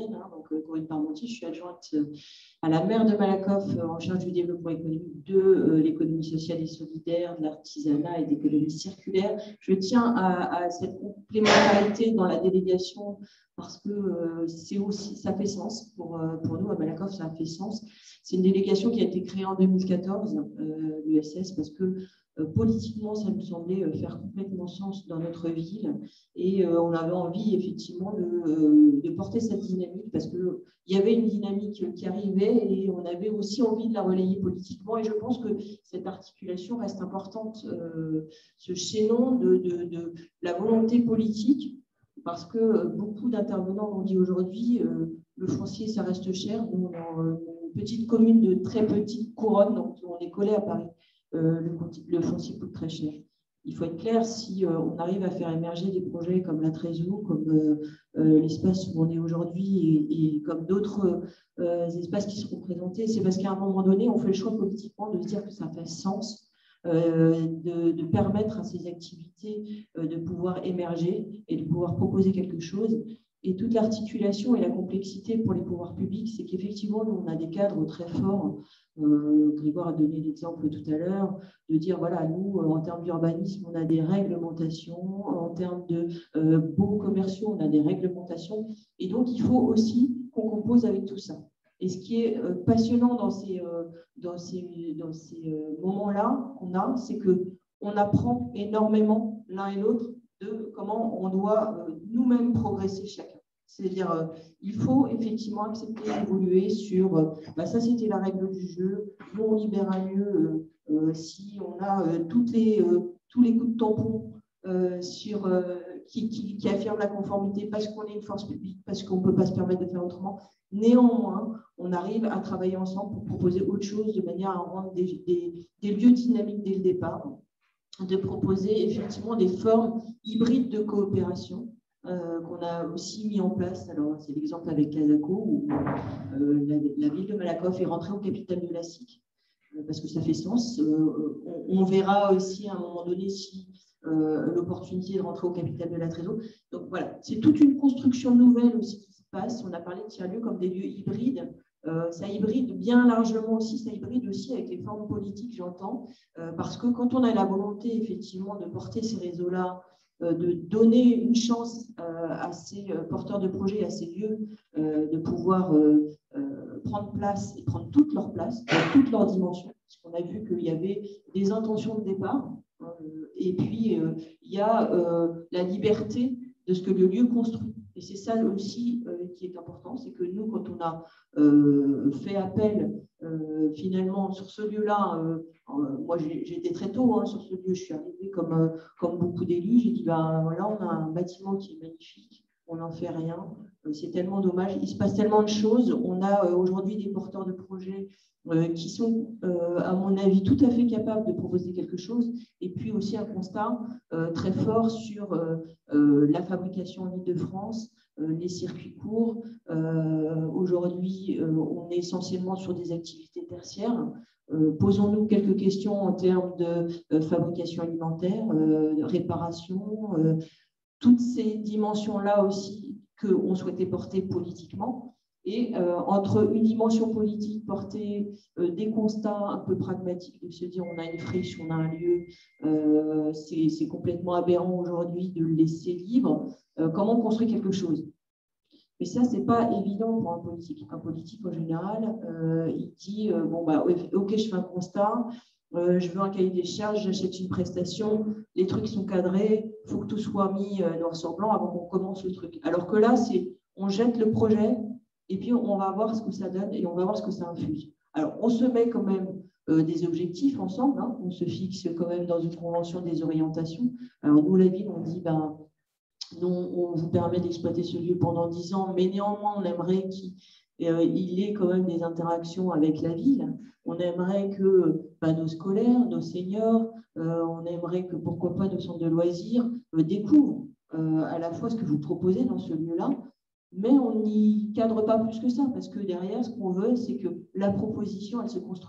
Corinne Parmentier, je suis adjointe à la maire de Malakoff en charge du développement économique, de l'économie sociale et solidaire, de l'artisanat et d'économie circulaire. Je tiens à, à cette complémentarité dans la délégation parce que euh, c'est aussi, ça fait sens pour, pour nous, à Malakoff, ça a fait sens. C'est une délégation qui a été créée en deux mille quatorze, euh, l'U S S, parce que euh, politiquement, ça nous semblait faire complètement sens dans notre ville et euh, on avait envie effectivement de, euh, de porter cette dynamique parce qu'il y avait une dynamique qui arrivait et on avait aussi envie de la relayer politiquement et je pense que cette articulation reste importante, euh, ce chaînon de, de, de la volonté politique. Parce que beaucoup d'intervenants ont dit aujourd'hui, euh, le foncier, ça reste cher. Nous, on est une petite commune de très petite couronne, donc on est collé à Paris. Euh, le, le foncier coûte très cher. Il faut être clair, si euh, on arrive à faire émerger des projets comme la Trésor, comme euh, euh, l'espace où on est aujourd'hui et, et comme d'autres euh, espaces qui seront présentés, c'est parce qu'à un moment donné, on fait le choix politiquement de se dire que ça fait sens. Euh, de, de permettre à ces activités euh, de pouvoir émerger et de pouvoir proposer quelque chose. Et toute l'articulation et la complexité pour les pouvoirs publics, c'est qu'effectivement, nous, on a des cadres très forts. Euh, Grégoire a donné l'exemple tout à l'heure, de dire, voilà, nous, en termes d'urbanisme, on a des réglementations, en termes de euh, baux commerciaux, on a des réglementations. Et donc, il faut aussi qu'on compose avec tout ça. Et ce qui est euh, passionnant dans ces, euh, dans ces, dans ces euh, moments-là qu'on a, c'est qu'on apprend énormément l'un et l'autre de comment on doit euh, nous-mêmes progresser chacun. C'est-à-dire, euh, il faut effectivement accepter d'évoluer sur, euh, bah, ça c'était la règle du jeu, nous on libérera mieux euh, euh, si on a euh, toutes les, euh, tous les coups de tampon euh, sur, euh, qui, qui, qui affirment la conformité parce qu'on est une force publique, parce qu'on ne peut pas se permettre de faire autrement. Néanmoins, on arrive à travailler ensemble pour proposer autre chose de manière à rendre des, des, des lieux dynamiques dès le départ, de proposer effectivement des formes hybrides de coopération euh, qu'on a aussi mis en place. Alors, c'est l'exemple avec Casako où euh, la, la ville de Malakoff est rentrée au capital de la S I C euh, parce que ça fait sens. Euh, on, on verra aussi à un moment donné si euh, l'opportunité de rentrer au capital de la Trésor. Donc voilà, c'est toute une construction nouvelle aussi qui se passe. On a parlé de tiers-lieux comme des lieux hybrides. Euh, ça hybride bien largement aussi, ça hybride aussi avec les formes politiques, j'entends, euh, parce que quand on a la volonté effectivement de porter ces réseaux-là, euh, de donner une chance euh, à ces euh, porteurs de projets, à ces lieux, euh, de pouvoir euh, euh, prendre place et prendre toute leur place, dans toutes leurs dimensions, parce qu'on a vu qu'il y avait des intentions de départ, euh, et puis euh, il y a euh, la liberté de ce que le lieu construit. Et c'est ça aussi euh, qui est important, c'est que nous, quand on a euh, fait appel euh, finalement sur ce lieu-là, euh, euh, moi j'étais très tôt hein, sur ce lieu, je suis arrivée comme, euh, comme beaucoup d'élus, j'ai dit, ben, là on a un bâtiment qui est magnifique, on n'en fait rien, euh, c'est tellement dommage, il se passe tellement de choses, on a euh, aujourd'hui des porteurs de projets euh, qui sont, euh, à mon avis, tout à fait capables de proposer quelque chose, et puis aussi un constat euh, très fort sur euh, euh, la fabrication en Île-de-France, euh, les circuits courts. Euh, aujourd'hui, euh, on est essentiellement sur des activités tertiaires. Euh, posons-nous quelques questions en termes de euh, fabrication alimentaire, euh, de réparation, euh, toutes ces dimensions-là aussi qu'on souhaitait porter politiquement. Et euh, entre une dimension politique portée, euh, des constats un peu pragmatiques, de se dire on a une friche, on a un lieu, euh, c'est complètement aberrant aujourd'hui de le laisser libre. Euh, comment on construit quelque chose? Mais ça, ce n'est pas évident pour un politique. Un politique, en général, euh, il dit euh, bon, bah, ok, je fais un constat, euh, je veux un cahier des charges, j'achète une prestation, les trucs sont cadrés, il faut que tout soit mis euh, noir sur blanc avant qu'on commence le truc. Alors que là, c'est on jette le projet et puis on va voir ce que ça donne et on va voir ce que ça infuse. Alors, on se met quand même euh, des objectifs ensemble, hein, on se fixe quand même dans une convention des orientations. Alors, nous, la ville, on dit ben, nous, on vous permet d'exploiter ce lieu pendant dix ans, mais néanmoins, on aimerait qu'il euh, il ait quand même des interactions avec la ville. On aimerait que bah, nos scolaires, nos seniors, euh, on aimerait que, pourquoi pas, nos centres de loisirs euh, découvrent euh, à la fois ce que vous proposez dans ce lieu-là, mais on n'y cadre pas plus que ça, parce que derrière, ce qu'on veut, c'est que la proposition, elle se construise.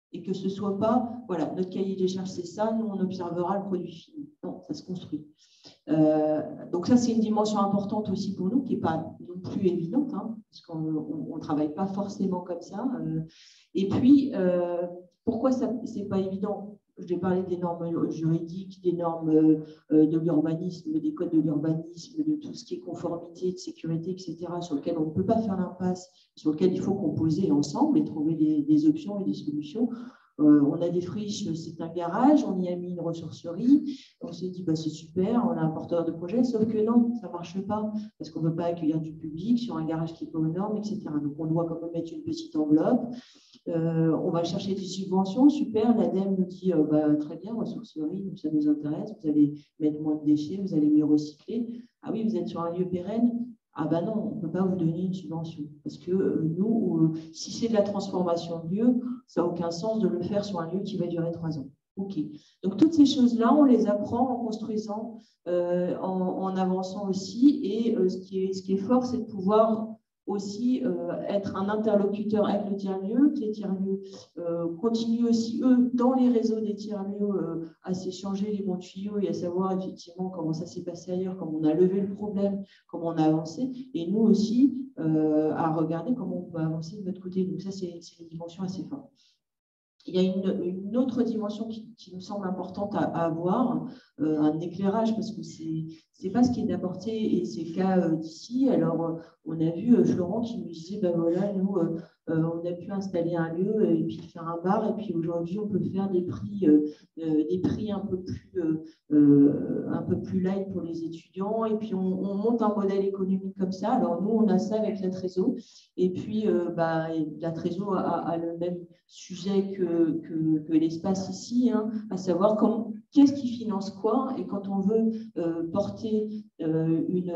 et que ce ne soit pas, voilà, notre cahier des charges, c'est ça, nous, on observera le produit fini. Non, ça se construit. Euh, donc ça, c'est une dimension importante aussi pour nous, qui n'est pas non plus évidente, hein, parce qu'on ne travaille pas forcément comme ça. Euh, et puis, euh, pourquoi ce n'est pas évident? Je vais parler des normes juridiques, des normes euh, de l'urbanisme, des codes de l'urbanisme, de tout ce qui est conformité, de sécurité, et cetera, sur lequel on ne peut pas faire l'impasse, sur lequel il faut composer ensemble et trouver des, des options et des solutions. Euh, on a des friches, c'est un garage, on y a mis une ressourcerie, on s'est dit bah, c'est super, on a un porteur de projet, sauf que non, ça ne marche pas, parce qu'on ne peut pas accueillir du public sur un garage qui n'est pas aux normes, et cetera. Donc on doit quand même mettre une petite enveloppe. Euh, on va chercher des subventions, super, l'ADEME nous dit euh, bah, très bien, ressourcerie, ça nous intéresse, vous allez mettre moins de déchets, vous allez mieux recycler. Ah oui, vous êtes sur un lieu pérenne. Ah ben non, on ne peut pas vous donner une subvention. Parce que euh, nous, euh, si c'est de la transformation de lieu, ça n'a aucun sens de le faire sur un lieu qui va durer trois ans. OK. Donc, toutes ces choses-là, on les apprend en construisant, euh, en, en avançant aussi. Et euh, ce, qui est, ce qui est fort, c'est de pouvoir aussi euh, être un interlocuteur avec le tiers-lieu, que les tiers-lieux euh, continuent aussi, eux, dans les réseaux des tiers-lieux, euh, à s'échanger les bons tuyaux et à savoir effectivement comment ça s'est passé ailleurs, comment on a levé le problème, comment on a avancé, et nous aussi, euh, à regarder comment on peut avancer de notre côté. Donc ça, c'est une dimension assez forte. Il y a une, une autre dimension qui, qui nous semble importante à, à avoir, euh, un éclairage, parce que ce n'est pas ce qui est apporté et c'est le cas euh, d'ici. Alors, euh, on a vu euh, Florent qui nous disait, ben voilà, nous, euh, euh, on a pu installer un lieu et puis faire un bar, et puis aujourd'hui, on peut faire des prix, euh, euh, des prix un peu plus, euh, euh, un peu plus light pour les étudiants, et puis on, on monte un modèle économique comme ça. Alors, nous, on a ça avec la Trésor, et puis euh, bah, la Trésor a, a le même sujet que, que, que l'espace ici, hein, à savoir qu'est-ce qui finance quoi, et quand on veut euh, porter euh, une,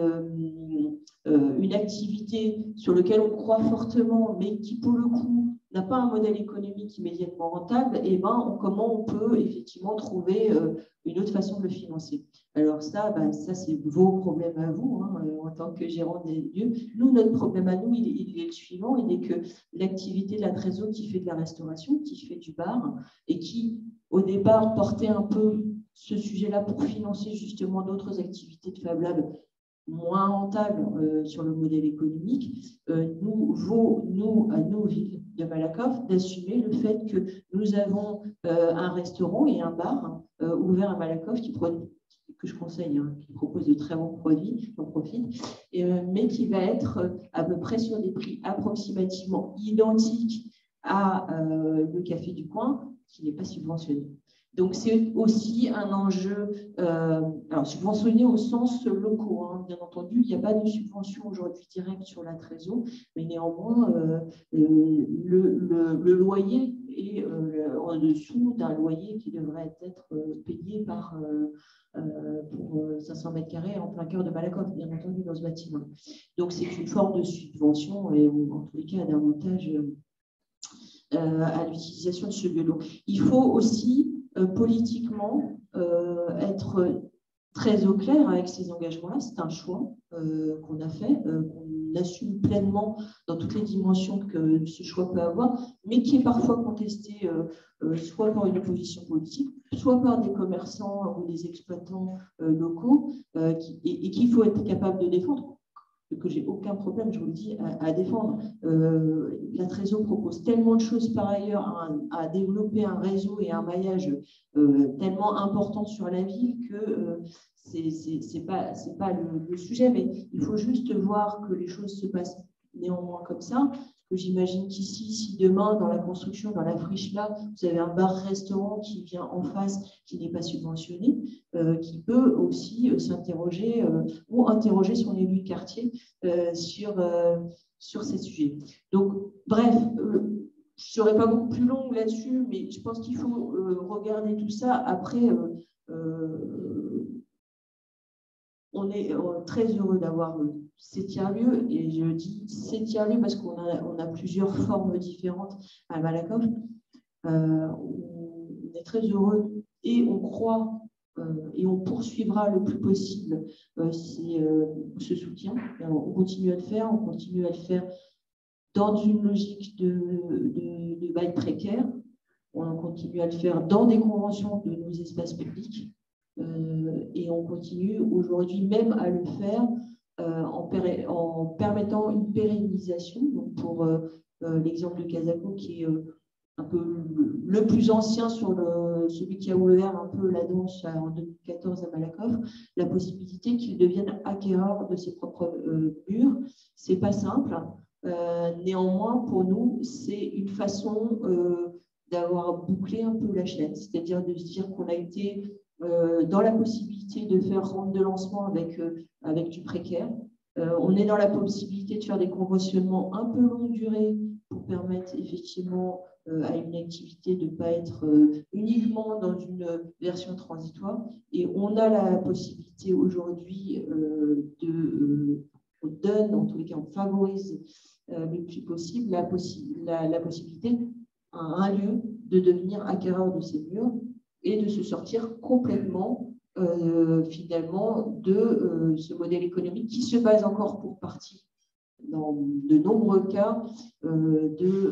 euh, une activité sur laquelle on croit fortement, mais qui pour le coup n'a pas un modèle économique immédiatement rentable, et ben, on, comment on peut effectivement trouver euh, une autre façon de le financer. Alors ça, ben, ça c'est vos problèmes à vous, hein, en tant que gérant des lieux. Nous, notre problème à nous, il, il est le suivant, il est que l'activité de la Trésor qui fait de la restauration, qui fait du bar, et qui, au départ, portait un peu ce sujet-là pour financer justement d'autres activités de Fab Lab moins rentables euh, sur le modèle économique, euh, nous, vaut, nous, à nos villes de Malakoff, d'assumer le fait que nous avons euh, un restaurant et un bar euh, ouvert à Malakoff qui produit, que je conseille, hein, qui propose de très bons produits, j'en profite, et, euh, mais qui va être euh, à peu près sur des prix approximativement identiques à euh, le café du coin, qui n'est pas subventionné. Donc, c'est aussi un enjeu, euh, alors subventionné au sens locaux, hein, bien entendu, il n'y a pas de subvention aujourd'hui directe sur la Trésor, mais néanmoins, euh, le, le, le loyer est euh, en dessous d'un loyer qui devrait être euh, payé par, euh, euh, pour cinq cents mètres carrés en plein cœur de Malakoff, bien entendu, dans ce bâtiment. Donc, c'est une forme de subvention et en tous les cas, un avantage euh, à l'utilisation de ce lieu. Donc, il faut aussi Euh, politiquement, euh, être très au clair avec ces engagements-là. C'est un choix euh, qu'on a fait, euh, qu'on assume pleinement dans toutes les dimensions que ce choix peut avoir, mais qui est parfois contesté euh, euh, soit par une opposition politique, soit par des commerçants ou des exploitants euh, locaux, euh, qui, et, et qu'il faut être capable de défendre, que j'ai aucun problème, je vous le dis, à, à défendre. Euh, la Trésor propose tellement de choses par ailleurs à, à développer un réseau et un maillage euh, tellement important sur la ville que euh, ce n'est pas, c'est pas le, le sujet, mais il faut juste voir que les choses se passent néanmoins comme ça, que j'imagine qu'ici, si demain, dans la construction, dans la friche là, vous avez un bar-restaurant qui vient en face, qui n'est pas subventionné, euh, qui peut aussi euh, s'interroger euh, ou interroger son élu de quartier euh, sur, euh, sur ces sujets. Donc, bref, euh, je ne serai pas beaucoup plus longue là-dessus, mais je pense qu'il faut euh, regarder tout ça. Après, euh, euh, on est très heureux d'avoir ces tiers-lieux, et je dis ces tiers-lieux parce qu'on a, on a plusieurs formes différentes à Malakoff. Euh, on est très heureux et on croit euh, et on poursuivra le plus possible euh, ces, euh, ce soutien. On continue à le faire, on continue à le faire dans une logique de, de, de bail précaire. On continue à le faire dans des conventions de nos espaces publics euh, et on continue aujourd'hui même à le faire euh, en, en permettant une pérennisation. Donc pour euh, euh, l'exemple de Casaco qui est euh, un peu le plus ancien sur le, celui qui a ouvert un peu la danse en deux mille quatorze à Malakoff, la possibilité qu'il devienne acquéreur de ses propres euh, murs. C'est pas simple. Euh, néanmoins, pour nous, c'est une façon euh, d'avoir bouclé un peu la chaîne, c'est-à-dire de se dire qu'on a été euh, dans la possibilité de faire rente de lancement avec, euh, avec du précaire. Euh, on est dans la possibilité de faire des conventionnements un peu longue durée pour permettre effectivement euh, à une activité de ne pas être euh, uniquement dans une version transitoire. Et on a la possibilité aujourd'hui euh, de, euh, on donne, en tous les cas, on favorise euh, le plus possible la, possi la, la possibilité à un lieu de devenir acquéreur de ces murs et de se sortir complètement Euh, finalement de euh, ce modèle économique qui se base encore pour partie dans de nombreux cas euh,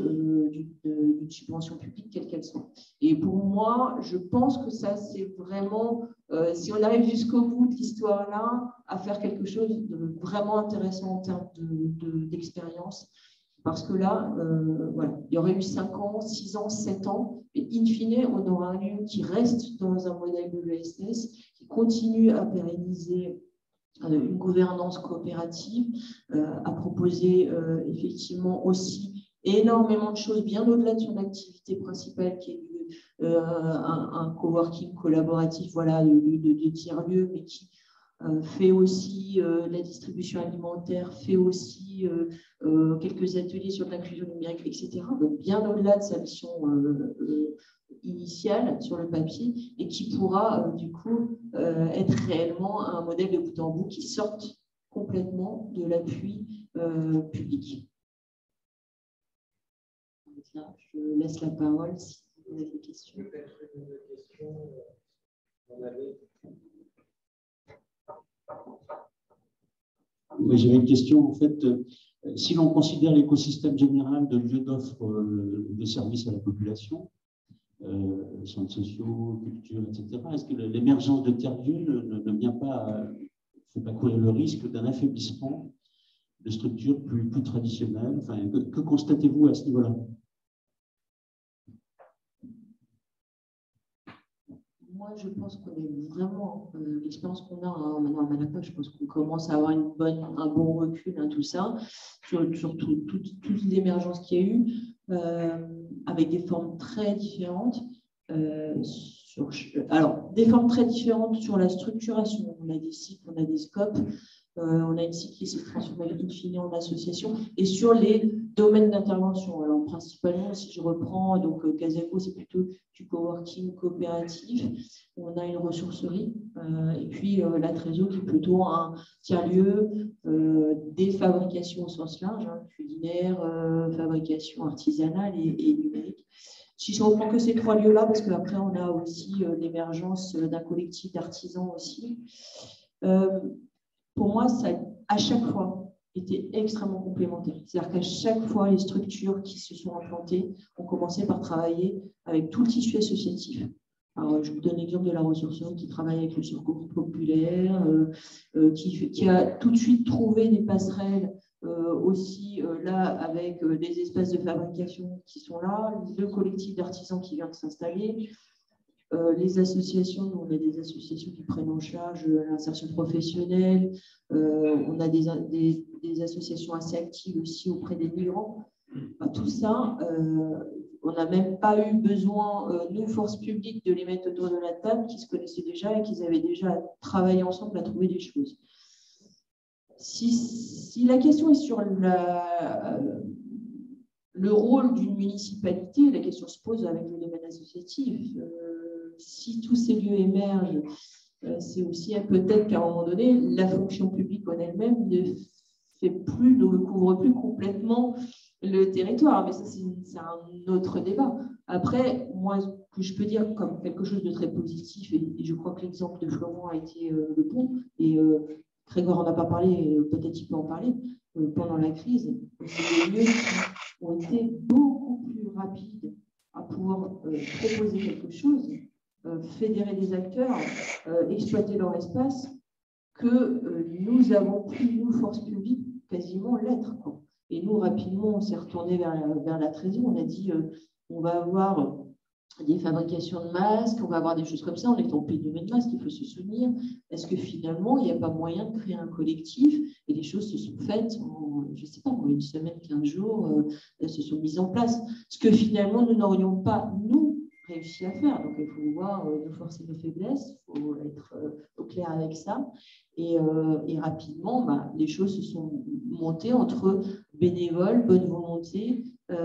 d'une euh, subvention publique quelle qu'elle soit. Et pour moi, je pense que ça c'est vraiment, euh, si on arrive jusqu'au bout de l'histoire là, à faire quelque chose de vraiment intéressant en termes d'expérience. De, de, Parce que là, euh, voilà, il y aurait eu cinq ans, six ans, sept ans, et in fine, on aura un lieu qui reste dans un modèle de l'E S S, qui continue à pérenniser euh, une gouvernance coopérative, euh, à proposer euh, effectivement aussi énormément de choses, bien au-delà de son activité principale, qui est euh, un, un coworking collaboratif, voilà, de, de, de tiers-lieux, mais qui Euh, fait aussi euh, la distribution alimentaire, fait aussi euh, euh, quelques ateliers sur l'inclusion numérique, et cetera. Donc bien au-delà de sa mission euh, euh, initiale sur le papier et qui pourra euh, du coup euh, être réellement un modèle de bout en bout qui sorte complètement de l'appui euh, public. Là, je laisse la parole si vous avez des questions. Peut-être une question. On avait... Oui, j'avais une question. En fait, euh, si l'on considère l'écosystème général de lieux d'offre euh, de services à la population, euh, centres sociaux, culture, et cetera, est-ce que l'émergence de tiers-lieux ne, ne, ne vient pas, ne fait pas courir le risque d'un affaiblissement de structures plus, plus traditionnelles? Enfin, que, que constatez-vous à ce niveau-là? Moi, je pense qu'on est vraiment, euh, l'expérience qu'on a hein, maintenant à Malakoff, je pense qu'on commence à avoir une bonne, un bon recul, hein, tout ça, sur, sur tout, tout, toute l'émergence qu'il y a eu, euh, avec des formes très différentes. Euh, sur, alors, des formes très différentes sur la structuration. On a des cycles, on a des scopes, euh, on a une cycle qui s'est transformée in fine en association, et sur les domaines d'intervention. Alors, principalement, si je reprends, donc Casaco, c'est plutôt du coworking coopératif. On a une ressourcerie, euh, et puis euh, la Trésor qui est plutôt un tiers-lieu, euh, des fabrications au sens large, hein, culinaire, euh, fabrication artisanale et, et numérique. Si je reprends que ces trois lieux-là, parce qu'après, on a aussi euh, l'émergence d'un collectif d'artisans aussi. Euh, pour moi, ça, à chaque fois, était extrêmement complémentaire. C'est-à-dire qu'à chaque fois, les structures qui se sont implantées ont commencé par travailler avec tout le tissu associatif. Alors, je vous donne l'exemple de la ressourcerie qui travaille avec le secours populaire, euh, euh, qui, qui a tout de suite trouvé des passerelles euh, aussi euh, là avec euh, des espaces de fabrication qui sont là, le collectif d'artisans qui vient de s'installer, euh, les associations, on a des associations qui prennent en charge l'insertion professionnelle, euh, on a des, des, des associations assez actives aussi auprès des migrants. Enfin, tout ça, euh, on n'a même pas eu besoin, euh, nous, forces publiques, de les mettre autour de la table, qui se connaissaient déjà et qui avaient déjà travaillé ensemble à trouver des choses. Si, si la question est sur la, euh, le rôle d'une municipalité, la question se pose avec le domaine associatif. Euh, si tous ces lieux émergent, euh, c'est aussi peut-être qu'à un moment donné, la fonction publique en elle-même ne fait plus, ne recouvre plus complètement le territoire. Mais ça, c'est un autre débat. Après, moi, ce que je peux dire comme quelque chose de très positif, et, et je crois que l'exemple de Florent a été euh, le bon, et euh, Grégoire n'en a pas parlé, peut-être il peut en parler, euh, pendant la crise, les lieux qui ont été beaucoup plus rapides à pour euh, proposer quelque chose, euh, fédérer des acteurs, euh, exploiter leur espace, que euh, nous avons pu, nous, force publique, quasiment l'être. Et nous, rapidement, on s'est retourné vers la, vers la trésor. On a dit, euh, on va avoir des fabrications de masques, on va avoir des choses comme ça. On est en pénurie de masques, il faut se souvenir. Est-ce que finalement, il n'y a pas moyen de créer un collectif? Et les choses se sont faites en, je ne sais pas, en une semaine, quinze jours, euh, elles se sont mises en place. Ce que finalement, nous n'aurions pas, nous, réussi à faire. Donc, il faut voir euh, nos forces et nos faiblesses, il faut être euh, au clair avec ça. Et, euh, et rapidement, bah, les choses se sont montées entre bénévoles, bonne volonté,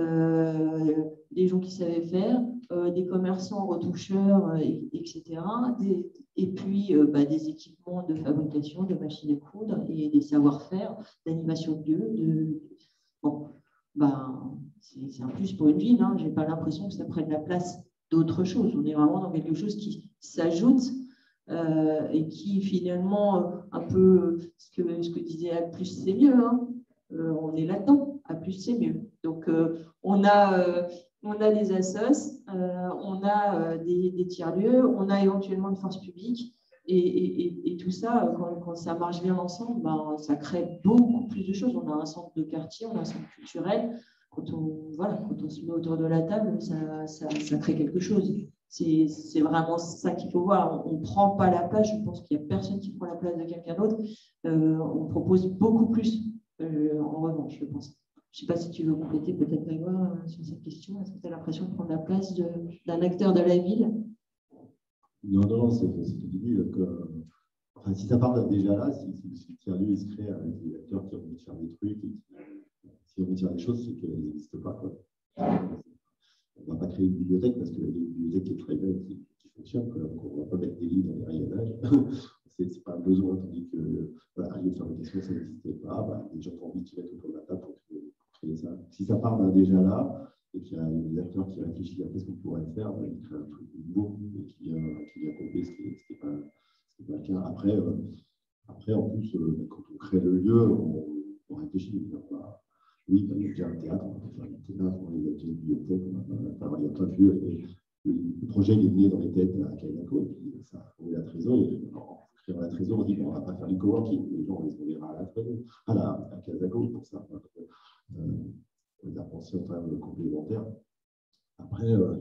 euh, des gens qui savaient faire, euh, des commerçants retoucheurs, et, etc. Des, et puis euh, bah, des équipements de fabrication, de machines à coudre et des savoir-faire, d'animation de lieu. De... Bon, bah, c'est un plus pour une ville. Hein. Je n'ai pas l'impression que ça prenne la place d'autre chose. On est vraiment dans quelque chose qui s'ajoute euh, et qui finalement, un peu ce que, ce que disait A plus, c'est mieux. Hein. Euh, on est là-dedans. A plus, c'est mieux. Donc, euh, on, a, euh, on a des assos, euh, on a euh, des, des tiers-lieux, on a éventuellement une force publique. Et, et, et tout ça, quand, quand ça marche bien ensemble, ben, ça crée beaucoup plus de choses. On a un centre de quartier, on a un centre culturel. Quand on, voilà, quand on se met autour de la table, ça, ça, ça crée quelque chose. C'est vraiment ça qu'il faut voir. On ne prend pas la place. Je pense qu'il n'y a personne qui prend la place de quelqu'un d'autre. Euh, on propose beaucoup plus, euh, en revanche, je pense. Je ne sais pas si tu veux compléter peut-être, Maïwa, sur cette question. Est-ce que tu as l'impression de prendre la place d'un acteur de la ville? Non, non, non, c'est ce que tu dis. Que, enfin, si ça part déjà là, si, si, si le tiers-lieu il se crée avec des acteurs qui ont envie de faire des trucs, et qui, si on veut dire des choses, c'est qu'elles n'existent pas. Quoi. On ne va pas créer une bibliothèque parce qu'il y a une bibliothèque qui est très belle, qui, qui fonctionne. Quoi. Donc on ne va pas mettre des livres dans les rayonnages. Ce n'est pas un besoin, tandis que voilà, un lieu de fabrication, ça n'existait pas. Bah, les gens ont envie de se mettre autour de la table pour créer, pour créer ça. Si ça part déjà là, et qu'il y a des acteurs qui réfléchissent à qu'est-ce qu'on pourrait faire, bah, ils créent un truc nouveau et qui vient, qui vient compléter ce qui n'était pas, pas le cas. Après, euh, après, en plus, euh, quand on crée le lieu, on, on réfléchit. Bah, oui, il y a déjà un théâtre, on peut faire un théâtre, on a déjà une bibliothèque, on a, enfin, il y a plein de lieux. Et le, le projet il est né dans les têtes à Kayako, et puis ça a fondé la trésor. Et en créant la trésor, on dit bon, on ne va pas faire du coworking, les gens, on les verra à la trésor, à la à Kayako pour ça. Euh, on les a pensé en termes de complémentaires. Après, euh,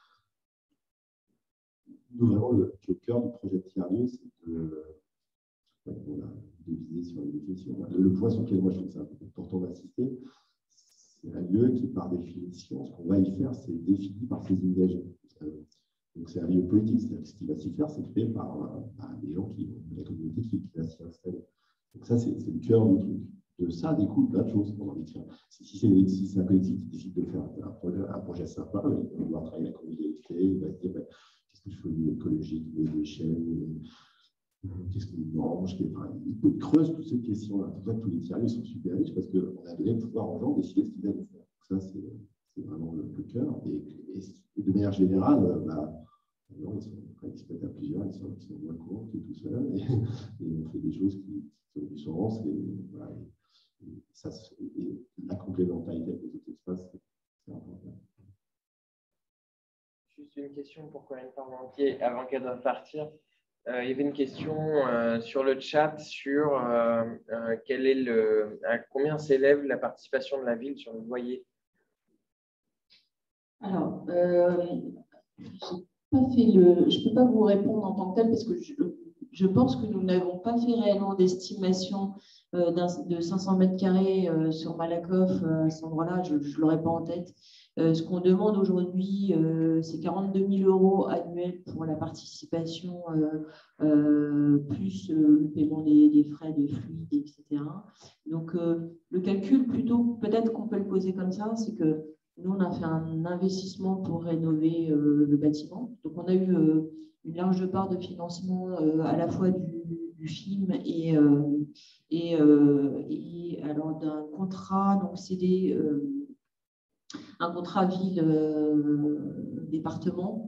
nous, vraiment, le, le cœur du projet de tiers-lieu, c'est de, on a divisé sur les définitions. Le, le point sur lequel moi je trouve que c'est important d'assister, c'est un lieu qui, par définition, ce qu'on va y faire, c'est défini par ses usagers. Donc, c'est un lieu politique, c'est-à-dire que ce qui va s'y faire, c'est fait par, par des gens qui ont la communauté qui, qui va s'y installer. Donc, ça, c'est le cœur du truc. De ça découle plein de choses qu'on a envie de faire. Si, si c'est si un collectif qui décide de faire un projet, un projet sympa, il va vouloir travailler la convivialité, il va se dire ben, qu'est-ce que je fais au niveau écologique, les déchets, qu'est-ce qu'on mange, enfin, il creuse toutes ces questions-là. C'est pour ça que tous les tiers-lieux sont super riches parce qu'on a donné le pouvoir aux gens de décider ce qu'ils veulent faire. Donc ça, c'est vraiment le, le cœur. Et, et, et de manière générale, bah, non, ils, sont, ils se mettent à plusieurs, ils sont, ils sont moins courts que tout seul, et, et on fait des choses qui, qui ont du sens. Et, voilà, et, et, ça, et la complémentarité avec les autres espaces, c'est important. Juste une question pour Corinne Parmentier avant qu'elle doive partir. Euh, il y avait une question euh, sur le chat sur euh, euh, quel est le, à combien s'élève la participation de la ville sur le loyer. Alors, euh, pas fait le, je ne peux pas vous répondre en tant que tel parce que je, je pense que nous n'avons pas fait réellement d'estimation euh, de cinq cents mètres carrés euh, sur Malakoff euh, à cet endroit-là, je ne l'aurais pas en tête. Euh, ce qu'on demande aujourd'hui, euh, c'est quarante-deux mille euros annuels pour la participation, euh, euh, plus euh, le paiement des, des frais de fluide, et cetera. Donc, euh, le calcul, plutôt, peut-être qu'on peut le poser comme ça, c'est que nous, on a fait un investissement pour rénover euh, le bâtiment. Donc, on a eu euh, une large part de financement euh, à la fois du, du film et, euh, et, euh, et alors d'un contrat, donc c'est des... Euh, un contrat ville-département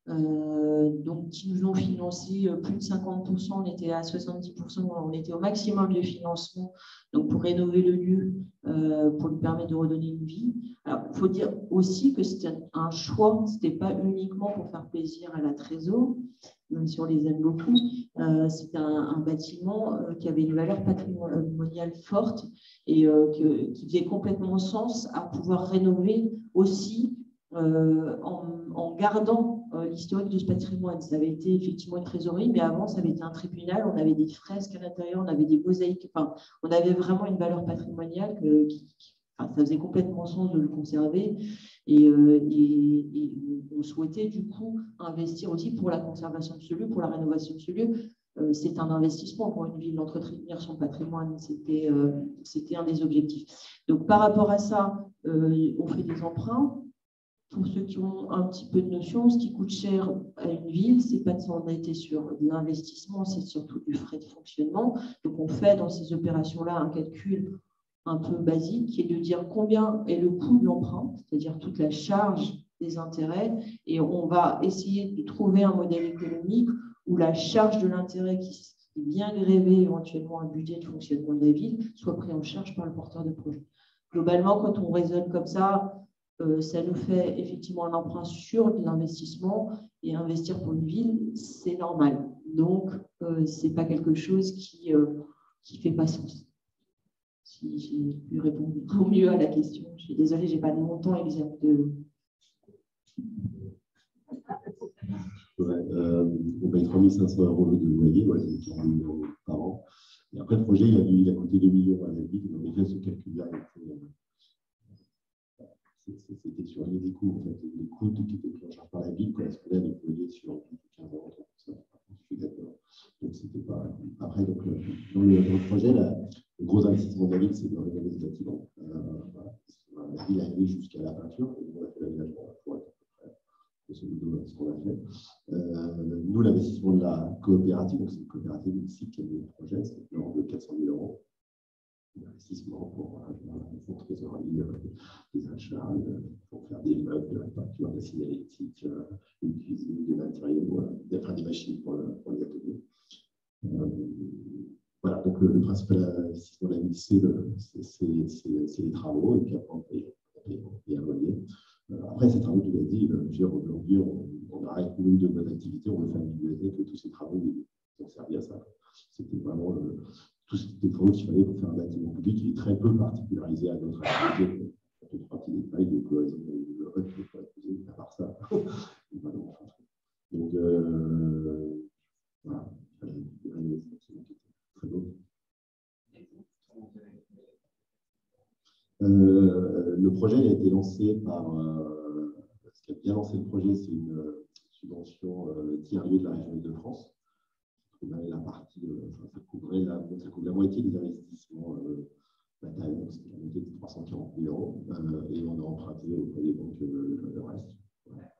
Euh, donc, qui nous ont financé plus de cinquante pour cent, on était à soixante-dix pour cent, on était au maximum de financement donc pour rénover le lieu, euh, pour lui permettre de redonner une vie. Alors, il faut dire aussi que c'était un choix, ce n'était pas uniquement pour faire plaisir à la Trésor, même si on les aime beaucoup. Euh, c'était un, un bâtiment euh, qui avait une valeur patrimoniale forte et euh, que, qui faisait complètement sens à pouvoir rénover aussi euh, en, en gardant euh, l'historique de ce patrimoine. Ça avait été effectivement une trésorerie, mais avant, ça avait été un tribunal. On avait des fresques à l'intérieur, on avait des mosaïques. Enfin, on avait vraiment une valeur patrimoniale que, qui, qui enfin, ça faisait complètement sens de le conserver. Et, euh, et, et on souhaitait du coup investir aussi pour la conservation de ce lieu, pour la rénovation de ce lieu. Euh, c'est un investissement pour une ville d'entretenir son patrimoine, c'était euh, c'était un des objectifs. Donc par rapport à ça, euh, on fait des emprunts. Pour ceux qui ont un petit peu de notion, ce qui coûte cher à une ville, c'est pas de s'endetter sur l'investissement, c'est surtout du frais de fonctionnement. Donc on fait dans ces opérations-là un calcul un peu basique qui est de dire combien est le coût de l'emprunt, c'est-à-dire toute la charge des intérêts, et on va essayer de trouver un modèle économique où la charge de l'intérêt qui est bien grévée éventuellement un budget de fonctionnement de la ville soit pris en charge par le porteur de projet. Globalement, quand on raisonne comme ça, euh, ça nous fait effectivement un emprunt sur l'investissement, et investir pour une ville, c'est normal. Donc, euh, ce n'est pas quelque chose qui ne euh, fait pas sens. Si j'ai pu répondre au mieux à la question. Je suis désolée, je n'ai pas de montant exact de... Ouais, euh, on paye trois mille cinq cents euros de loyer, ouais, c'est quarante mille euros par an. Et après, le projet, il a, il a coûté deux millions à la ville. En effet, ce calcul-là, c'était sur les coûts, en fait. Les coûts qui étaient pris en charge par la ville correspondaient à des loyers sur quinze ans, trente pour cent. Je suis d'accord. Donc, c'était pas. Après, donc, dans, le, dans le projet, là, le gros investissement de la ville, c'est de rénover ce bâtiment. Euh, voilà. La ville est arrivée jusqu'à la peinture, et on a fait l'aménagement pour être ce qu'on a fait. Euh, nous, l'investissement de la coopérative, donc c'est une coopérative ici qui a des projets, c'est de l'ordre de quatre cent mille euros. L'investissement pour la trésorerie, des achats, pour faire des meubles, de la peinture, des signalétiques, une cuisine, des matériaux, enfin des machines pour, le, pour les ateliers. Euh, voilà, donc le, le principal investissement de la ville, c'est les travaux, et puis après on paye, on paye un loyer. Après, ces travaux, tu l'as dit, aujourd'hui, on, on arrête nous de notre activité, on veut faire une bibliothèque, tous ces travaux ils ont servi à ça. C'était vraiment le, tous ces travaux qu'il fallait pour faire un bâtiment public qui est très peu particularisé à notre activité. Deux, trois petits détails de cloisons, de reste, de pas poser, à part ça. Donc, euh, voilà, il fallait une bâtiment qui était très beau. Euh, le projet a été lancé par, euh, ce qui a bien lancé le projet, c'est une euh, subvention euh, tiers-lieu de la région Île-de-France. La partie, euh, ça, couvrait la, ça couvre la moitié des investissements euh, matériels, donc c'était la moitié de trois cent quarante mille euros, euh, et on a emprunté auprès des banques euh, le reste. Ouais.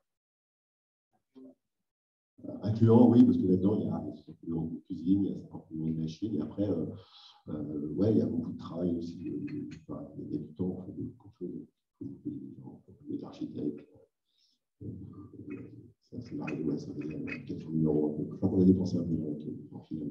Euh, incluant, oui, parce que là-dedans, il y a soixante millions de cuisine, il y a cinquante millions de machines, et après, euh, Euh, ouais, il y a beaucoup de travail aussi. Euh, enfin, il y a du temps, on fait beaucoup de choses, des architectes. Euh, ça, c'est arrivé, ouais, ça fait quatre cent mille euros. Je crois qu'on a dépensé un peu en final.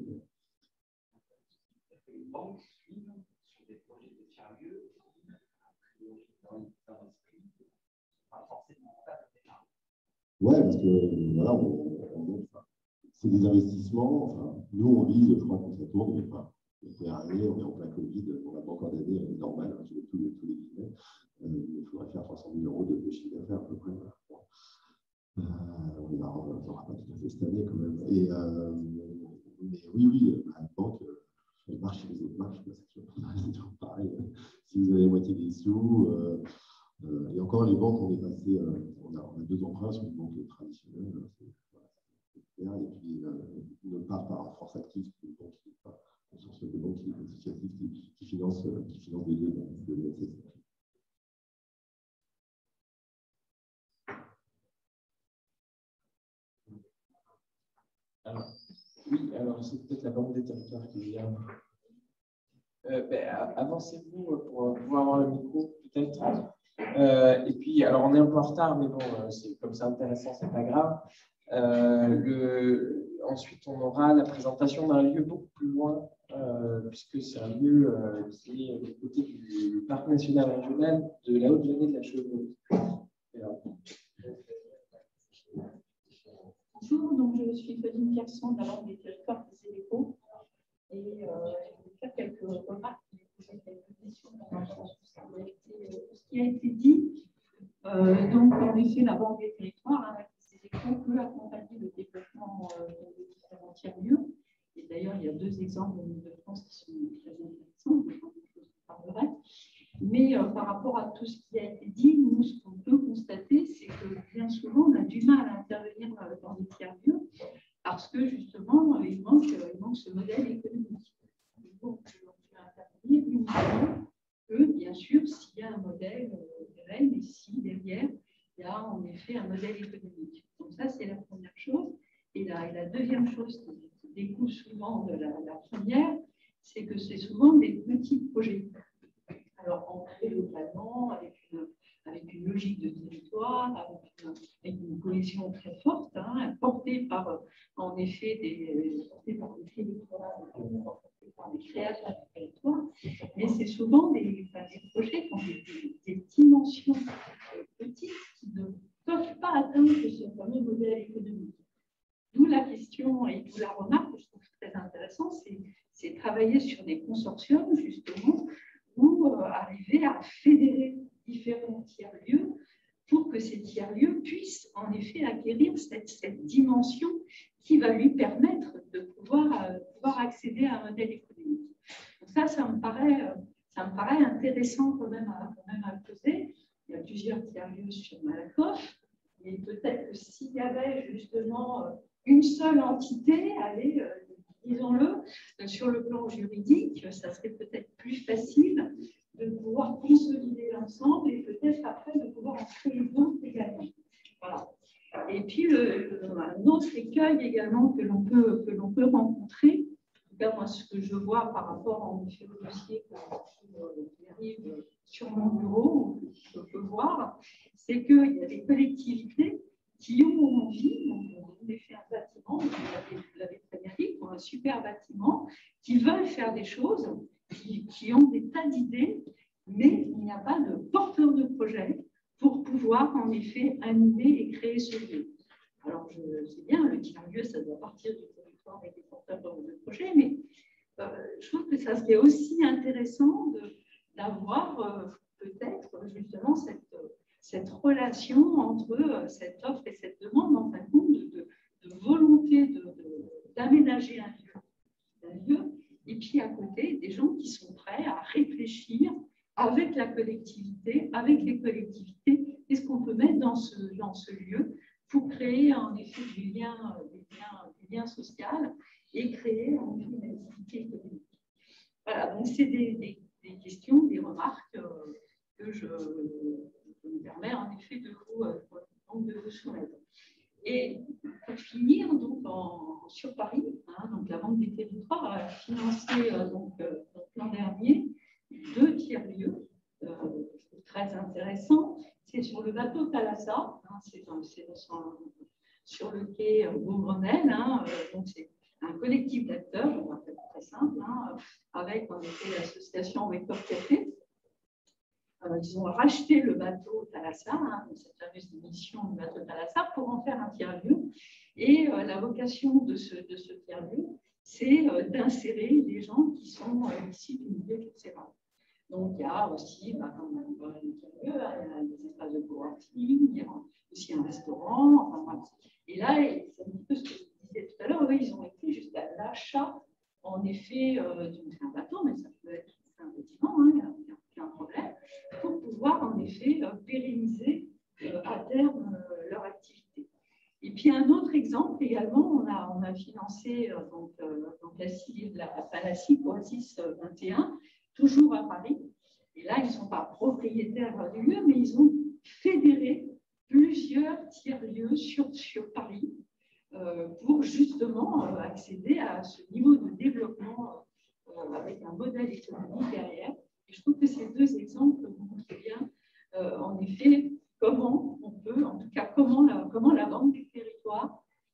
Les banques suivent sur des projets de tiers-lieu qui, dans l'esprit, ne sont pas forcément rentables. Ouais, parce que voilà, on, on, enfin, c'est des investissements. Enfin, nous, on vise, je crois qu'on ça tourne, mais pas. On peut arriver, on est en plein Covid, on n'a pas encore d'année normale, hein, tous, tous, tous les guillemets. Euh, il faudrait faire trois cent mille euros de, de chiffre d'affaires à peu près. Euh, on n'aura pas tout à fait cette année quand même. Et, euh, mais oui, oui, à la banque, elle marche chez les autres marches, c'est toujours pareil. Si vous avez la moitié des sous, euh, euh, et encore les banques, on est passé, euh, on, a, on a deux emprunts sur une banque traditionnelle. Voilà, et puis, euh, une part par force active, c'est une banque qui n'est pas. Sur ce des banques associatives qui, qui financent qui finance des lieux de l'U S S. Alors, oui, alors c'est peut-être la Banque des territoires qui vient. Euh, ben, avancez-vous pour pouvoir avoir le micro, peut-être. Euh, et puis, alors on est un peu en retard, mais bon, c'est comme c'est intéressant, c'est pas grave. Euh, le, ensuite, on aura la présentation d'un lieu beaucoup plus loin, euh, puisque c'est un lieu euh, qui est du côté du parc national régional de la Haute-Vallée de la Chevreuse. Bonjour, donc je suis Claudine Pierson de la Banque des territoires des Cédeco et euh, je vais faire quelques remarques et poser quelques questions dans ce qui a été dit. Euh, donc, en effet, la Banque des territoires, hein, avec les Cédeco, peut accompagner le développement euh, de différents tiers-lieux. Et d'ailleurs, il y a deux exemples de France qui sont très intéressants, je vous parlerai. Mais euh, par rapport à tout ce qui a été dit, nous, ce qu'on peut constater, c'est que bien souvent, on a du mal à intervenir dans les tiers-lieux parce que justement, il manque, il manque ce modèle économique. Donc, on peut intervenir uniquement que, bien sûr, s'il y a un modèle réel, mais si derrière, il y a en effet un modèle économique. Donc, ça, c'est la première chose. Et la, et la deuxième chose qui découle souvent de la, la première, c'est que c'est souvent des petits projets. Alors, ancrés localement, avec une, avec une logique de territoire, avec une, avec une cohésion très forte, hein, portée par, en effet, des, portée par des territoires, portée par des créateurs de territoires, mais c'est souvent des, enfin, des projets qui ont des, des, des dimensions petites qui ne peuvent pas atteindre ce fameux modèle économique. D'où la question et d'où la remarque que je trouve très intéressante, c'est travailler sur des consortiums, justement, ou euh, arriver à fédérer différents tiers-lieux pour que ces tiers-lieux puissent en effet acquérir cette, cette dimension qui va lui permettre de pouvoir, euh, pouvoir accéder à un modèle économique. Donc ça, ça me paraît, euh, ça me paraît intéressant quand même, à, quand même à poser. Il y a plusieurs tiers-lieux sur Malakoff, et peut-être que s'il y avait justement une seule entité, allez, euh, disons-le, sur le plan juridique, ça serait peut-être plus facile de pouvoir consolider l'ensemble et peut-être après de pouvoir en créer d'autres également. Voilà. Et puis, le, le, un autre écueil également que l'on peut, que l'on peut rencontrer, en tout cas, moi, ce que je vois par rapport en effet au dossier qui arrive sur mon bureau, que je peux voir, c'est qu'il y a des collectivités qui ont envie, donc on a fait un bâtiment, vous l'avez très bien dit, pour un super bâtiment, qui veulent faire des choses, qui, qui ont des tas d'idées, mais il n'y a pas de porteur de projet pour pouvoir en effet animer et créer ce lieu. Alors je sais bien, le tiers-lieu, ça doit partir du territoire avec des porteurs de projet, mais euh, je trouve que ça serait aussi intéressant d'avoir euh, peut-être justement cette cette relation entre cette offre et cette demande, en fin de compte, de, de, de volonté d'aménager un lieu, un lieu, et puis à côté, des gens qui sont prêts à réfléchir avec la collectivité, avec les collectivités, qu'est-ce qu'on peut mettre dans ce, dans ce lieu pour créer en effet du lien, du lien, du lien social et créer en effet une activité économique. Voilà, donc c'est des, des, des questions, des remarques euh, que je... me permet en effet de vous, euh, de vous soumettre. Et pour finir, donc, en, sur Paris, hein, donc, la Banque des territoires a financé euh, donc, euh, l'an dernier deux tiers-lieux euh, très intéressants. C'est sur le bateau Thalassa, hein, c'est sur le quai euh, Beaugrenelle, hein, euh, donc c'est un collectif d'acteurs, on va faire très simple, hein, avec en effet l'association Vector Café. Ils ont racheté le bateau Thalassa, hein, cette fameuse émission du bateau Thalassa, pour en faire un tiers-lieu. Et euh, la vocation de ce, de ce tiers-lieu, c'est euh, d'insérer les gens qui sont euh, ici du milieu carcéral. Donc, il y a aussi, bah, comme on voit le tiers-lieu, il y a des espaces de coworking, il y a aussi un restaurant. Enfin, voilà. Et là, c'est un petit peu ce que je disais tout à l'heure, ils ont été jusqu'à l'achat, en effet, euh, d'un bateau, mais ça peut être un bâtiment, hein, il n'y a aucun problème, pour pouvoir en effet euh, pérenniser euh, à terme euh, leur activité. Et puis un autre exemple également, on a, on a financé euh, donc, euh, donc la, la, la, la C I P Oasis vingt et un, toujours à Paris. Et là, ils ne sont pas propriétaires du lieu, mais ils ont fédéré plusieurs tiers-lieux sur, sur Paris euh, pour justement euh, accéder à ce niveau de développement euh, avec un modèle économique derrière. Et je trouve que ces deux exemples montrent bien, euh, en effet, comment on peut, en tout cas, comment la, comment la Banque des territoires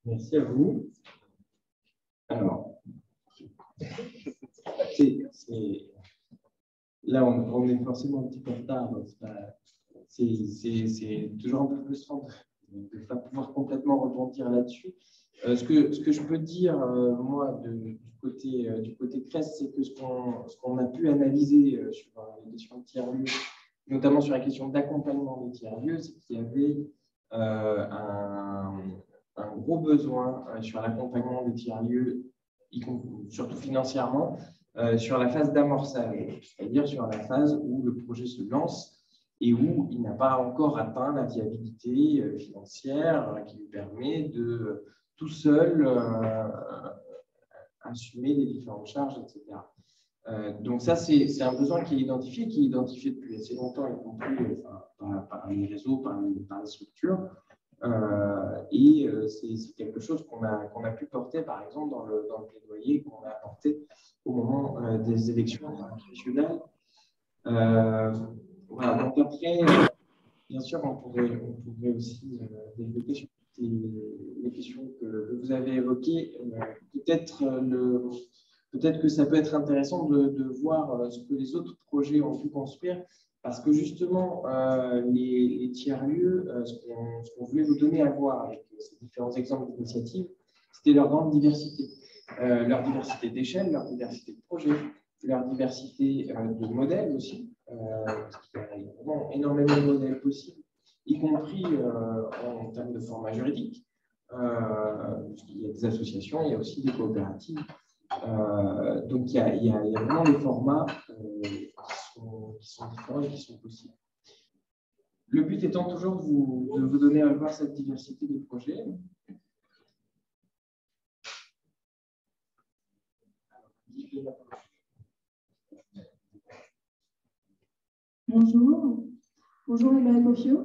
Merci à vous. Alors, c'est, c'est... là, on, on est forcément un petit peu en retard. Donc c'est, c'est, c'est toujours un peu frustrant de ne pas pouvoir complètement rebondir là-dessus. Euh, ce, que, ce que je peux dire, euh, moi, de, du côté, euh, du côté C R E S, c'est que ce qu'on, ce qu'on a pu analyser euh, sur euh, les questions de tiers-lieux, notamment sur la question d'accompagnement des tiers-lieux, c'est qu'il y avait euh, un, un gros besoin euh, sur l'accompagnement des tiers-lieux, surtout financièrement, euh, sur la phase d'amorçage, c'est-à-dire sur la phase où le projet se lance et où il n'a pas encore atteint la viabilité euh, financière euh, qui lui permet de tout seul euh, assumer les différentes charges, et cetera. Euh, donc ça, c'est, c'est un besoin qui est identifié, qui est identifié depuis assez longtemps, y compris enfin, par, par les réseaux, par les, par les structures. Euh, et euh, c'est, c'est quelque chose qu'on a, qu'on a pu porter, par exemple, dans le, dans le plaidoyer qu'on a apporté au moment euh, des élections régionales. Euh, voilà, donc après, euh, bien sûr, on pourrait, on pourrait aussi euh, développer sur les, les questions que vous avez évoquées. Euh, peut-être, le, peut-être que ça peut être intéressant de, de voir ce que les autres projets ont pu construire. Parce que justement, euh, les, les tiers-lieux, euh, ce qu'on ce qu'on voulait vous donner à voir avec ces différents exemples d'initiatives, c'était leur grande diversité. Euh, leur diversité d'échelle, leur diversité de projets, leur diversité euh, de modèles aussi, euh, parce qu'il y a vraiment énormément de modèles possibles, y compris euh, en termes de format juridique. Euh, il y a des associations, il y a aussi des coopératives. Euh, donc, il y, a, il, y a, il y a vraiment des formats euh, qui, sont, qui sont différents et qui sont possibles. Le but étant toujours de vous, de vous donner à voir cette diversité des projets. Bonjour. Bonjour Emma Cofio.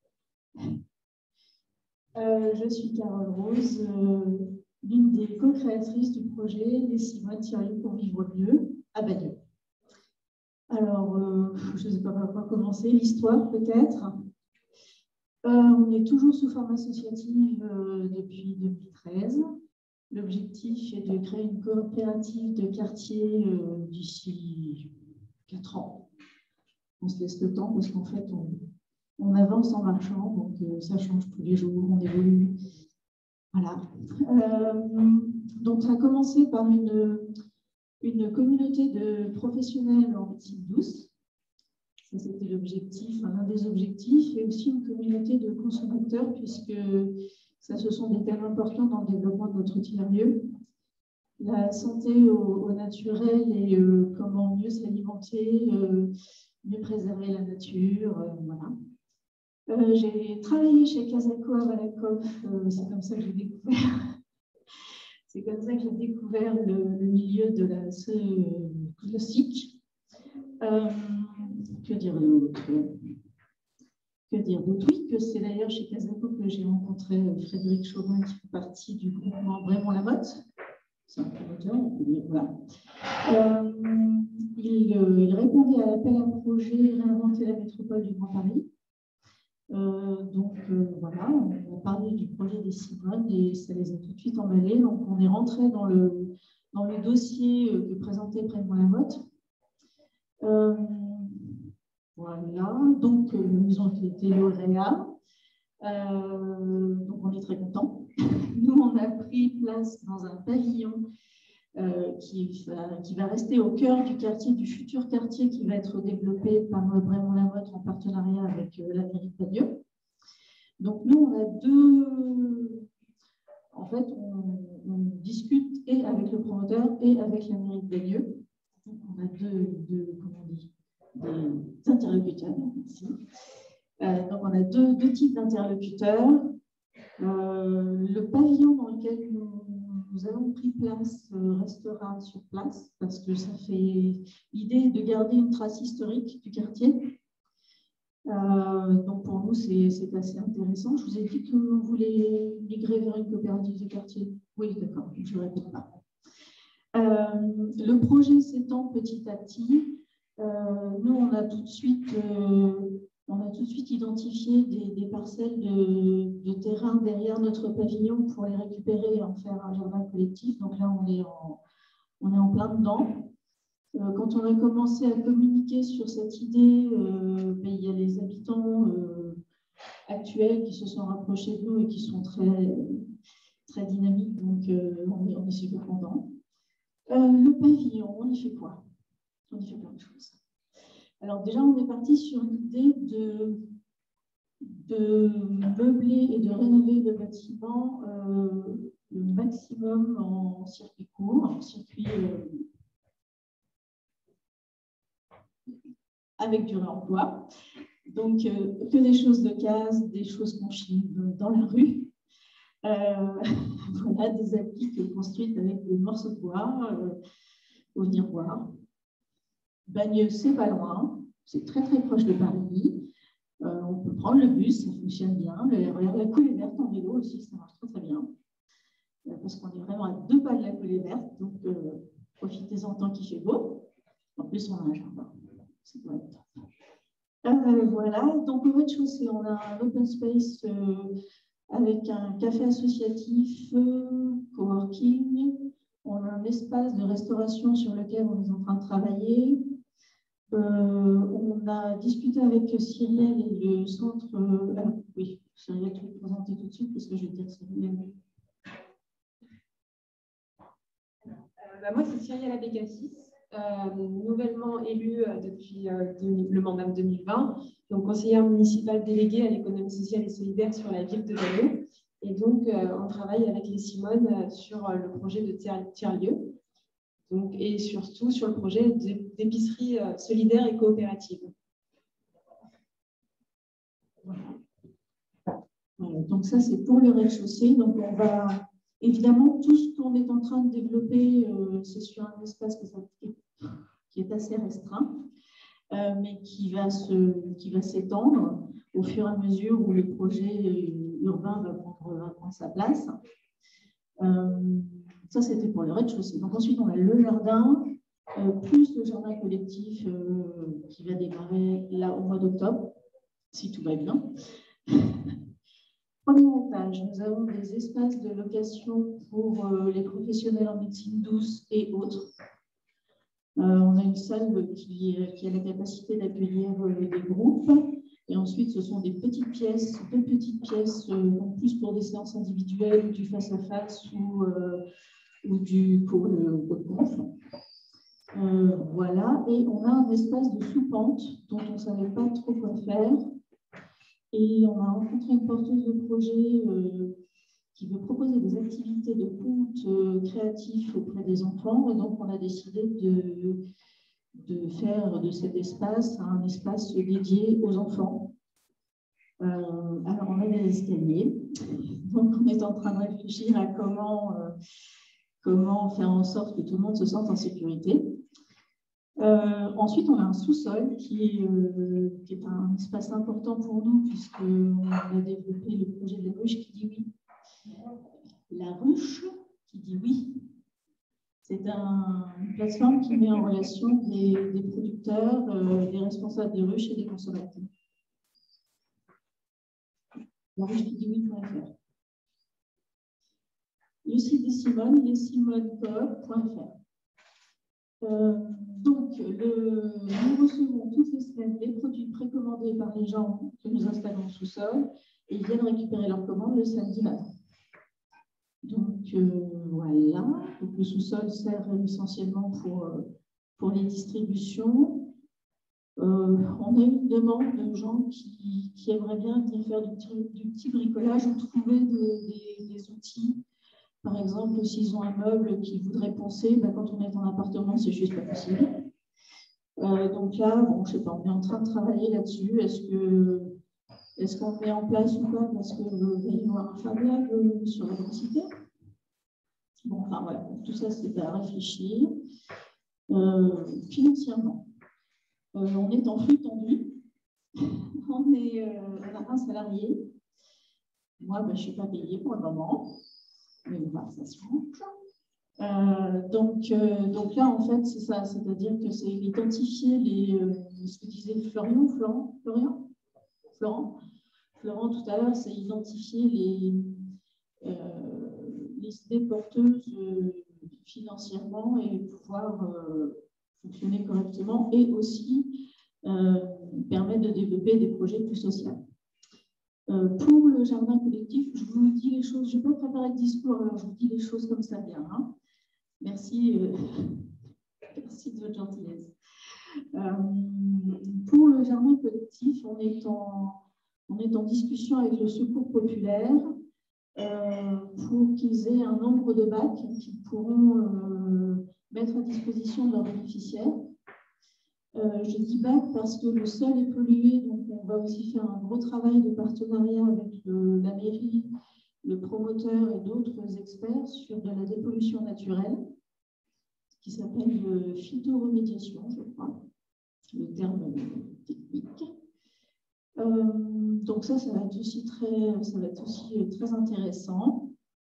Euh, je suis Carole Rose, euh, l'une des co-créatrices du projet Les six mois de tiers-lieux pour vivre mieux à Bagneux. Alors, euh, je ne sais pas par quoi commencer, l'histoire peut-être. Euh, on est toujours sous forme associative euh, depuis deux mille treize. L'objectif est de créer une coopérative de quartier euh, d'ici quatre ans. On se laisse le temps parce qu'en fait, on, on avance en marchant, donc euh, ça change tous les jours, on évolue. Voilà. Euh, donc, ça a commencé par une, une communauté de professionnels en médecine douce. Ça, c'était l'objectif, l'un des objectifs, et aussi une communauté de consommateurs, puisque ça, ce sont des thèmes importants dans le développement de notre tiers-lieu. La santé au, au naturel et euh, comment mieux s'alimenter, euh, mieux préserver la nature, euh, voilà. Euh, j'ai travaillé chez Casaco à Malakoff, euh, c'est comme ça que j'ai découvert, c'est comme ça que j'ai découvert le, le milieu de la classique. Euh, que dire d'autre Que dire d'autre Oui, que c'est d'ailleurs chez Casaco que j'ai rencontré Frédéric Chauvin, qui fait partie du groupement Vraiment la Motte. C'est un promoteur, on peut dire, voilà. Euh, il, euh, il répondait à l'appel à projet Réinventer la métropole du Grand Paris. Euh, donc euh, voilà, on a parlé du projet des Simones et ça les a tout de suite emballés. Donc on est rentré dans le, dans le dossier que présentait Prémont Lamotte. Euh, voilà, donc euh, ils ont été lauréats. Euh, donc on est très contents. Nous, on a pris place dans un pavillon euh, qui, va, qui va rester au cœur du quartier, du futur quartier qui va être développé par Prémont Lamotte en partenariat avec euh, la mairie de Bagneux. Donc nous, on a deux... En fait, on, on discute et avec le promoteur et avec la mairie de Bagneux. Donc on a deux, deux comment on dit, des interlocuteurs ici. Euh, donc on a deux, deux types d'interlocuteurs. Euh, le pavillon dans lequel nous, nous avons pris place euh, restera sur place parce que ça fait l'idée de garder une trace historique du quartier. Euh, donc pour nous, c'est assez intéressant. Je vous ai dit que vous voulez migrer vers une coopérative de quartier. Oui, d'accord, je ne répète pas. Euh, le projet s'étend petit à petit. Euh, nous, on a tout de suite euh, On a tout de suite identifié des, des parcelles de, de terrain derrière notre pavillon pour les récupérer et en faire un jardin collectif. Donc là, on est en, on est en plein dedans. Euh, quand on a commencé à communiquer sur cette idée, euh, ben, il y a les habitants euh, actuels qui se sont rapprochés de nous et qui sont très, très dynamiques. Donc, euh, on, est, on est super contents. Euh, le pavillon, on y fait quoi? On y fait plein de choses. Alors déjà, on est parti sur l'idée de, de meubler et de rénover le bâtiment euh, le maximum en circuit court, en circuit euh, avec du réemploi. Donc, euh, que des choses de case, des choses qu'on chine dans la rue. Euh, voilà, des appliques construites avec des morceaux de bois euh, au venir voir. Bagneux, c'est pas loin, c'est très très proche de Paris. Euh, on peut prendre le bus, ça fonctionne bien. Le R E R, la coulée verte en vélo aussi, ça marche très très bien. Euh, parce qu'on est vraiment à deux pas de la coulée verte, donc euh, profitez-en tant qu'il fait beau. En plus, on a un jardin. C'est pas top. Euh, voilà, donc au rez-de-chaussée, on a un open space euh, avec un café associatif, euh, coworking. On a un espace de restauration sur lequel on est en train de travailler. Euh, on a discuté avec Cyrielle et le centre. Euh, alors, oui, Cyrielle, tu vais te présenter tout de suite parce que je vais dire Cyrielle. Euh, bah, moi, c'est Cyrielle Abécassis, euh, nouvellement élue euh, depuis euh, le mandat de deux mille vingt, donc conseillère municipale déléguée à l'économie sociale et solidaire sur la ville de Bagneux. Et donc, euh, on travaille avec les Simone euh, sur euh, le projet de tiers-lieu. Donc, et surtout sur le projet d'épicerie euh, solidaire et coopérative. Voilà. Euh, donc ça, c'est pour le rez-de-chaussée. Donc on va, évidemment, tout ce qu'on est en train de développer, euh, c'est sur un espace que ça, qui est assez restreint, euh, mais qui va se, qui va s'étendre au fur et à mesure où le projet urbain va prendre, va prendre sa place. Euh, Ça, c'était pour le rez-de-chaussée. Donc ensuite, on a le jardin, euh, plus le jardin collectif euh, qui va démarrer là au mois d'octobre, si tout va bien. Premier étage, nous avons des espaces de location pour euh, les professionnels en médecine douce et autres. Euh, on a une salle qui, qui a la capacité d'accueillir euh, des groupes. Et ensuite, ce sont des petites pièces, deux petites pièces, euh, plus pour des séances individuelles, du face-à-face ou... Euh, ou du pôle conf. Euh, voilà, et on a un espace de sous-pente dont on ne savait pas trop quoi faire. Et on a rencontré une porteuse de projet euh, qui veut proposer des activités de ponte euh, créatif auprès des enfants. Et donc, on a décidé de, de faire de cet espace un espace dédié aux enfants. Euh, alors, on a des escaliers. Donc, on est en train de réfléchir à comment... Euh, Comment faire en sorte que tout le monde se sente en sécurité. Euh, ensuite, on a un sous-sol qui, euh, qui est un espace important pour nous puisqu'on a développé le projet de la ruche qui dit oui. La ruche qui dit oui. C'est un, une plateforme qui met en relation des, des producteurs, euh, des responsables des ruches et des consommateurs. La ruche qui dit oui point F R. Le site des Simone, les simone coop point F R. Euh, donc, le, nous recevons toutes les semaines les produits précommandés par les gens que nous installons au sous-sol et ils viennent récupérer leurs commandes le samedi matin. Donc, euh, voilà. Donc, le sous-sol sert essentiellement pour, pour les distributions. Euh, on a une demande de gens qui, qui aimeraient bien venir faire du, du petit bricolage ou trouver des, des, des outils. Par exemple, s'ils ont un meuble qu'ils voudraient poncer, ben, quand on est en appartement, c'est juste pas possible. Euh, donc là, bon, je sais pas, on est en train de travailler là-dessus. Est-ce que est-ce qu'on le met en place ou pas? Parce qu'il va y avoir un Fab Lab sur la densité. Bon, enfin voilà, tout ça, c'est à réfléchir. Euh, financièrement, euh, on est en flux tendu. on, est, euh, on a un salarié. Moi, ben, je ne suis pas payée pour le moment. Mais on va, ça se change. Euh, donc, euh, donc là, en fait, c'est ça, c'est-à-dire que c'est identifier les, euh, ce que disait Florian, Florian, Florian Florent. Florent, tout à l'heure, c'est identifier les, euh, les idées porteuses euh, financièrement et pouvoir euh, fonctionner correctement et aussi euh, permettre de développer des projets plus sociaux. Euh, pour le jardin collectif, je vous dis les choses, je n'ai pas préparé de discours, alors je vous dis les choses comme ça bien. Hein. Merci, euh, merci de votre gentillesse. Euh, pour le jardin collectif, on est en, on est en discussion avec le Secours populaire euh, pour qu'ils aient un nombre de bacs qu'ils pourront euh, mettre à disposition de leurs bénéficiaires. Euh, je dis bac parce que le sol est pollué, donc on va aussi faire un gros travail de partenariat avec le, la mairie, le promoteur et d'autres experts sur de la dépollution naturelle, qui s'appelle de phytoremédiation, je crois, le terme technique. Euh, donc ça, ça va être aussi très, ça va être aussi très intéressant.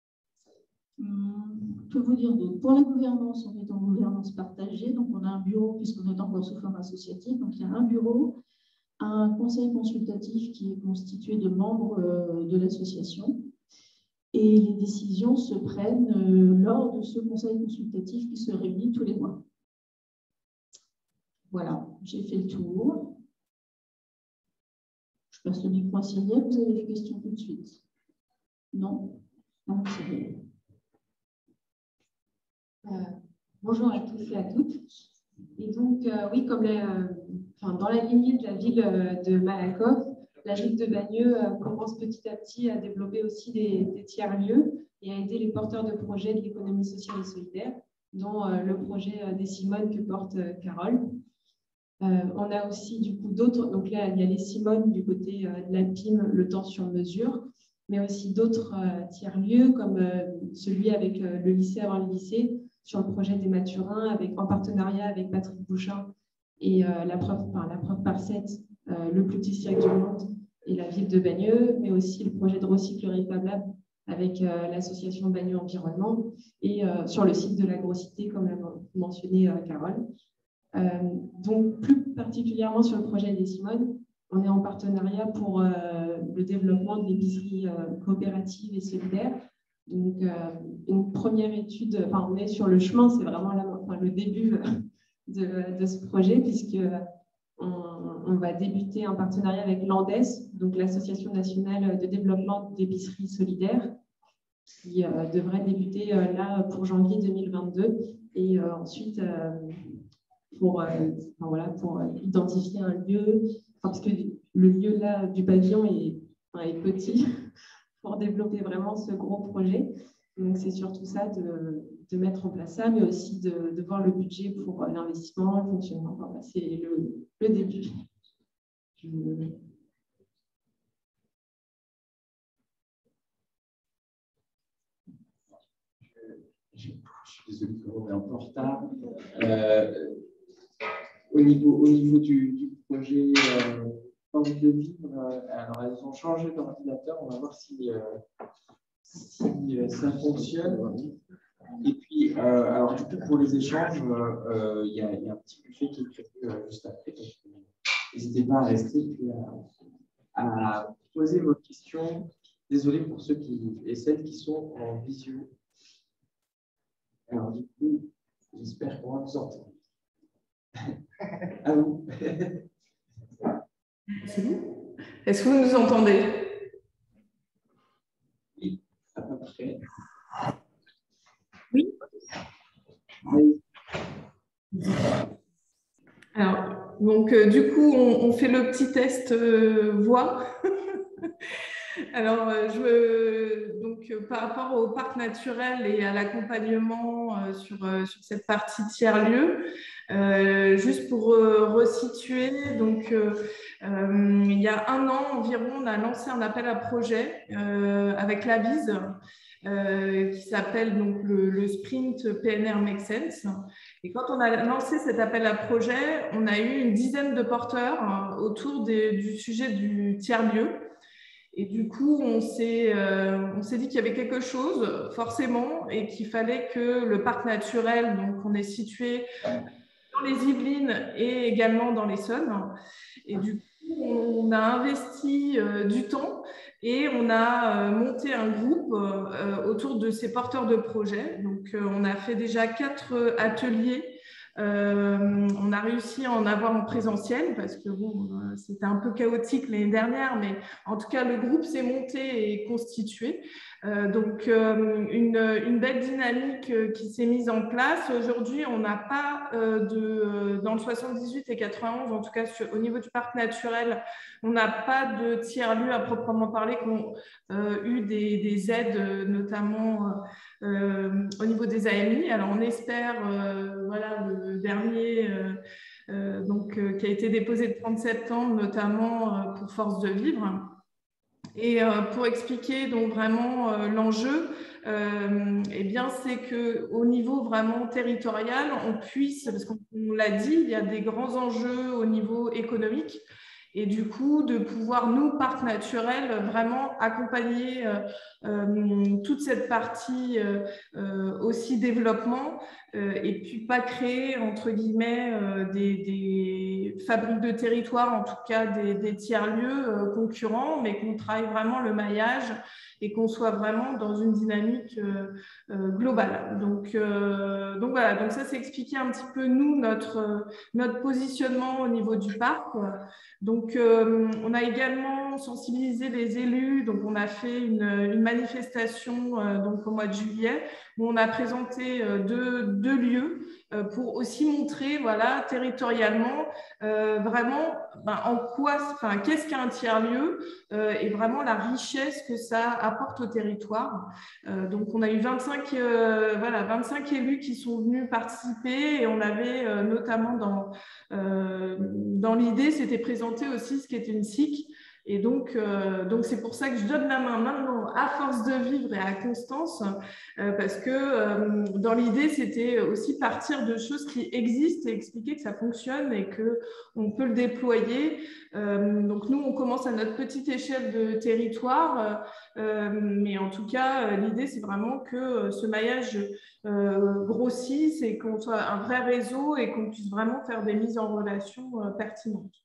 Que vous dire d'autre? Pour la gouvernance, on est en gouvernance partagée, donc on a un bureau, puisqu'on est encore sous forme associative, donc il y a un bureau, un conseil consultatif qui est constitué de membres euh, de l'association, et les décisions se prennent euh, lors de ce conseil consultatif qui se réunit tous les mois. Voilà, j'ai fait le tour. Je passe le micro à Cyrielle, vous avez des questions tout de suite? Non? Non, Cyrielle. Euh, bonjour à tous et à toutes. Et donc, euh, oui, comme les, euh, enfin, dans la lignée de la ville euh, de Malakoff, la ville de Bagneux euh, commence petit à petit à développer aussi des, des tiers-lieux et à aider les porteurs de projets de l'économie sociale et solidaire, dont euh, le projet euh, des Simones que porte euh, Carole. Euh, on a aussi du coup d'autres, donc là il y a les Simones du côté euh, de l'Alpine, le temps sur mesure, mais aussi d'autres euh, tiers-lieux comme euh, celui avec euh, le lycée avant le lycée, sur le projet des Mathurins, avec, en partenariat avec Patrick Bouchin et euh, la preuve par la preuve par sept, euh, le plus petit cirque du monde et la ville de Bagneux, mais aussi le projet de recyclerie Fab Lab avec euh, l'association Bagneux Environnement et euh, sur le site de l'Agrocité, comme l'a mentionné euh, Carole. Euh, donc, plus particulièrement sur le projet des Simones, on est en partenariat pour euh, le développement de l'épicerie euh, coopérative et solidaire. Donc, euh, une première étude, enfin, on est sur le chemin, c'est vraiment la, enfin, le début de, de ce projet, puisque on, on va débuter un partenariat avec l'ANDES, donc l'Association nationale de développement d'épicerie solidaire, qui euh, devrait débuter euh, là pour janvier deux mille vingt-deux, et euh, ensuite euh, pour, euh, enfin, voilà, pour identifier un lieu, enfin, parce que le lieu là du pavillon est, enfin, est petit, pour développer vraiment ce gros projet. Donc, c'est surtout ça de, de mettre en place ça, mais aussi de, de voir le budget pour l'investissement, le fonctionnement. Enfin, c'est le, le début. Je... Je suis désolé, on est un peu en retard. Euh, au niveau, au niveau du, du projet euh, Force de vivre, euh, alors elles ont changé d'ordinateur, on va voir si, euh, si euh, ça fonctionne. Et puis, euh, alors du coup, pour les échanges, il euh, y, y a un petit buffet qui est prévu euh, juste après. Donc, n'hésitez pas à rester et à, à poser vos questions. Désolé pour ceux qui, et celles qui sont en visio. Alors du coup, j'espère qu'on va vous entendre. À vous. C'est bon? Est-ce que vous nous entendez? Oui, à peu près. Oui. Oui. Alors, donc, euh, du coup, on, on fait le petit test euh, voix. Alors, euh, je, donc, euh, par rapport au parc naturel et à l'accompagnement euh, sur, euh, sur cette partie tiers-lieu, euh, juste pour euh, resituer, donc, euh, euh, il y a un an environ, on a lancé un appel à projet euh, avec l'Avise euh, qui s'appelle donc le, le Sprint P N R Make Sense. Et quand on a lancé cet appel à projet, on a eu une dizaine de porteurs euh, autour des, du sujet du tiers-lieu. Et du coup, on s'est euh, on s'est dit qu'il y avait quelque chose, forcément, et qu'il fallait que le parc naturel, donc on est situé dans les Yvelines et également dans l'Essonne. Et du coup, on a investi euh, du temps et on a euh, monté un groupe euh, autour de ces porteurs de projets. Donc, euh, on a fait déjà quatre ateliers. Euh, on a réussi à en avoir en présentiel parce que bon, euh, c'était un peu chaotique l'année dernière, mais en tout cas, le groupe s'est monté et constitué. Euh, donc, euh, une, une belle dynamique euh, qui s'est mise en place. Aujourd'hui, on n'a pas euh, de, euh, dans le soixante-dix-huit et quatre-vingt-onze, en tout cas sur, au niveau du parc naturel, on n'a pas de tiers-lieux à proprement parler qui ont euh, eu des, des aides, euh, notamment euh, au niveau des A M I. Alors, on espère, euh, voilà, le dernier euh, euh, donc, euh, qui a été déposé le trente septembre, notamment euh, pour Force de Vivre. Et euh, pour expliquer donc vraiment euh, l'enjeu, euh, eh bien c'est que au niveau vraiment territorial, on puisse, parce qu'on l'a dit, il y a des grands enjeux au niveau économique. Et du coup, de pouvoir, nous, parcs naturels, vraiment accompagner euh, euh, toute cette partie euh, euh, aussi développement euh, et puis pas créer, entre guillemets, euh, des, des fabriques de territoire, en tout cas des, des tiers-lieux euh, concurrents, mais qu'on travaille vraiment le maillage et qu'on soit vraiment dans une dynamique euh, euh, globale. Donc, euh, donc voilà, donc ça c'est expliquer un petit peu, nous, notre, notre positionnement au niveau du parc. Donc, euh, on a également sensibilisé les élus. Donc, on a fait une, une manifestation euh, donc, au mois de juillet où on a présenté euh, deux, deux lieux euh, pour aussi montrer, voilà, territorialement, euh, vraiment ben, en quoi, enfin, qu'est-ce qu'un tiers-lieu euh, et vraiment la richesse que ça apporte au territoire. Euh, donc, on a eu vingt-cinq, euh, voilà, vingt-cinq élus qui sont venus participer et on avait euh, notamment dans, euh, dans l'idée, c'était présenter aussi ce qu'était une S I C. Et donc, euh, donc c'est pour ça que je donne la main maintenant à Force de Vivre et à Constance, euh, parce que euh, dans l'idée, c'était aussi partir de choses qui existent et expliquer que ça fonctionne et qu'on peut le déployer. Euh, donc, nous, on commence à notre petite échelle de territoire, euh, mais en tout cas, l'idée, c'est vraiment que ce maillage euh, grossisse et qu'on soit un vrai réseau et qu'on puisse vraiment faire des mises en relation euh, pertinentes.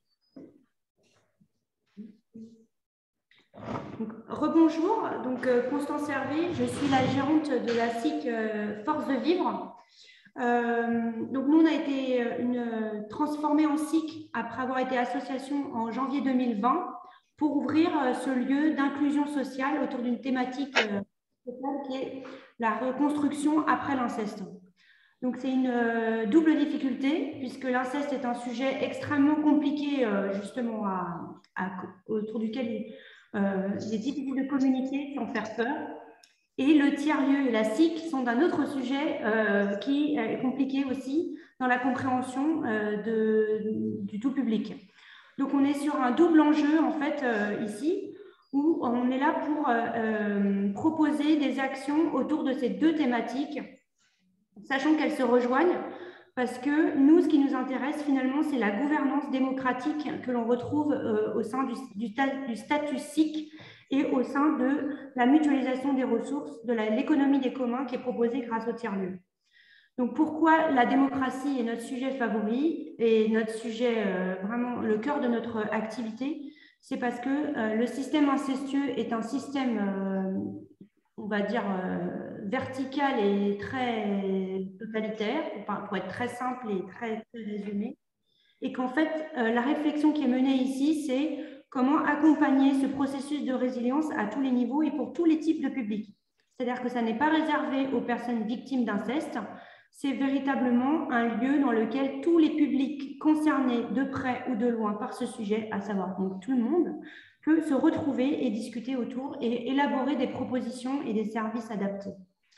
Donc, rebonjour, donc euh, Constance Hervé, je suis la gérante de la S I C euh, Force de Vivre. Euh, donc nous, on a été une, transformée en S I C après avoir été association en janvier deux mille vingt pour ouvrir euh, ce lieu d'inclusion sociale autour d'une thématique euh, qui est la reconstruction après l'inceste. Donc c'est une euh, double difficulté puisque l'inceste est un sujet extrêmement compliqué euh, justement à, à, autour duquel il Euh, il est difficile de communiquer sans faire peur. Et le tiers-lieu et la S I C sont d'un autre sujet euh, qui est compliqué aussi dans la compréhension euh, de, du tout public. Donc, on est sur un double enjeu, en fait, euh, ici, où on est là pour euh, euh, proposer des actions autour de ces deux thématiques, sachant qu'elles se rejoignent, parce que nous, ce qui nous intéresse finalement, c'est la gouvernance démocratique que l'on retrouve euh, au sein du, du, du statut S I C et au sein de la mutualisation des ressources, de l'économie des communs qui est proposée grâce au tiers-lieu. Donc, pourquoi la démocratie est notre sujet favori et notre sujet, euh, vraiment le cœur de notre activité? C'est parce que euh, le système incestueux est un système, euh, on va dire, euh, vertical et très totalitaire, pour être très simple et très, très résumé, et qu'en fait, euh, la réflexion qui est menée ici, c'est comment accompagner ce processus de résilience à tous les niveaux et pour tous les types de publics. C'est-à-dire que ça n'est pas réservé aux personnes victimes d'inceste, c'est véritablement un lieu dans lequel tous les publics concernés de près ou de loin par ce sujet, à savoir donc tout le monde, peut se retrouver et discuter autour et élaborer des propositions et des services adaptés.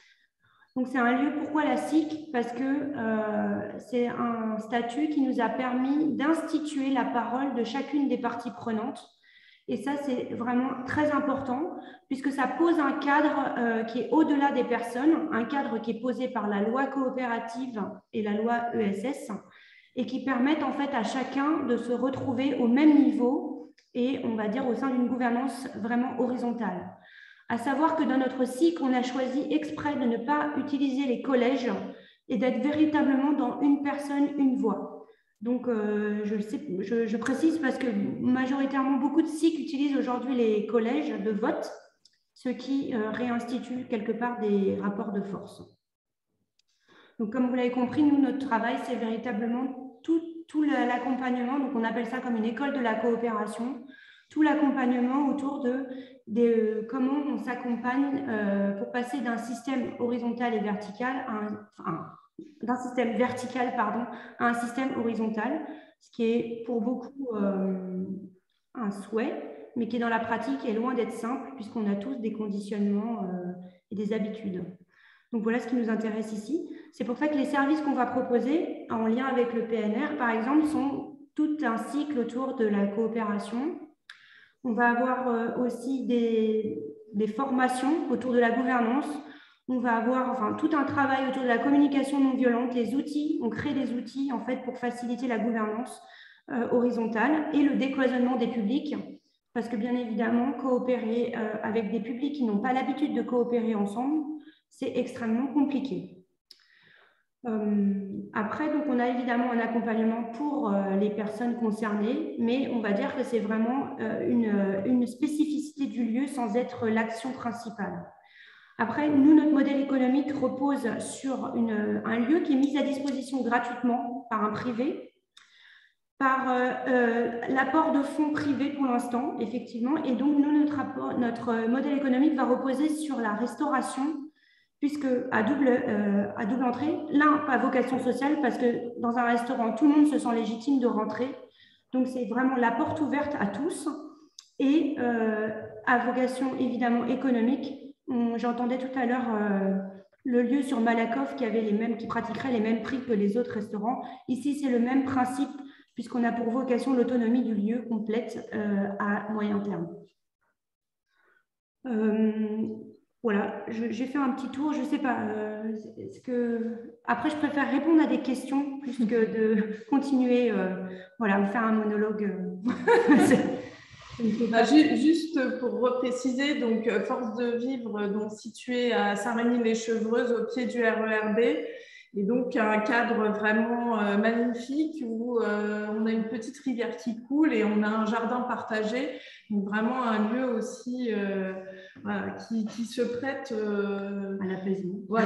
Donc, c'est un lieu, pourquoi la S I C? Parce que euh, c'est un statut qui nous a permis d'instituer la parole de chacune des parties prenantes. Et ça, c'est vraiment très important, puisque ça pose un cadre euh, qui est au-delà des personnes, un cadre qui est posé par la loi coopérative et la loi E S S, et qui permettent en fait à chacun de se retrouver au même niveau et, on va dire, au sein d'une gouvernance vraiment horizontale. À savoir que dans notre S I C, on a choisi exprès de ne pas utiliser les collèges et d'être véritablement dans une personne, une voix. Donc, euh, je, sais, je, je précise parce que majoritairement, beaucoup de S I C utilisent aujourd'hui les collèges de vote, ce qui euh, réinstitue quelque part des rapports de force. Donc, comme vous l'avez compris, nous, notre travail, c'est véritablement tout, tout l'accompagnement. Donc, on appelle ça comme une école de la coopération, tout l'accompagnement autour de, de euh, comment on s'accompagne euh, pour passer d'un système horizontal et vertical à un, enfin, d'un système vertical pardon, à un système horizontal, ce qui est pour beaucoup euh, un souhait, mais qui est dans la pratique est loin d'être simple, puisqu'on a tous des conditionnements euh, et des habitudes. Donc voilà ce qui nous intéresse ici. C'est pour ça que les services qu'on va proposer, en lien avec le P N R, par exemple, sont tout un cycle autour de la coopération. On va avoir euh, aussi des, des formations autour de la gouvernance. On va avoir enfin, tout un travail autour de la communication non violente, les outils. On crée des outils en fait, pour faciliter la gouvernance euh, horizontale et le décloisonnement des publics. Parce que bien évidemment, coopérer euh, avec des publics qui n'ont pas l'habitude de coopérer ensemble, c'est extrêmement compliqué. Euh, après, donc, on a évidemment un accompagnement pour euh, les personnes concernées, mais on va dire que c'est vraiment euh, une, une spécificité du lieu sans être l'action principale. Après, nous, notre modèle économique repose sur une, un lieu qui est mis à disposition gratuitement par un privé, par euh, euh, l'apport de fonds privés pour l'instant, effectivement. Et donc, nous, notre, apport, notre modèle économique va reposer sur la restauration, puisque à double, euh, à double entrée, l'un à vocation sociale, parce que dans un restaurant, tout le monde se sent légitime de rentrer. Donc, c'est vraiment la porte ouverte à tous. Et euh, à vocation, évidemment, économique. J'entendais tout à l'heure euh, le lieu sur Malakoff qui, avait les mêmes, qui pratiquerait les mêmes prix que les autres restaurants. Ici, c'est le même principe, puisqu'on a pour vocation l'autonomie du lieu complète euh, à moyen terme. Euh, Voilà, j'ai fait un petit tour, je ne sais pas, euh, est-ce que... Après, je préfère répondre à des questions plus que de continuer, euh, voilà, ou faire un monologue. Euh... Ah, juste pour repréciser, donc Force de Vivre, donc située à Saint-Rémy-les-Chevreuses, au pied du R E R B, et donc un cadre vraiment euh, magnifique où euh, on a une petite rivière qui coule et on a un jardin partagé, donc vraiment un lieu aussi euh, voilà, qui, qui se prête euh, à l'apaisement. Voilà.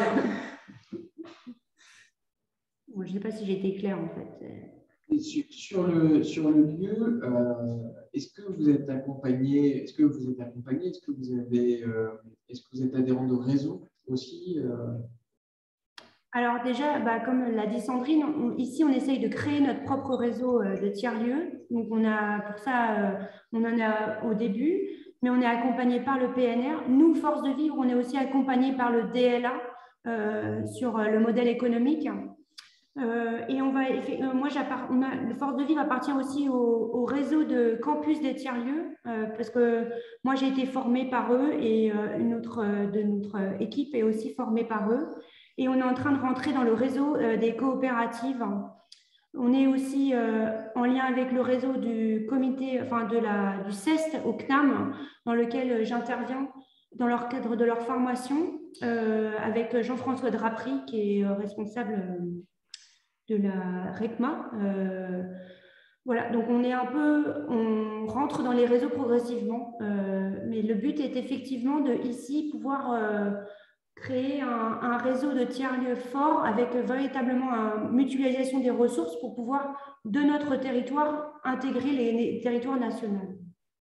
Bon, je ne sais pas si j'ai été claire en fait. Et sur, sur, le, sur le lieu, euh, est-ce que vous êtes accompagné, est-ce que vous êtes accompagné, est-ce que vous avez, euh, est-ce que vous êtes adhérent de réseau aussi euh... Alors déjà, bah, comme l'a dit Sandrine, on, ici on essaye de créer notre propre réseau euh, de tiers-lieux. Donc on a pour ça, euh, on en a au début, mais on est accompagné par le P N R. Nous, Force de Vivre, on est aussi accompagné par le D L A euh, sur le modèle économique. Euh, et on va, euh, moi, on a, le Force de Vivre appartient aussi au, au réseau de campus des tiers-lieux, euh, parce que moi, j'ai été formée par eux et euh, une autre euh, de notre équipe est aussi formée par eux. Et on est en train de rentrer dans le réseau euh, des coopératives. On est aussi euh, en lien avec le réseau du comité, enfin de la, du C E S T au C N A M, dans lequel j'interviens dans leur cadre de leur formation, euh, avec Jean-François Drapery, qui est euh, responsable euh, de la RECMA. Euh, voilà, donc on est un peu, on rentre dans les réseaux progressivement, euh, mais le but est effectivement de ici pouvoir euh, créer un, un réseau de tiers-lieux fort avec véritablement une mutualisation des ressources pour pouvoir, de notre territoire, intégrer les, les territoires nationaux.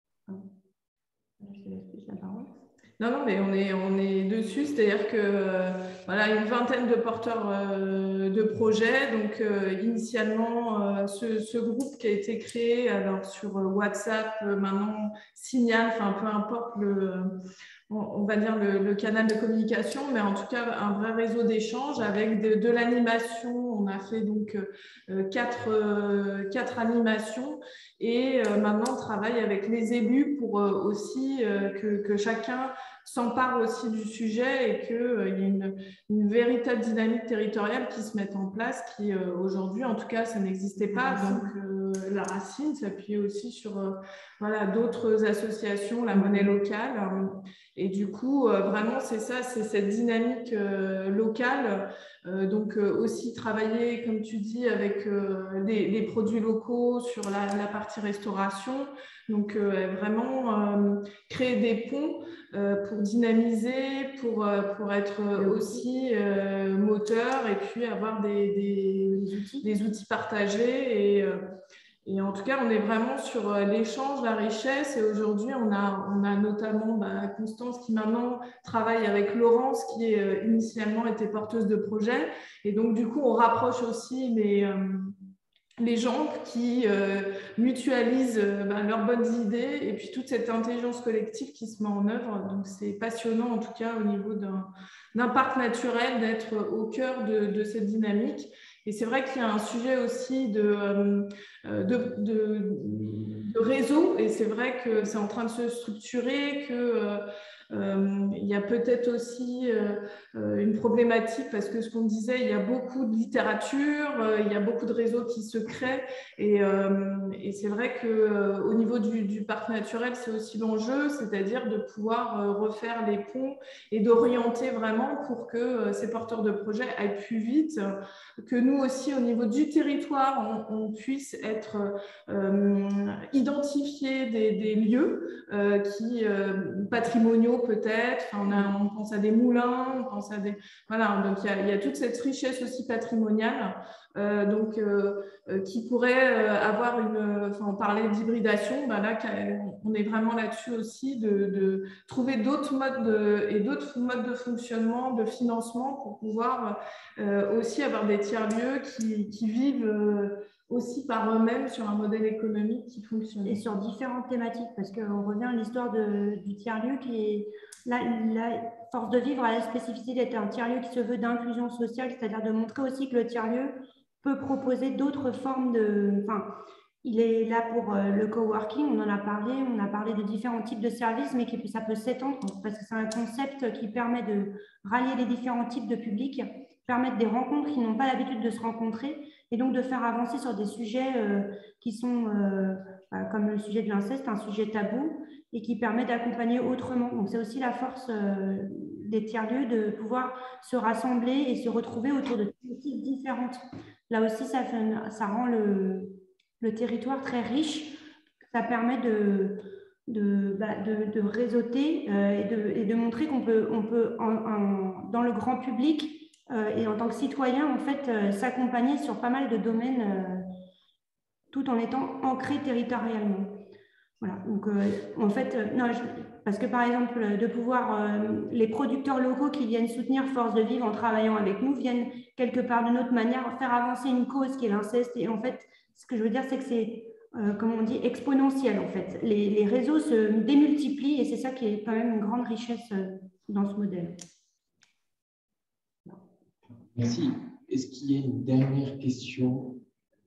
Non, non, mais on est, on est dessus, c'est-à-dire que euh, voilà, une vingtaine de porteurs euh, de projets. Donc, euh, initialement, euh, ce, ce groupe qui a été créé alors sur WhatsApp, euh, maintenant Signal, enfin peu importe le, on, on va dire le, le canal de communication, mais en tout cas un vrai réseau d'échange avec de, de l'animation. On a fait donc euh, quatre, euh, quatre animations et euh, maintenant on travaille avec les élus pour euh, aussi euh, que, que chacun s'emparent aussi du sujet et qu'il euh, y ait une, une véritable dynamique territoriale qui se mette en place, qui euh, aujourd'hui, en tout cas, ça n'existait pas. Donc, euh, la Racine s'appuie aussi sur euh, voilà, d'autres associations, la monnaie locale. Euh, et du coup, euh, vraiment, c'est ça, c'est cette dynamique euh, locale. Euh, donc, euh, aussi travailler, comme tu dis, avec euh, des, des produits locaux sur la, la partie restauration. Donc, euh, vraiment euh, créer des ponts euh, pour dynamiser, pour, euh, pour être aussi euh, moteur et puis avoir des, des, des, outils. des outils partagés. Et, euh, et en tout cas, on est vraiment sur l'échange, la richesse. Et aujourd'hui, on a, on a notamment bah, Constance qui maintenant travaille avec Laurence, qui euh, initialement était porteuse de projet. Et donc, du coup, on rapproche aussi les... Euh, les gens qui euh, mutualisent euh, ben, leurs bonnes idées et puis toute cette intelligence collective qui se met en œuvre. Donc, c'est passionnant, en tout cas, au niveau d'un parc naturel, d'être au cœur de, de cette dynamique. Et c'est vrai qu'il y a un sujet aussi de, euh, de, de, de réseau, et c'est vrai que c'est en train de se structurer, que... Euh, Euh, il y a peut-être aussi euh, une problématique parce que ce qu'on disait, il y a beaucoup de littérature, euh, il y a beaucoup de réseaux qui se créent et, euh, et c'est vrai qu'au euh, niveau du, du parc naturel, c'est aussi l'enjeu, c'est-à-dire de pouvoir euh, refaire les ponts et d'orienter vraiment pour que euh, ces porteurs de projets aillent plus vite, que nous aussi au niveau du territoire, on, on puisse être euh, identifier des, des lieux euh, qui euh, patrimoniaux peut-être, enfin, on, a, on pense à des moulins, on pense à des... Voilà, donc il y a, il y a toute cette richesse aussi patrimoniale euh, donc, euh, euh, qui pourrait euh, avoir une... Enfin, on parlait d'hybridation, ben là, on est vraiment là-dessus aussi, de, de trouver d'autres modes de, et d'autres modes de fonctionnement, de financement pour pouvoir euh, aussi avoir des tiers-lieux qui, qui vivent... Euh, aussi par eux-mêmes sur un modèle économique qui fonctionne. Et sur différentes thématiques, parce qu'on revient à l'histoire du tiers-lieu qui est, la, la force de vivre à la spécificité d'être un tiers-lieu qui se veut d'inclusion sociale, c'est-à-dire de montrer aussi que le tiers-lieu peut proposer d'autres formes de... Enfin, il est là pour le coworking, on en a parlé, on a parlé de différents types de services, mais qui, ça peut s'étendre parce que c'est un concept qui permet de rallier les différents types de publics, permettre des rencontres qui n'ont pas l'habitude de se rencontrer, et donc de faire avancer sur des sujets euh, qui sont, euh, bah, comme le sujet de l'inceste, un sujet tabou, et qui permet d'accompagner autrement. Donc c'est aussi la force euh, des tiers-lieux de pouvoir se rassembler et se retrouver autour de thématiques différentes. Là aussi, ça, fait, ça rend le, le territoire très riche, ça permet de... De, bah, de, de réseauter euh, et, de, et de montrer qu'on peut, on peut en, en, dans le grand public euh, et en tant que citoyen, en fait, euh, s'accompagner sur pas mal de domaines euh, tout en étant ancré territorialement. Voilà, donc euh, en fait, euh, non, je, parce que par exemple, de pouvoir, euh, les producteurs locaux qui viennent soutenir Force de Vivre en travaillant avec nous viennent quelque part d'une autre manière faire avancer une cause qui est l'inceste. Et en fait, ce que je veux dire, c'est que c'est Euh, comme on dit, exponentielle en fait. Les, les réseaux se démultiplient et c'est ça qui est quand même une grande richesse euh, dans ce modèle. Merci. Est-ce qu'il y a une dernière question?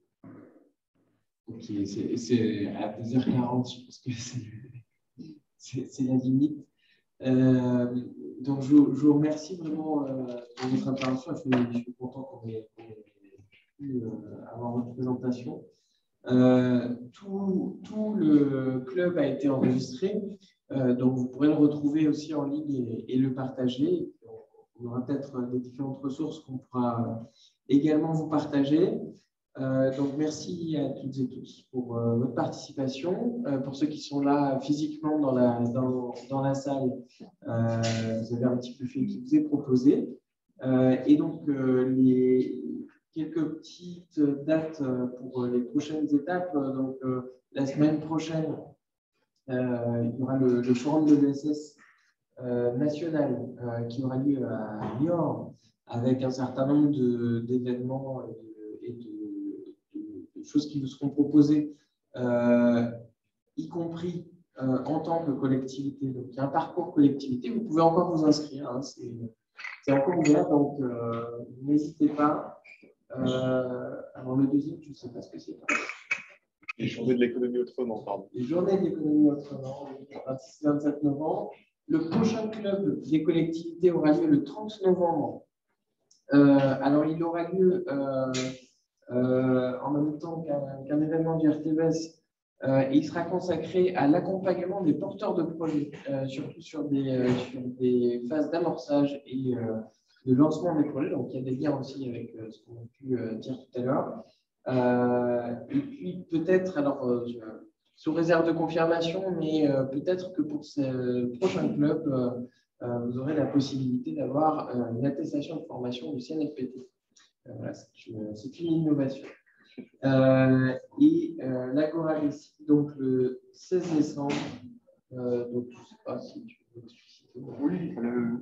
Ok, c'est à deux heures quarante, je pense que c'est la limite. Euh, donc, je, je vous remercie vraiment euh, pour votre intervention. Je suis, je suis content qu'on ait, qu ait pu euh, avoir votre présentation. Euh, tout, tout le club a été enregistré, euh, donc vous pourrez le retrouver aussi en ligne et, et le partager. On aura peut-être des différentes ressources qu'on pourra également vous partager. Euh, donc merci à toutes et tous pour euh, votre participation. Euh, pour ceux qui sont là physiquement dans la, dans, dans la salle, euh, vous avez un petit buffet qui vous est proposé. Euh, et donc euh, les quelques petites dates pour les prochaines étapes. Donc, euh, la semaine prochaine, euh, il y aura le, le forum de l'E S S euh, national euh, qui aura lieu à Niort avec un certain nombre d'événements et, de, et de, de, de choses qui vous seront proposées, euh, y compris euh, en tant que collectivité. Donc, il y a un parcours collectivité. Vous pouvez encore vous inscrire. Hein, c'est encore ouvert, donc euh, n'hésitez pas. Euh, alors le deuxième, je ne sais pas ce que c'est. Les journées de l'économie autrement, pardon. Les journées de l'économie autrement, vingt-six vingt-sept novembre. le prochain club des collectivités aura lieu le trente novembre. Euh, alors, il aura lieu euh, euh, en même temps qu'un qu'un événement du R T V S. Euh, et il sera consacré à l'accompagnement des porteurs de projets, euh, surtout sur des, euh, sur des phases d'amorçage et euh, de lancement des projets. Donc, il y a des liens aussi avec euh, ce qu'on a pu euh, dire tout à l'heure. Euh, et puis, peut-être, alors, euh, je, sous réserve de confirmation, mais euh, peut-être que pour ce prochain club, euh, euh, vous aurez la possibilité d'avoir euh, une attestation de formation du C N F P T. Euh, voilà, c'est une, c'est une innovation. Euh, et euh, l'Agora des sites, donc le seize décembre. Euh, donc, je ne sais pas si tu peux expliciter. Oui, le...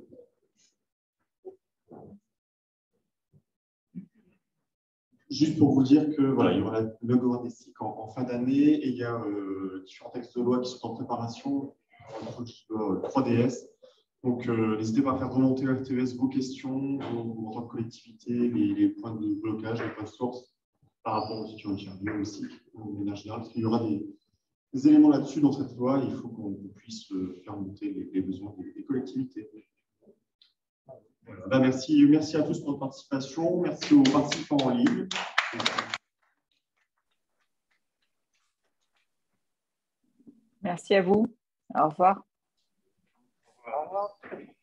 Juste pour vous dire que voilà, il y aura l'Agora des sites en, en fin d'année et il y a euh, différents textes de loi qui sont en préparation, entre euh, trois D S. Donc, euh, n'hésitez pas à faire remonter à R T V S vos questions, vos, en tant que collectivité, les, les points de blocage, les points de source par rapport aux situations tiers-lieux aussi, en manière générale, parce qu'il y aura des, des éléments là-dessus dans cette loi et il faut qu'on puisse faire monter les, les besoins des, des collectivités. Voilà. Ben, merci, merci à tous pour votre participation, merci aux participants en ligne. Merci à vous. Au revoir. Au revoir.